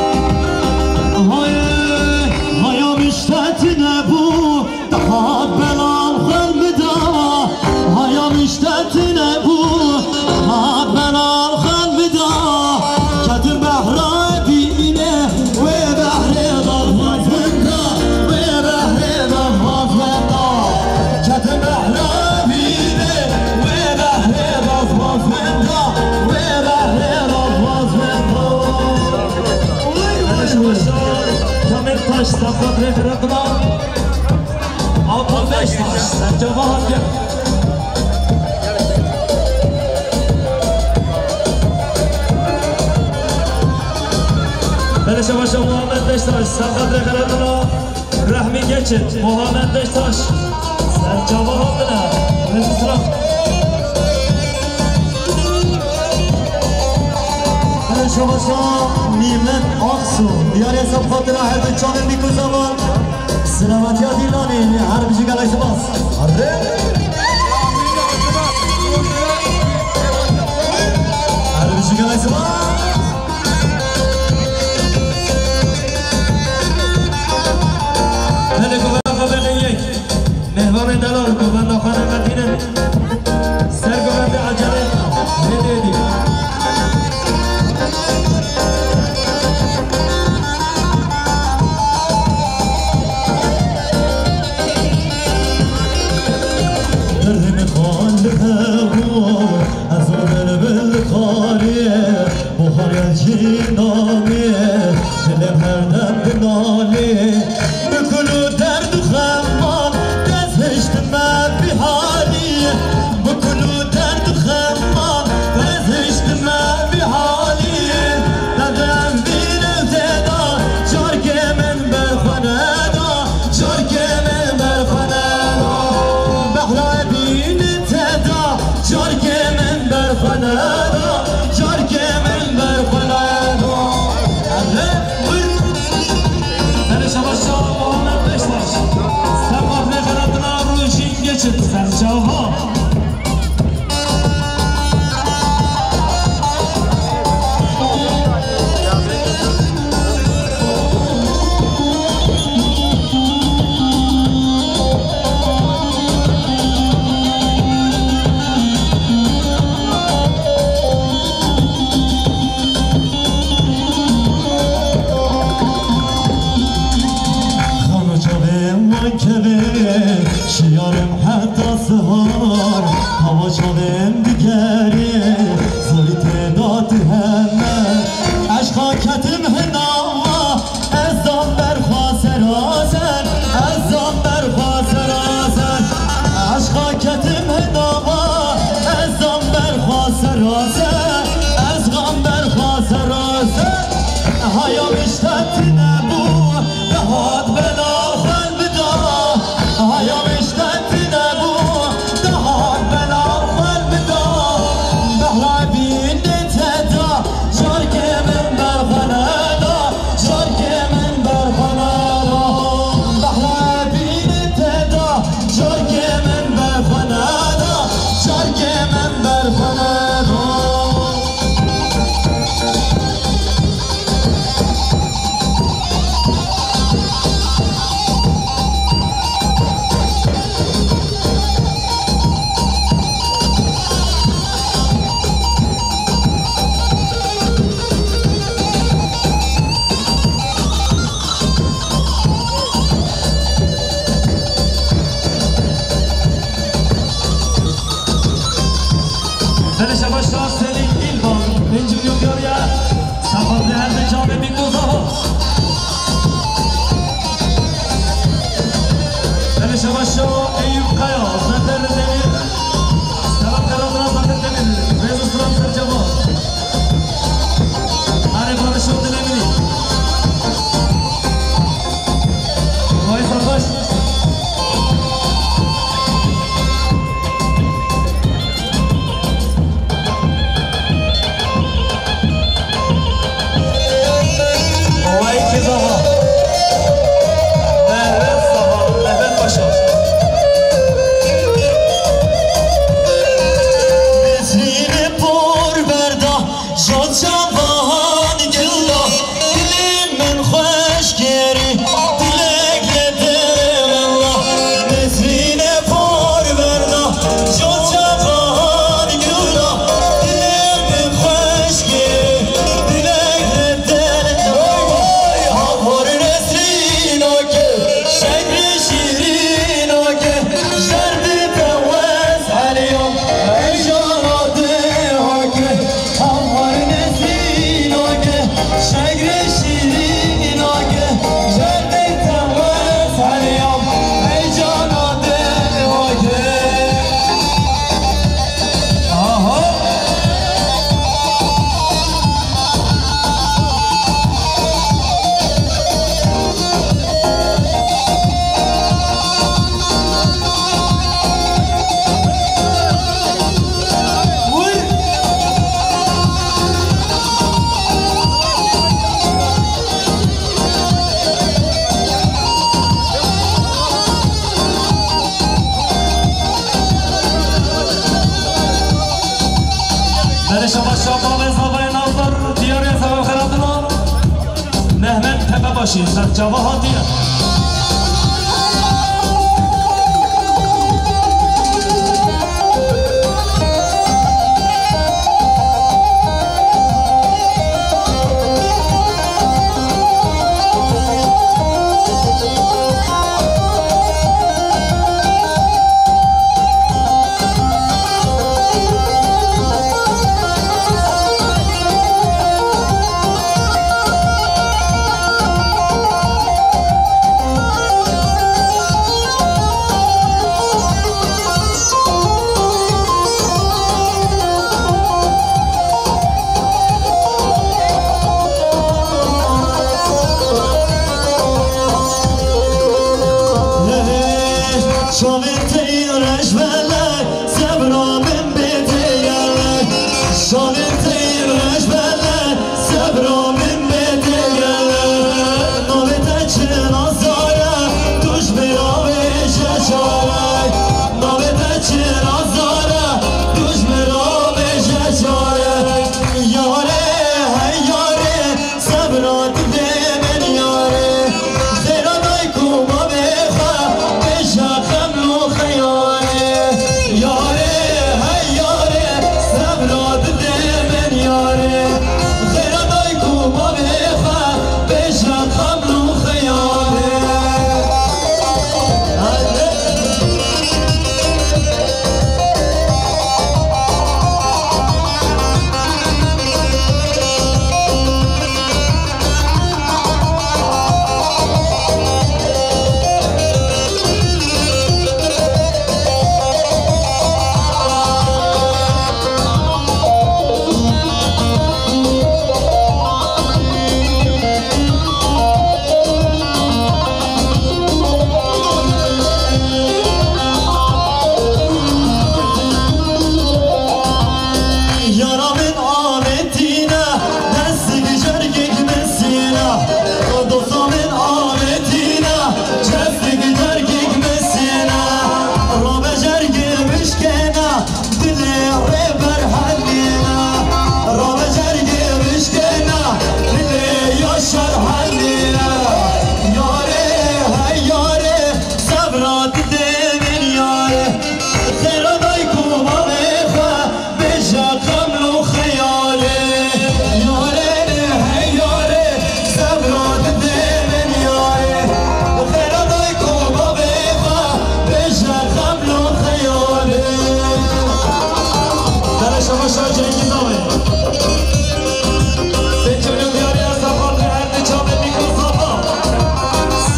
Hayır hayam işletine bu daha belal kalmıda hayam işletine bu daha belal kalmıda Kedim behra dine ve behre dalmazında ve behre dalmazında Kedim behra dine ve behre dalmazında ve behre dalmazında Kamil Taş Tafadri Ferhat'ına altmış beş taş sen cevap gel Fenişe Başa Muhammed Beştaş Sakat Rekaratına Rahmi Geçit Muhammed Beştaş sen cevap hakkına Resul Sıram Fenişe Başa Nimet Aksu Diyarya sab xatir her çanın bir kuzaman Selamat ya dilani her bir şey galaysı bas Arde Her bir şey galaysı bas دلم بنالی بکلو درد و خمان دزهشت من بی حالی بکلو درد و خمان دزهشت من بی حالی دادم بینم تدا جارگ من برخانه دا جارگ من برخانه دا بحرا بین تدا جارگ من برخانه دا جارگ من برخانه سرچاها شیارم حتی سهار هوا شاوم دیگری زوری تعداد همه عشقا کتم هناما از دام برخواست رازن از دام برخواست رازن عشقا کتم هناما از دام برخواست رازن از غام برخواست رازن هایا بشتت نبو دهات بنا باشی سرچاوه ها دیره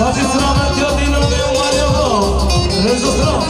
صافي سلامت يا دين اليوم اليوم رزق سلام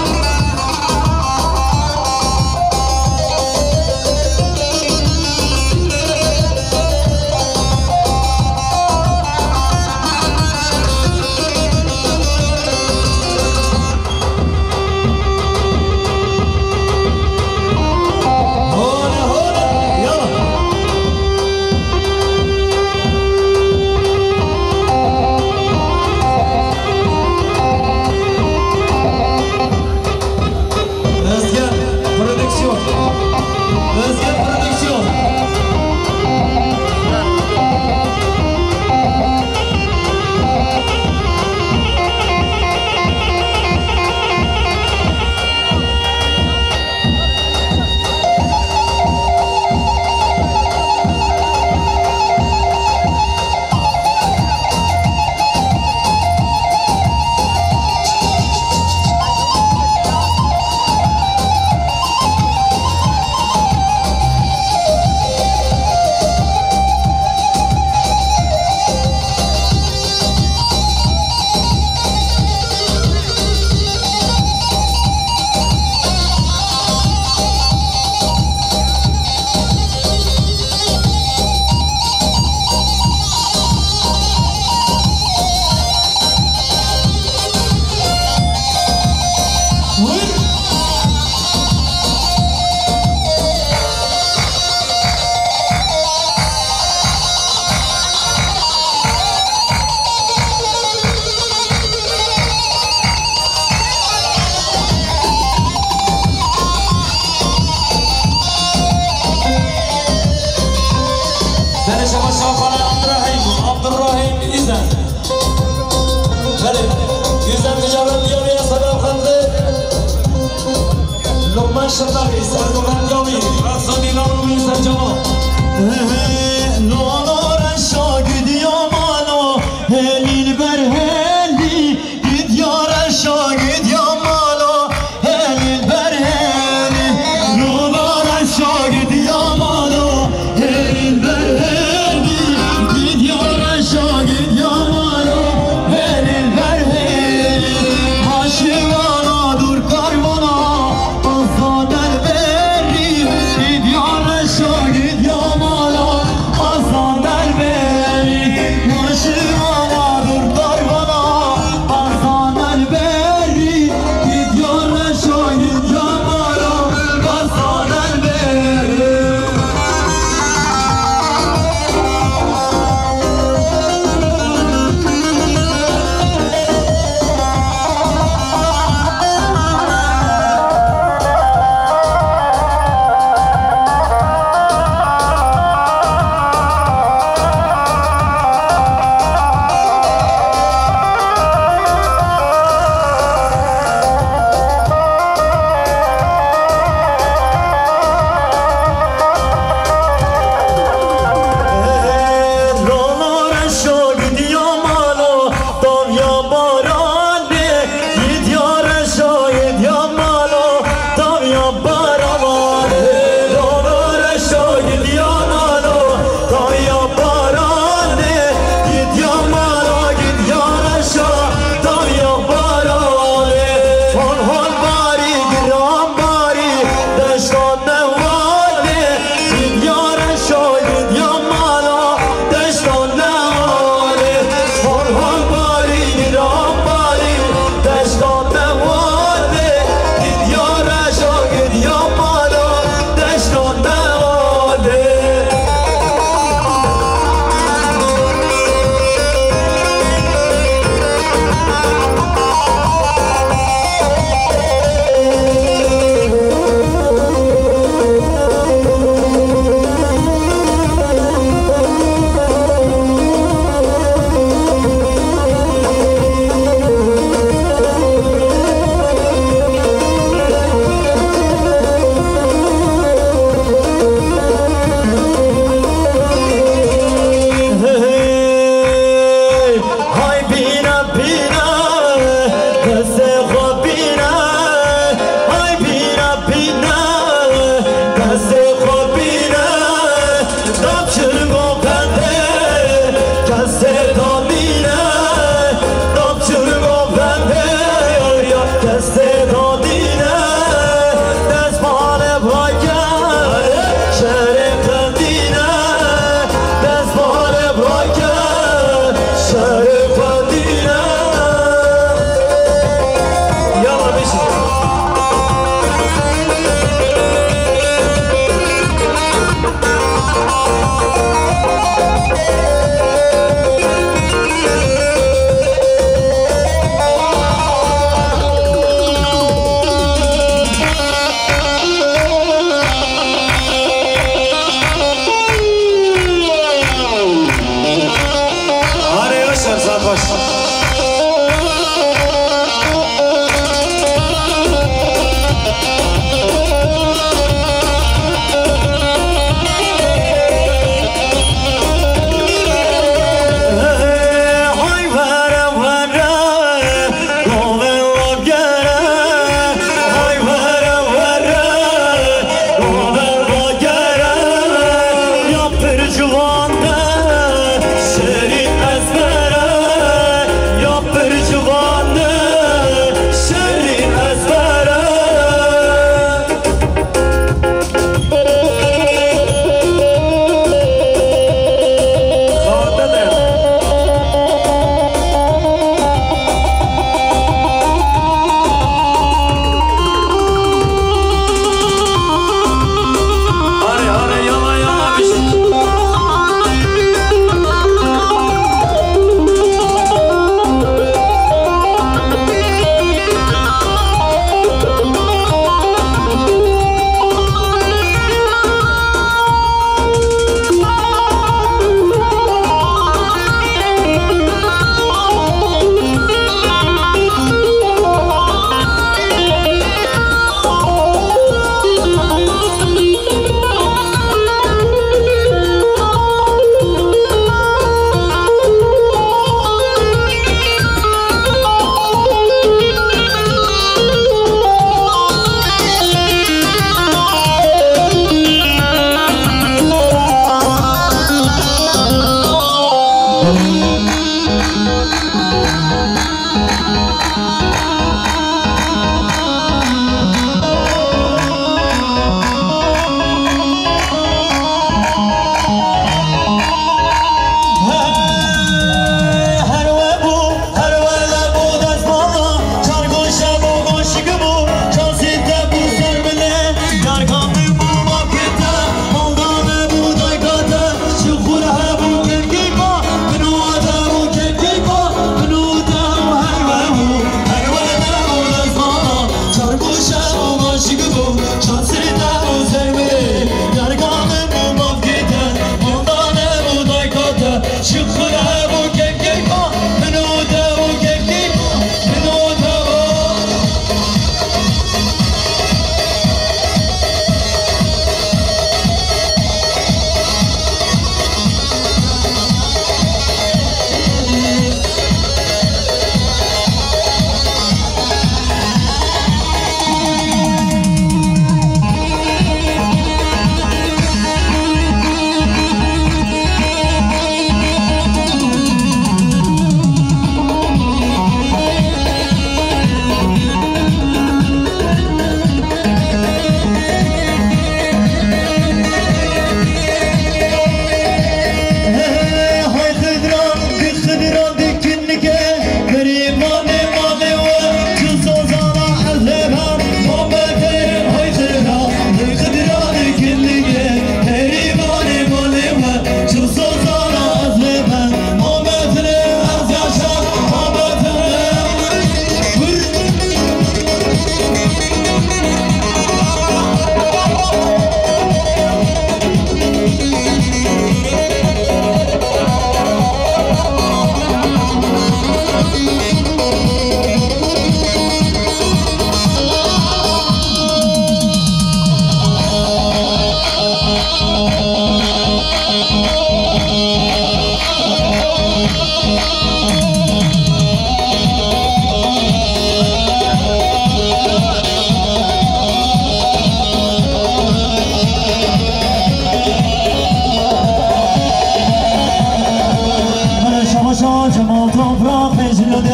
Azam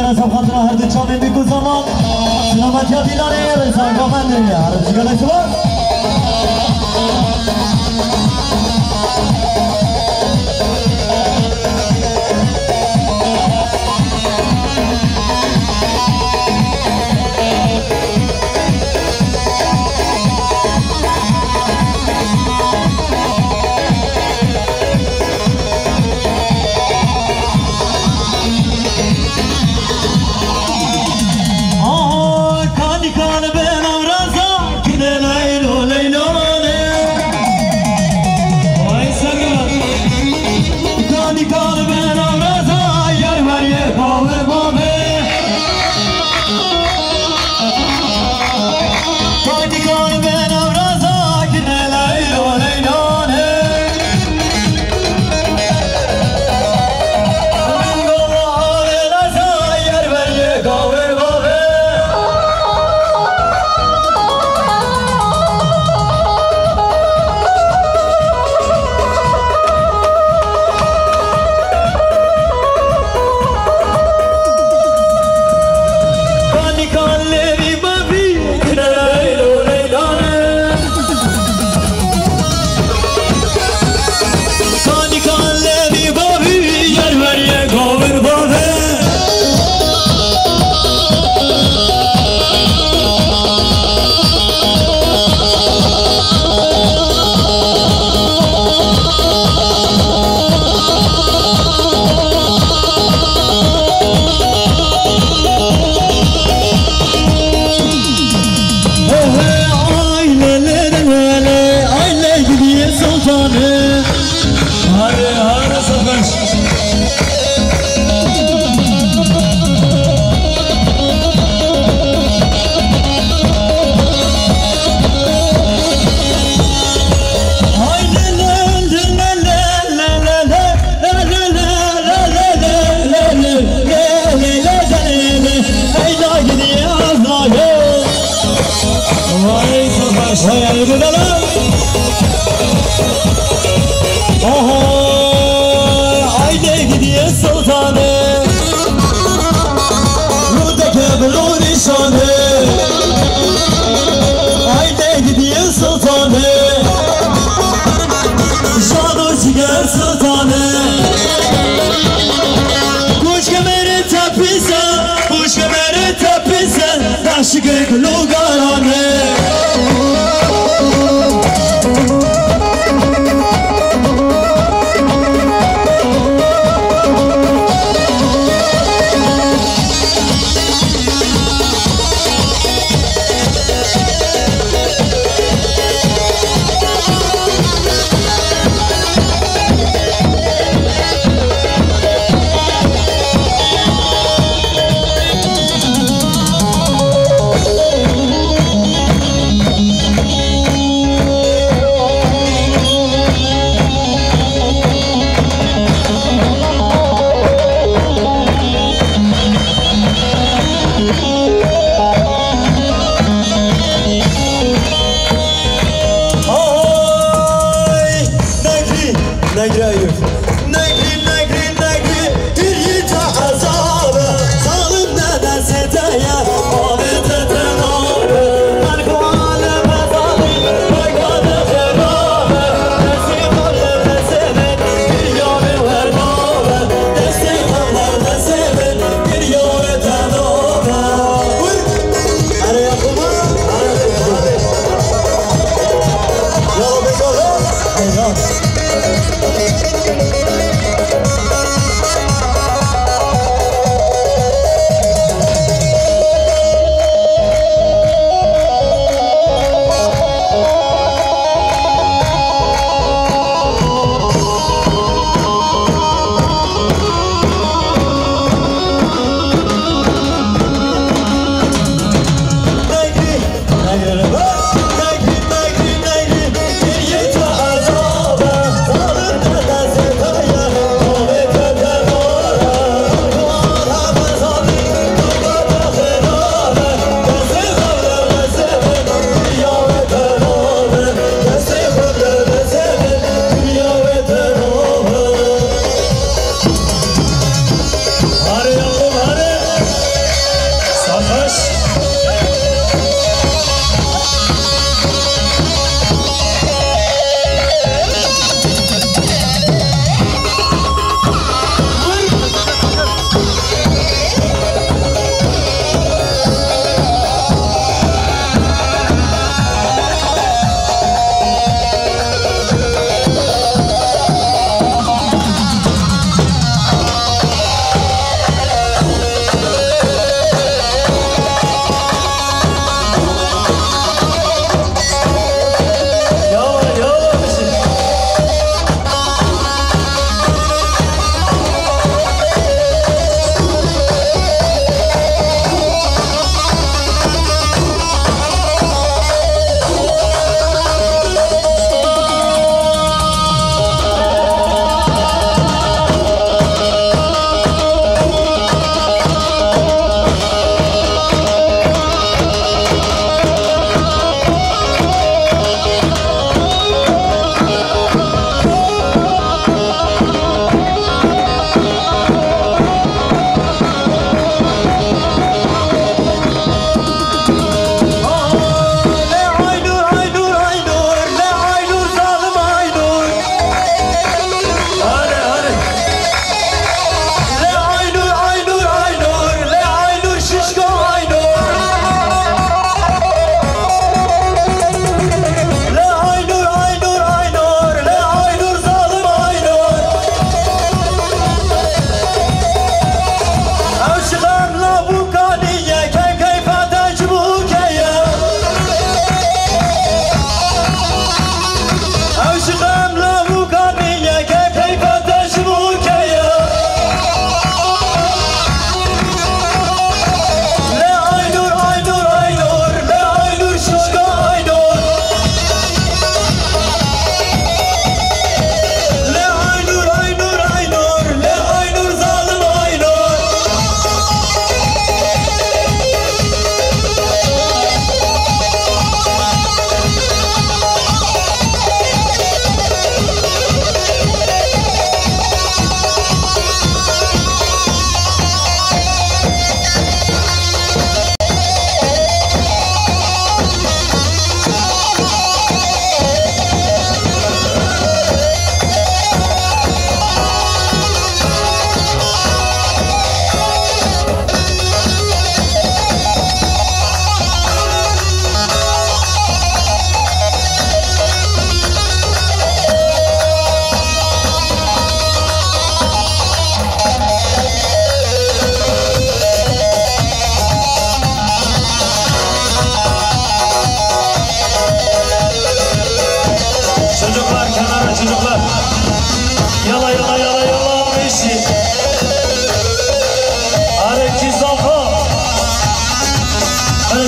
برای سب خاطر هر دو چامه میگو زمان سلامتی ها دیلانه یه بسان کامن دیگه هر چی گله شما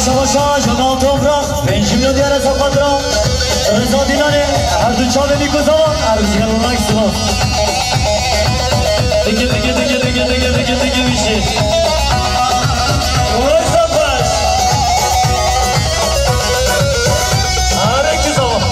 شباشا جمال توفرق پنج میلیون دیار حساب خاطران رضا دیلانه هر دو چاوه میگذارم عروسی الله اکسلاف دیگه دیگه دیگه دیگه دیگه دیگه دیگه میشه وای سفاش هر کی زمان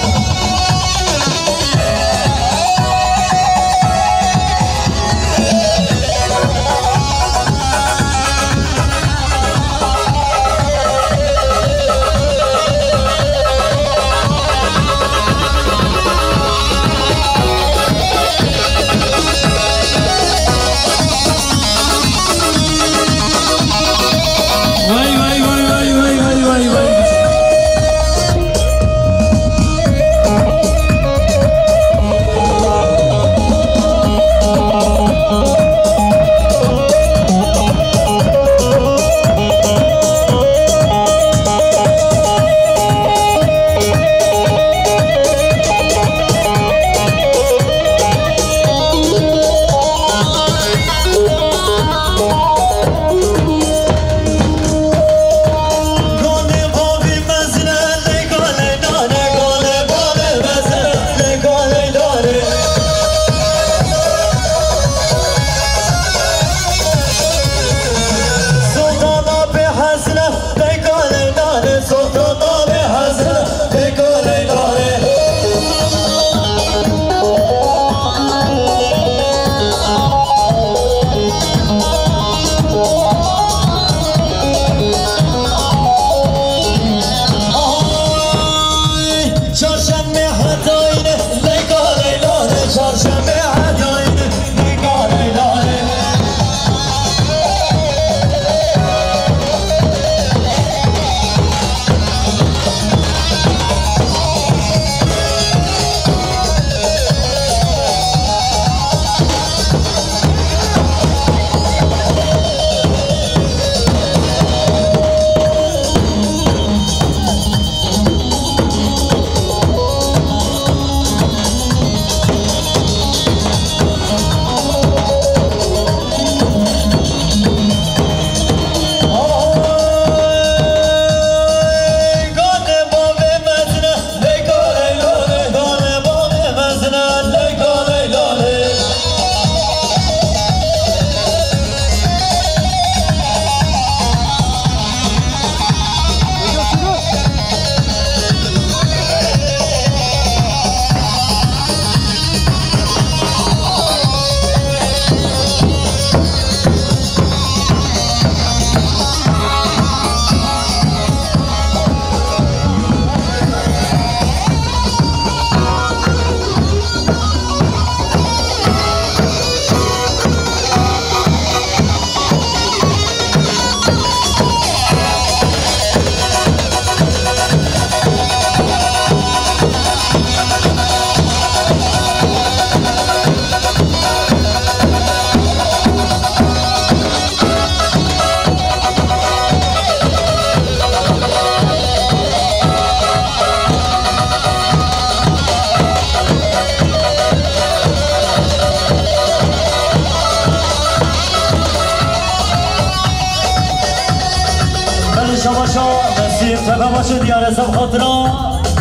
باشه دیار حساب خاطران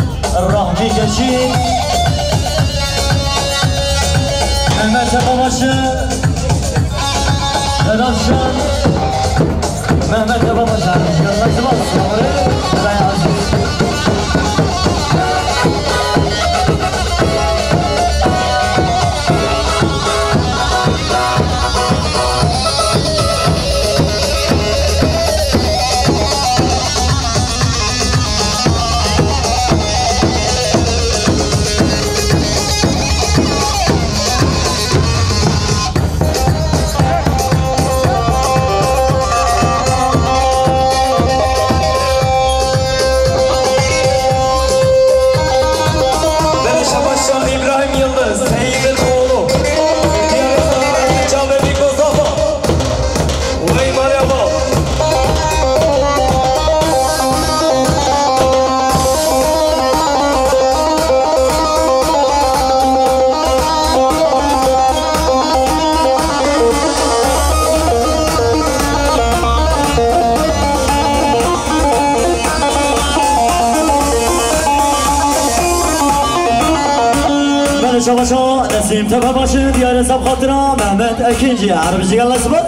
راه میکشید محمد باشه هداشن محمد باشه الله سبحانه باشا باشا نسیم تبه باشه دیار سب خاطرم محمد اکنجی عربی جیگل نسبت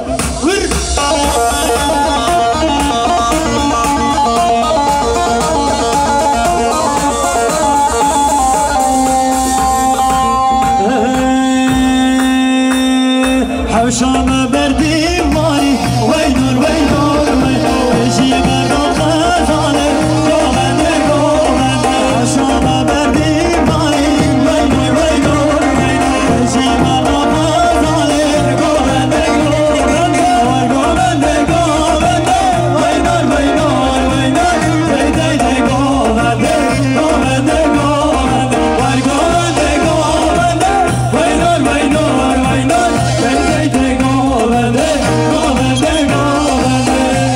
حوشام بردی ماری وینور وینور وینور جی بردم خزانه گوهنده گوهنده حوشام بردی ماری وینور وینور وینور جی بردم خزانه گوهنده گوهنده گوهنده گوهنده وینور وینور وینور دی دی دی گوهنده گوهنده گوهنده وای گوهنده گوهنده وینور وینور وینور دی دی دی گوهنده گوهنده گوهنده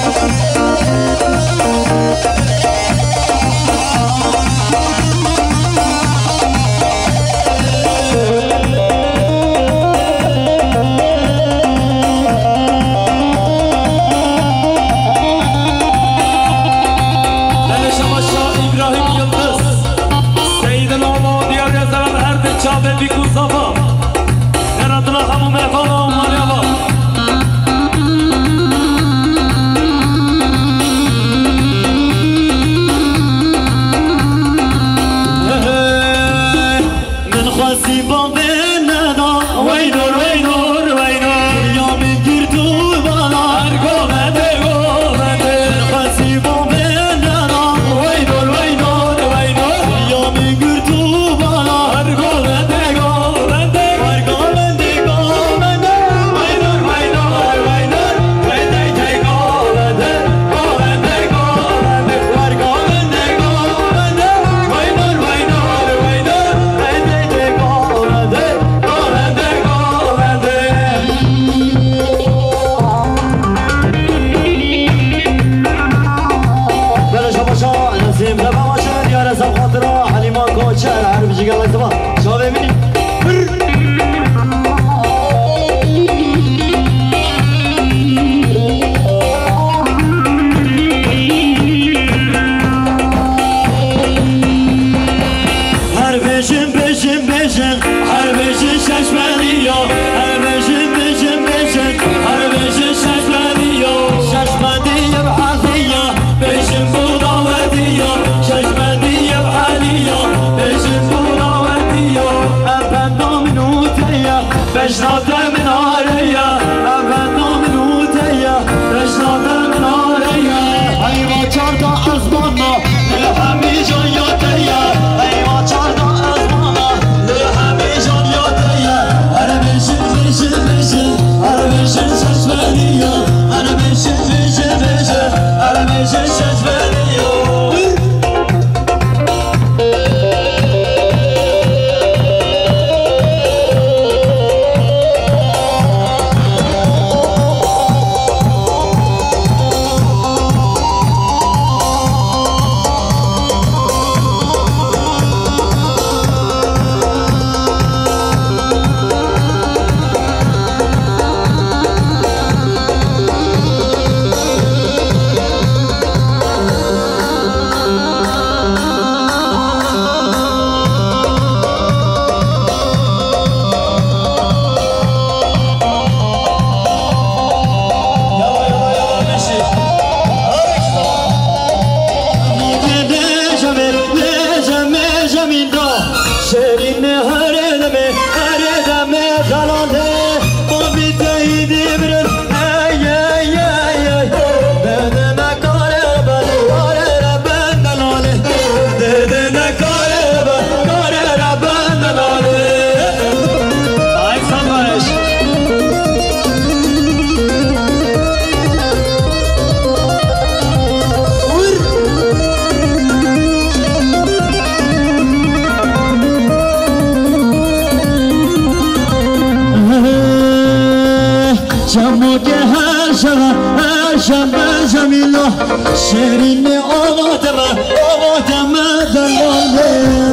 شیرین آواتم آواتم دلاله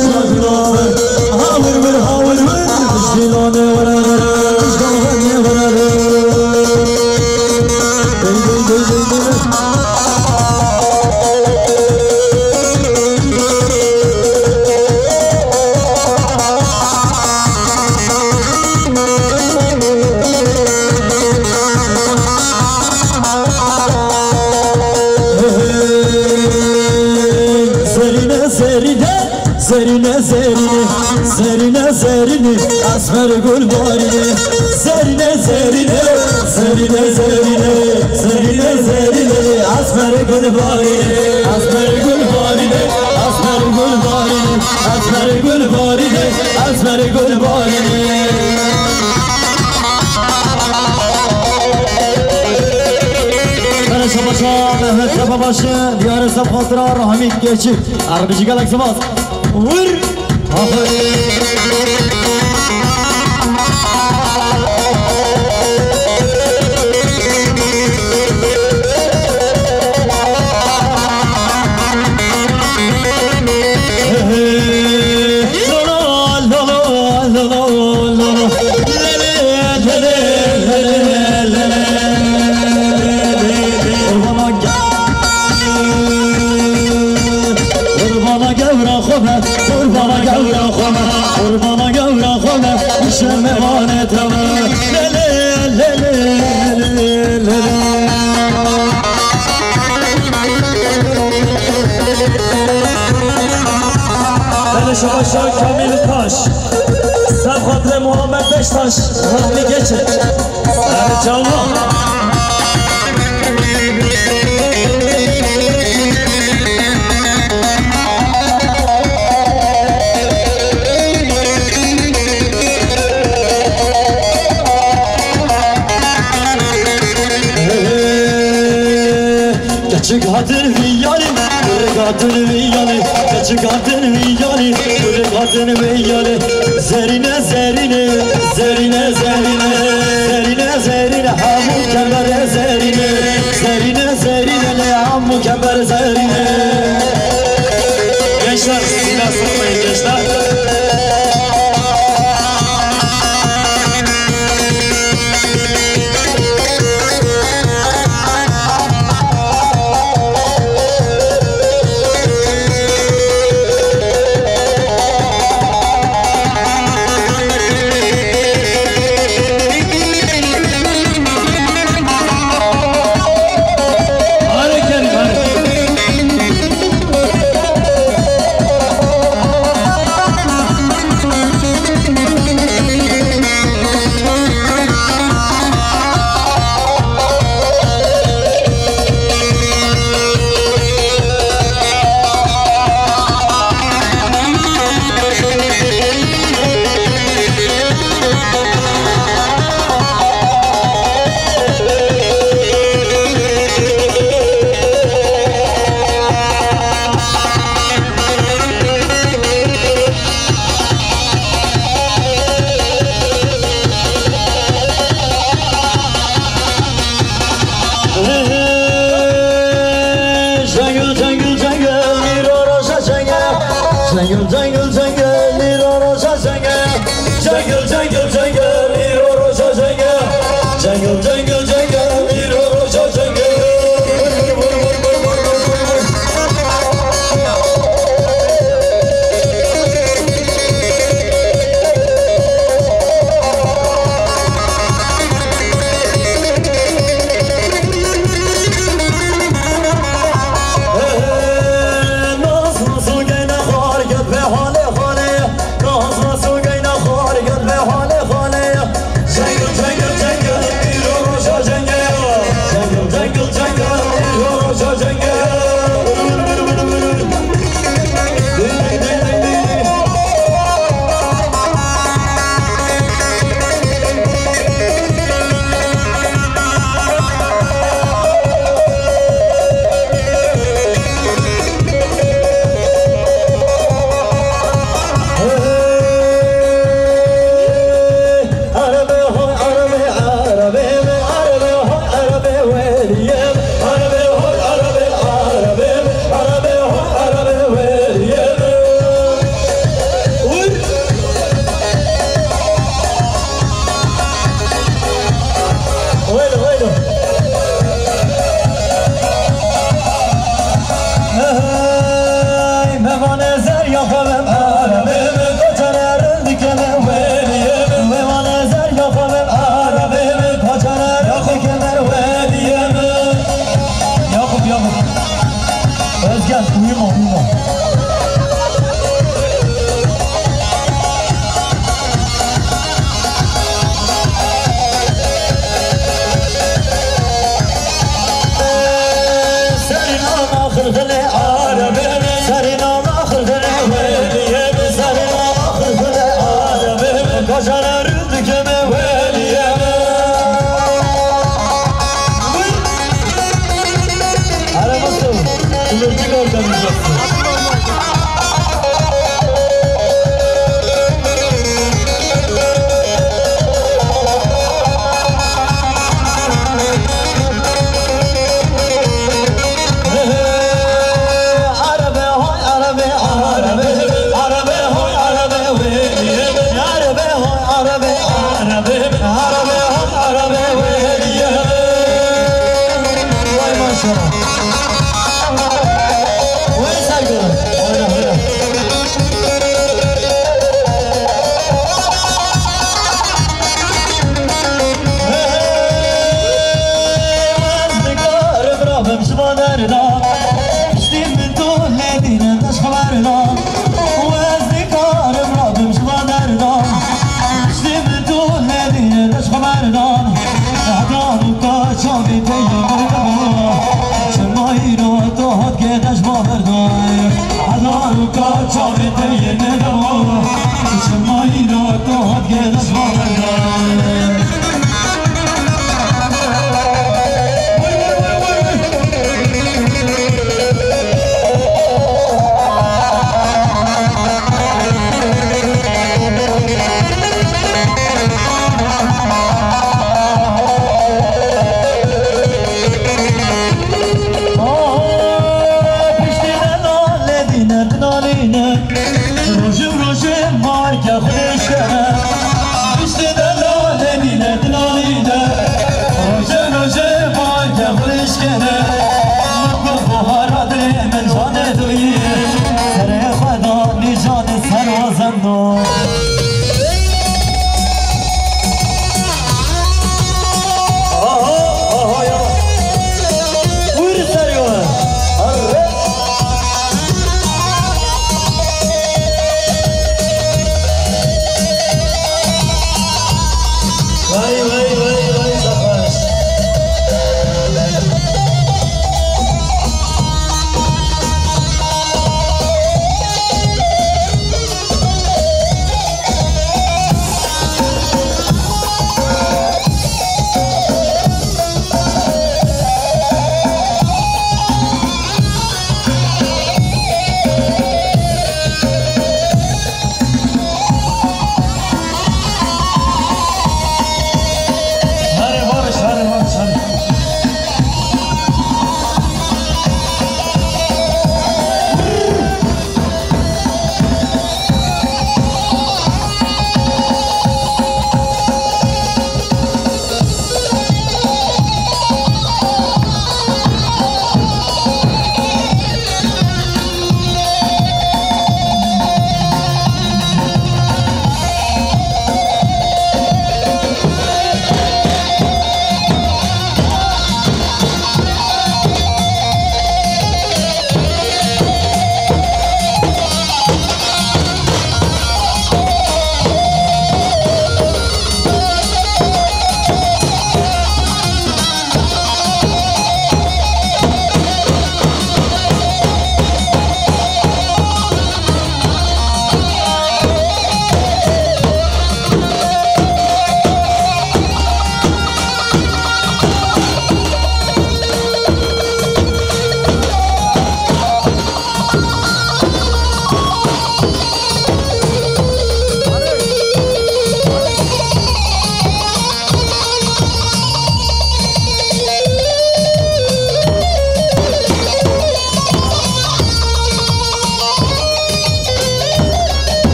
هاور ور هاور ور شیلانه وراره شیلانه وراره زرینه زرینه زرینه زرینه زرینه اسمر گل بارینه زرینه زرینه زرینه زرینه زرینه زرینه اسمر گل بارینه اسمر گل بارینه اسمر گل بارینه اسمر گل بارینه اسمر گل بارینه شما مهمت خفا باشه دیار سب خاطره رو همین گیچی عربیجی گلک سماز ور آخر قربانا گورا خومه قربانا گورا خومه شمعانه تمه لله لله لله بله شما شای کامیل پاش سب خاطر محمد بشتاش رحمی گچه بله جوان Kaçık hatır viyali, kırık hatır viyali Kaçık hatır viyali, kırık hatır viyali Zerine zerine, zerine zerine Zerine zerine, hamu kember zerine Zerine zerine, le hamu kember zerine Gençler, silah sıkmayın gençler Jungle, jungle, jungle, little Rosa jungle. Jungle, jungle, jungle, little Rosa jungle. Jungle, jungle, jungle, little Rosa jungle. سرنا خلقنا عربي سرنا خلقنا ولي سرنا خلقنا عربي كشنا ردك ولي على مصر ردك organizasyonu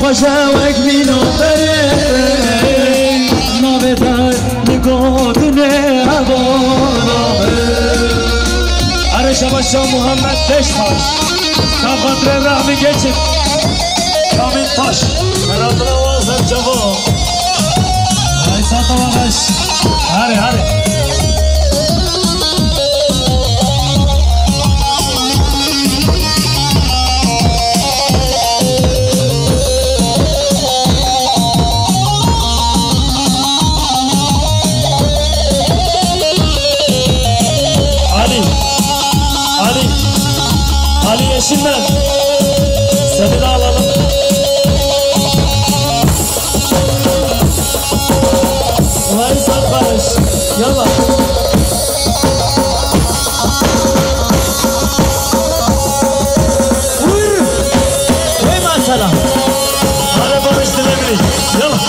خوشا وک بینو بره نامه در نگاه دونه هوانا عرش باشا محمد دشتاش نفت رحمی گچه کامین تاش مراد روازم جواب ایسا تو آقاش هره هره Yeşilmen seni de alalım. Vay sarhoş yalla. Vur. Vay masala. Hadi barıştı Emri. Yalla.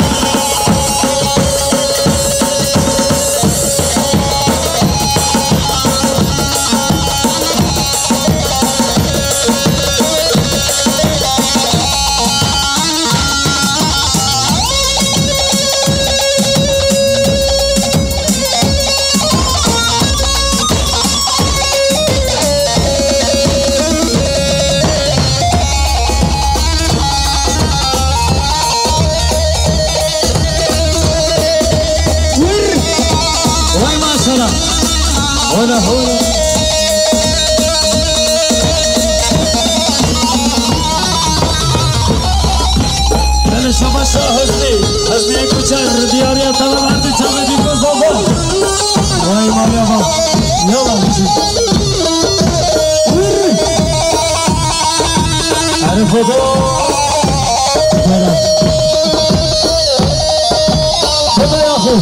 هنا هنا أنا شباشا حزني حزني كوشر دياري طلب عندي شامي بيكو زوزو واي مال يابا يلا نجي عرفوا ده خذ يا اخو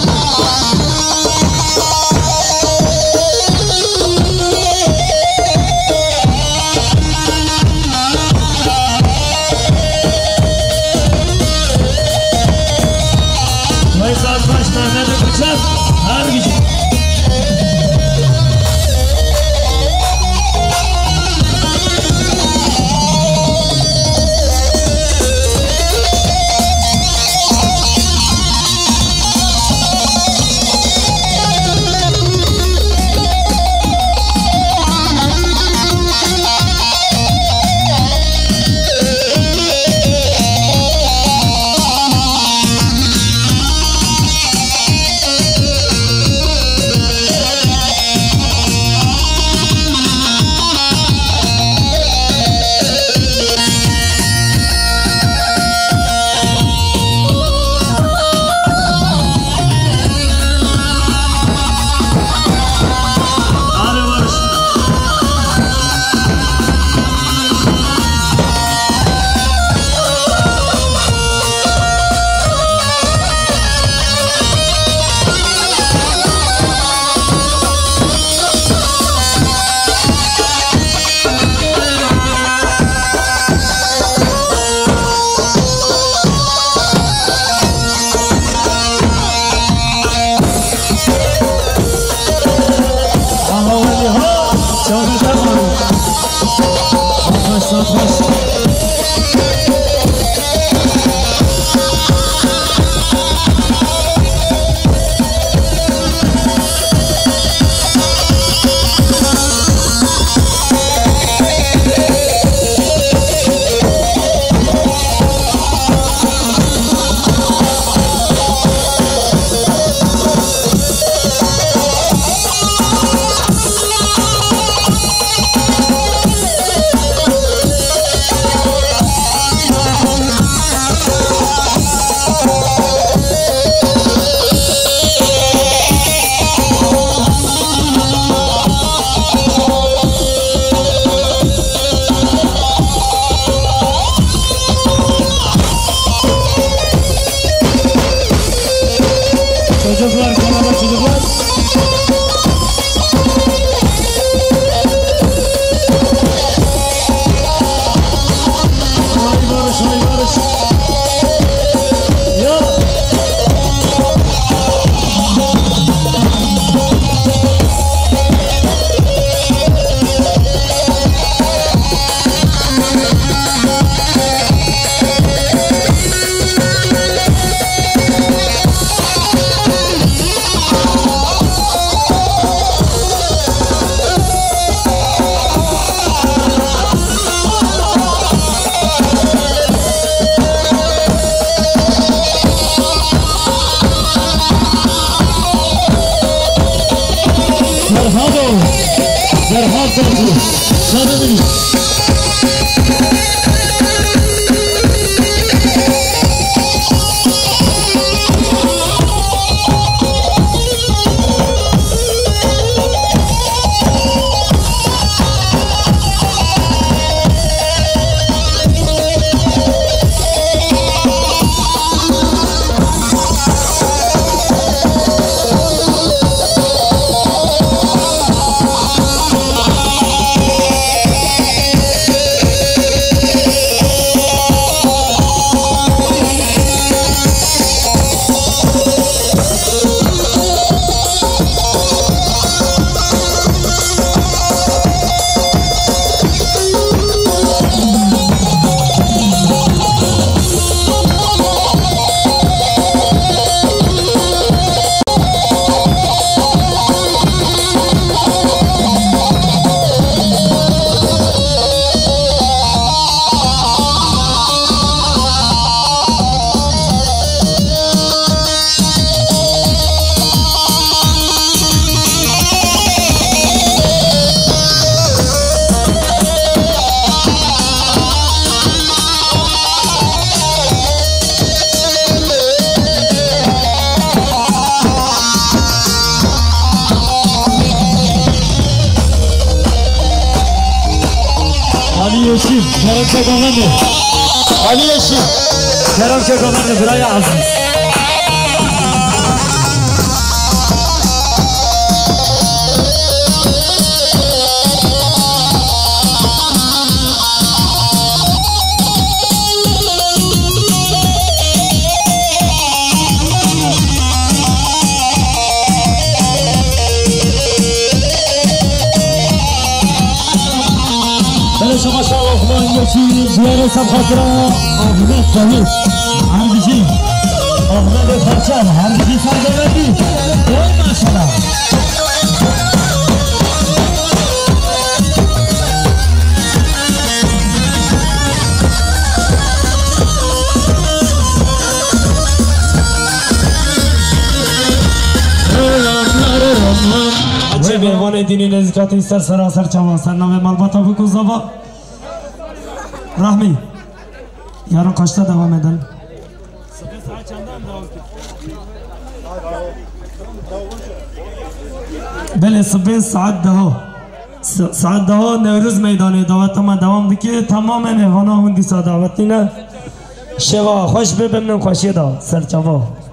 سرخی شده بینید شرم که گوهنده علی اشی شرم که گوهنده برای عزیز شما شما خدا یکی دیار سب خاطر آهمه صحیح عربیشی آهمه فرچن عربیشی سرگردی اوه ماشالله چه مهمان دینی نزدیکاتی سر سراسر چوان سرنامه مالباتا بکن زبا رحمی یارو کاشته دوام میدن بله صبح ساعت ده ساعت ده نوروز میدانی دعوت ما دوام دیگه تمام مهمان ها هندی سا دعوتی نه شوا خوش ببینم خوشی دا سر چوا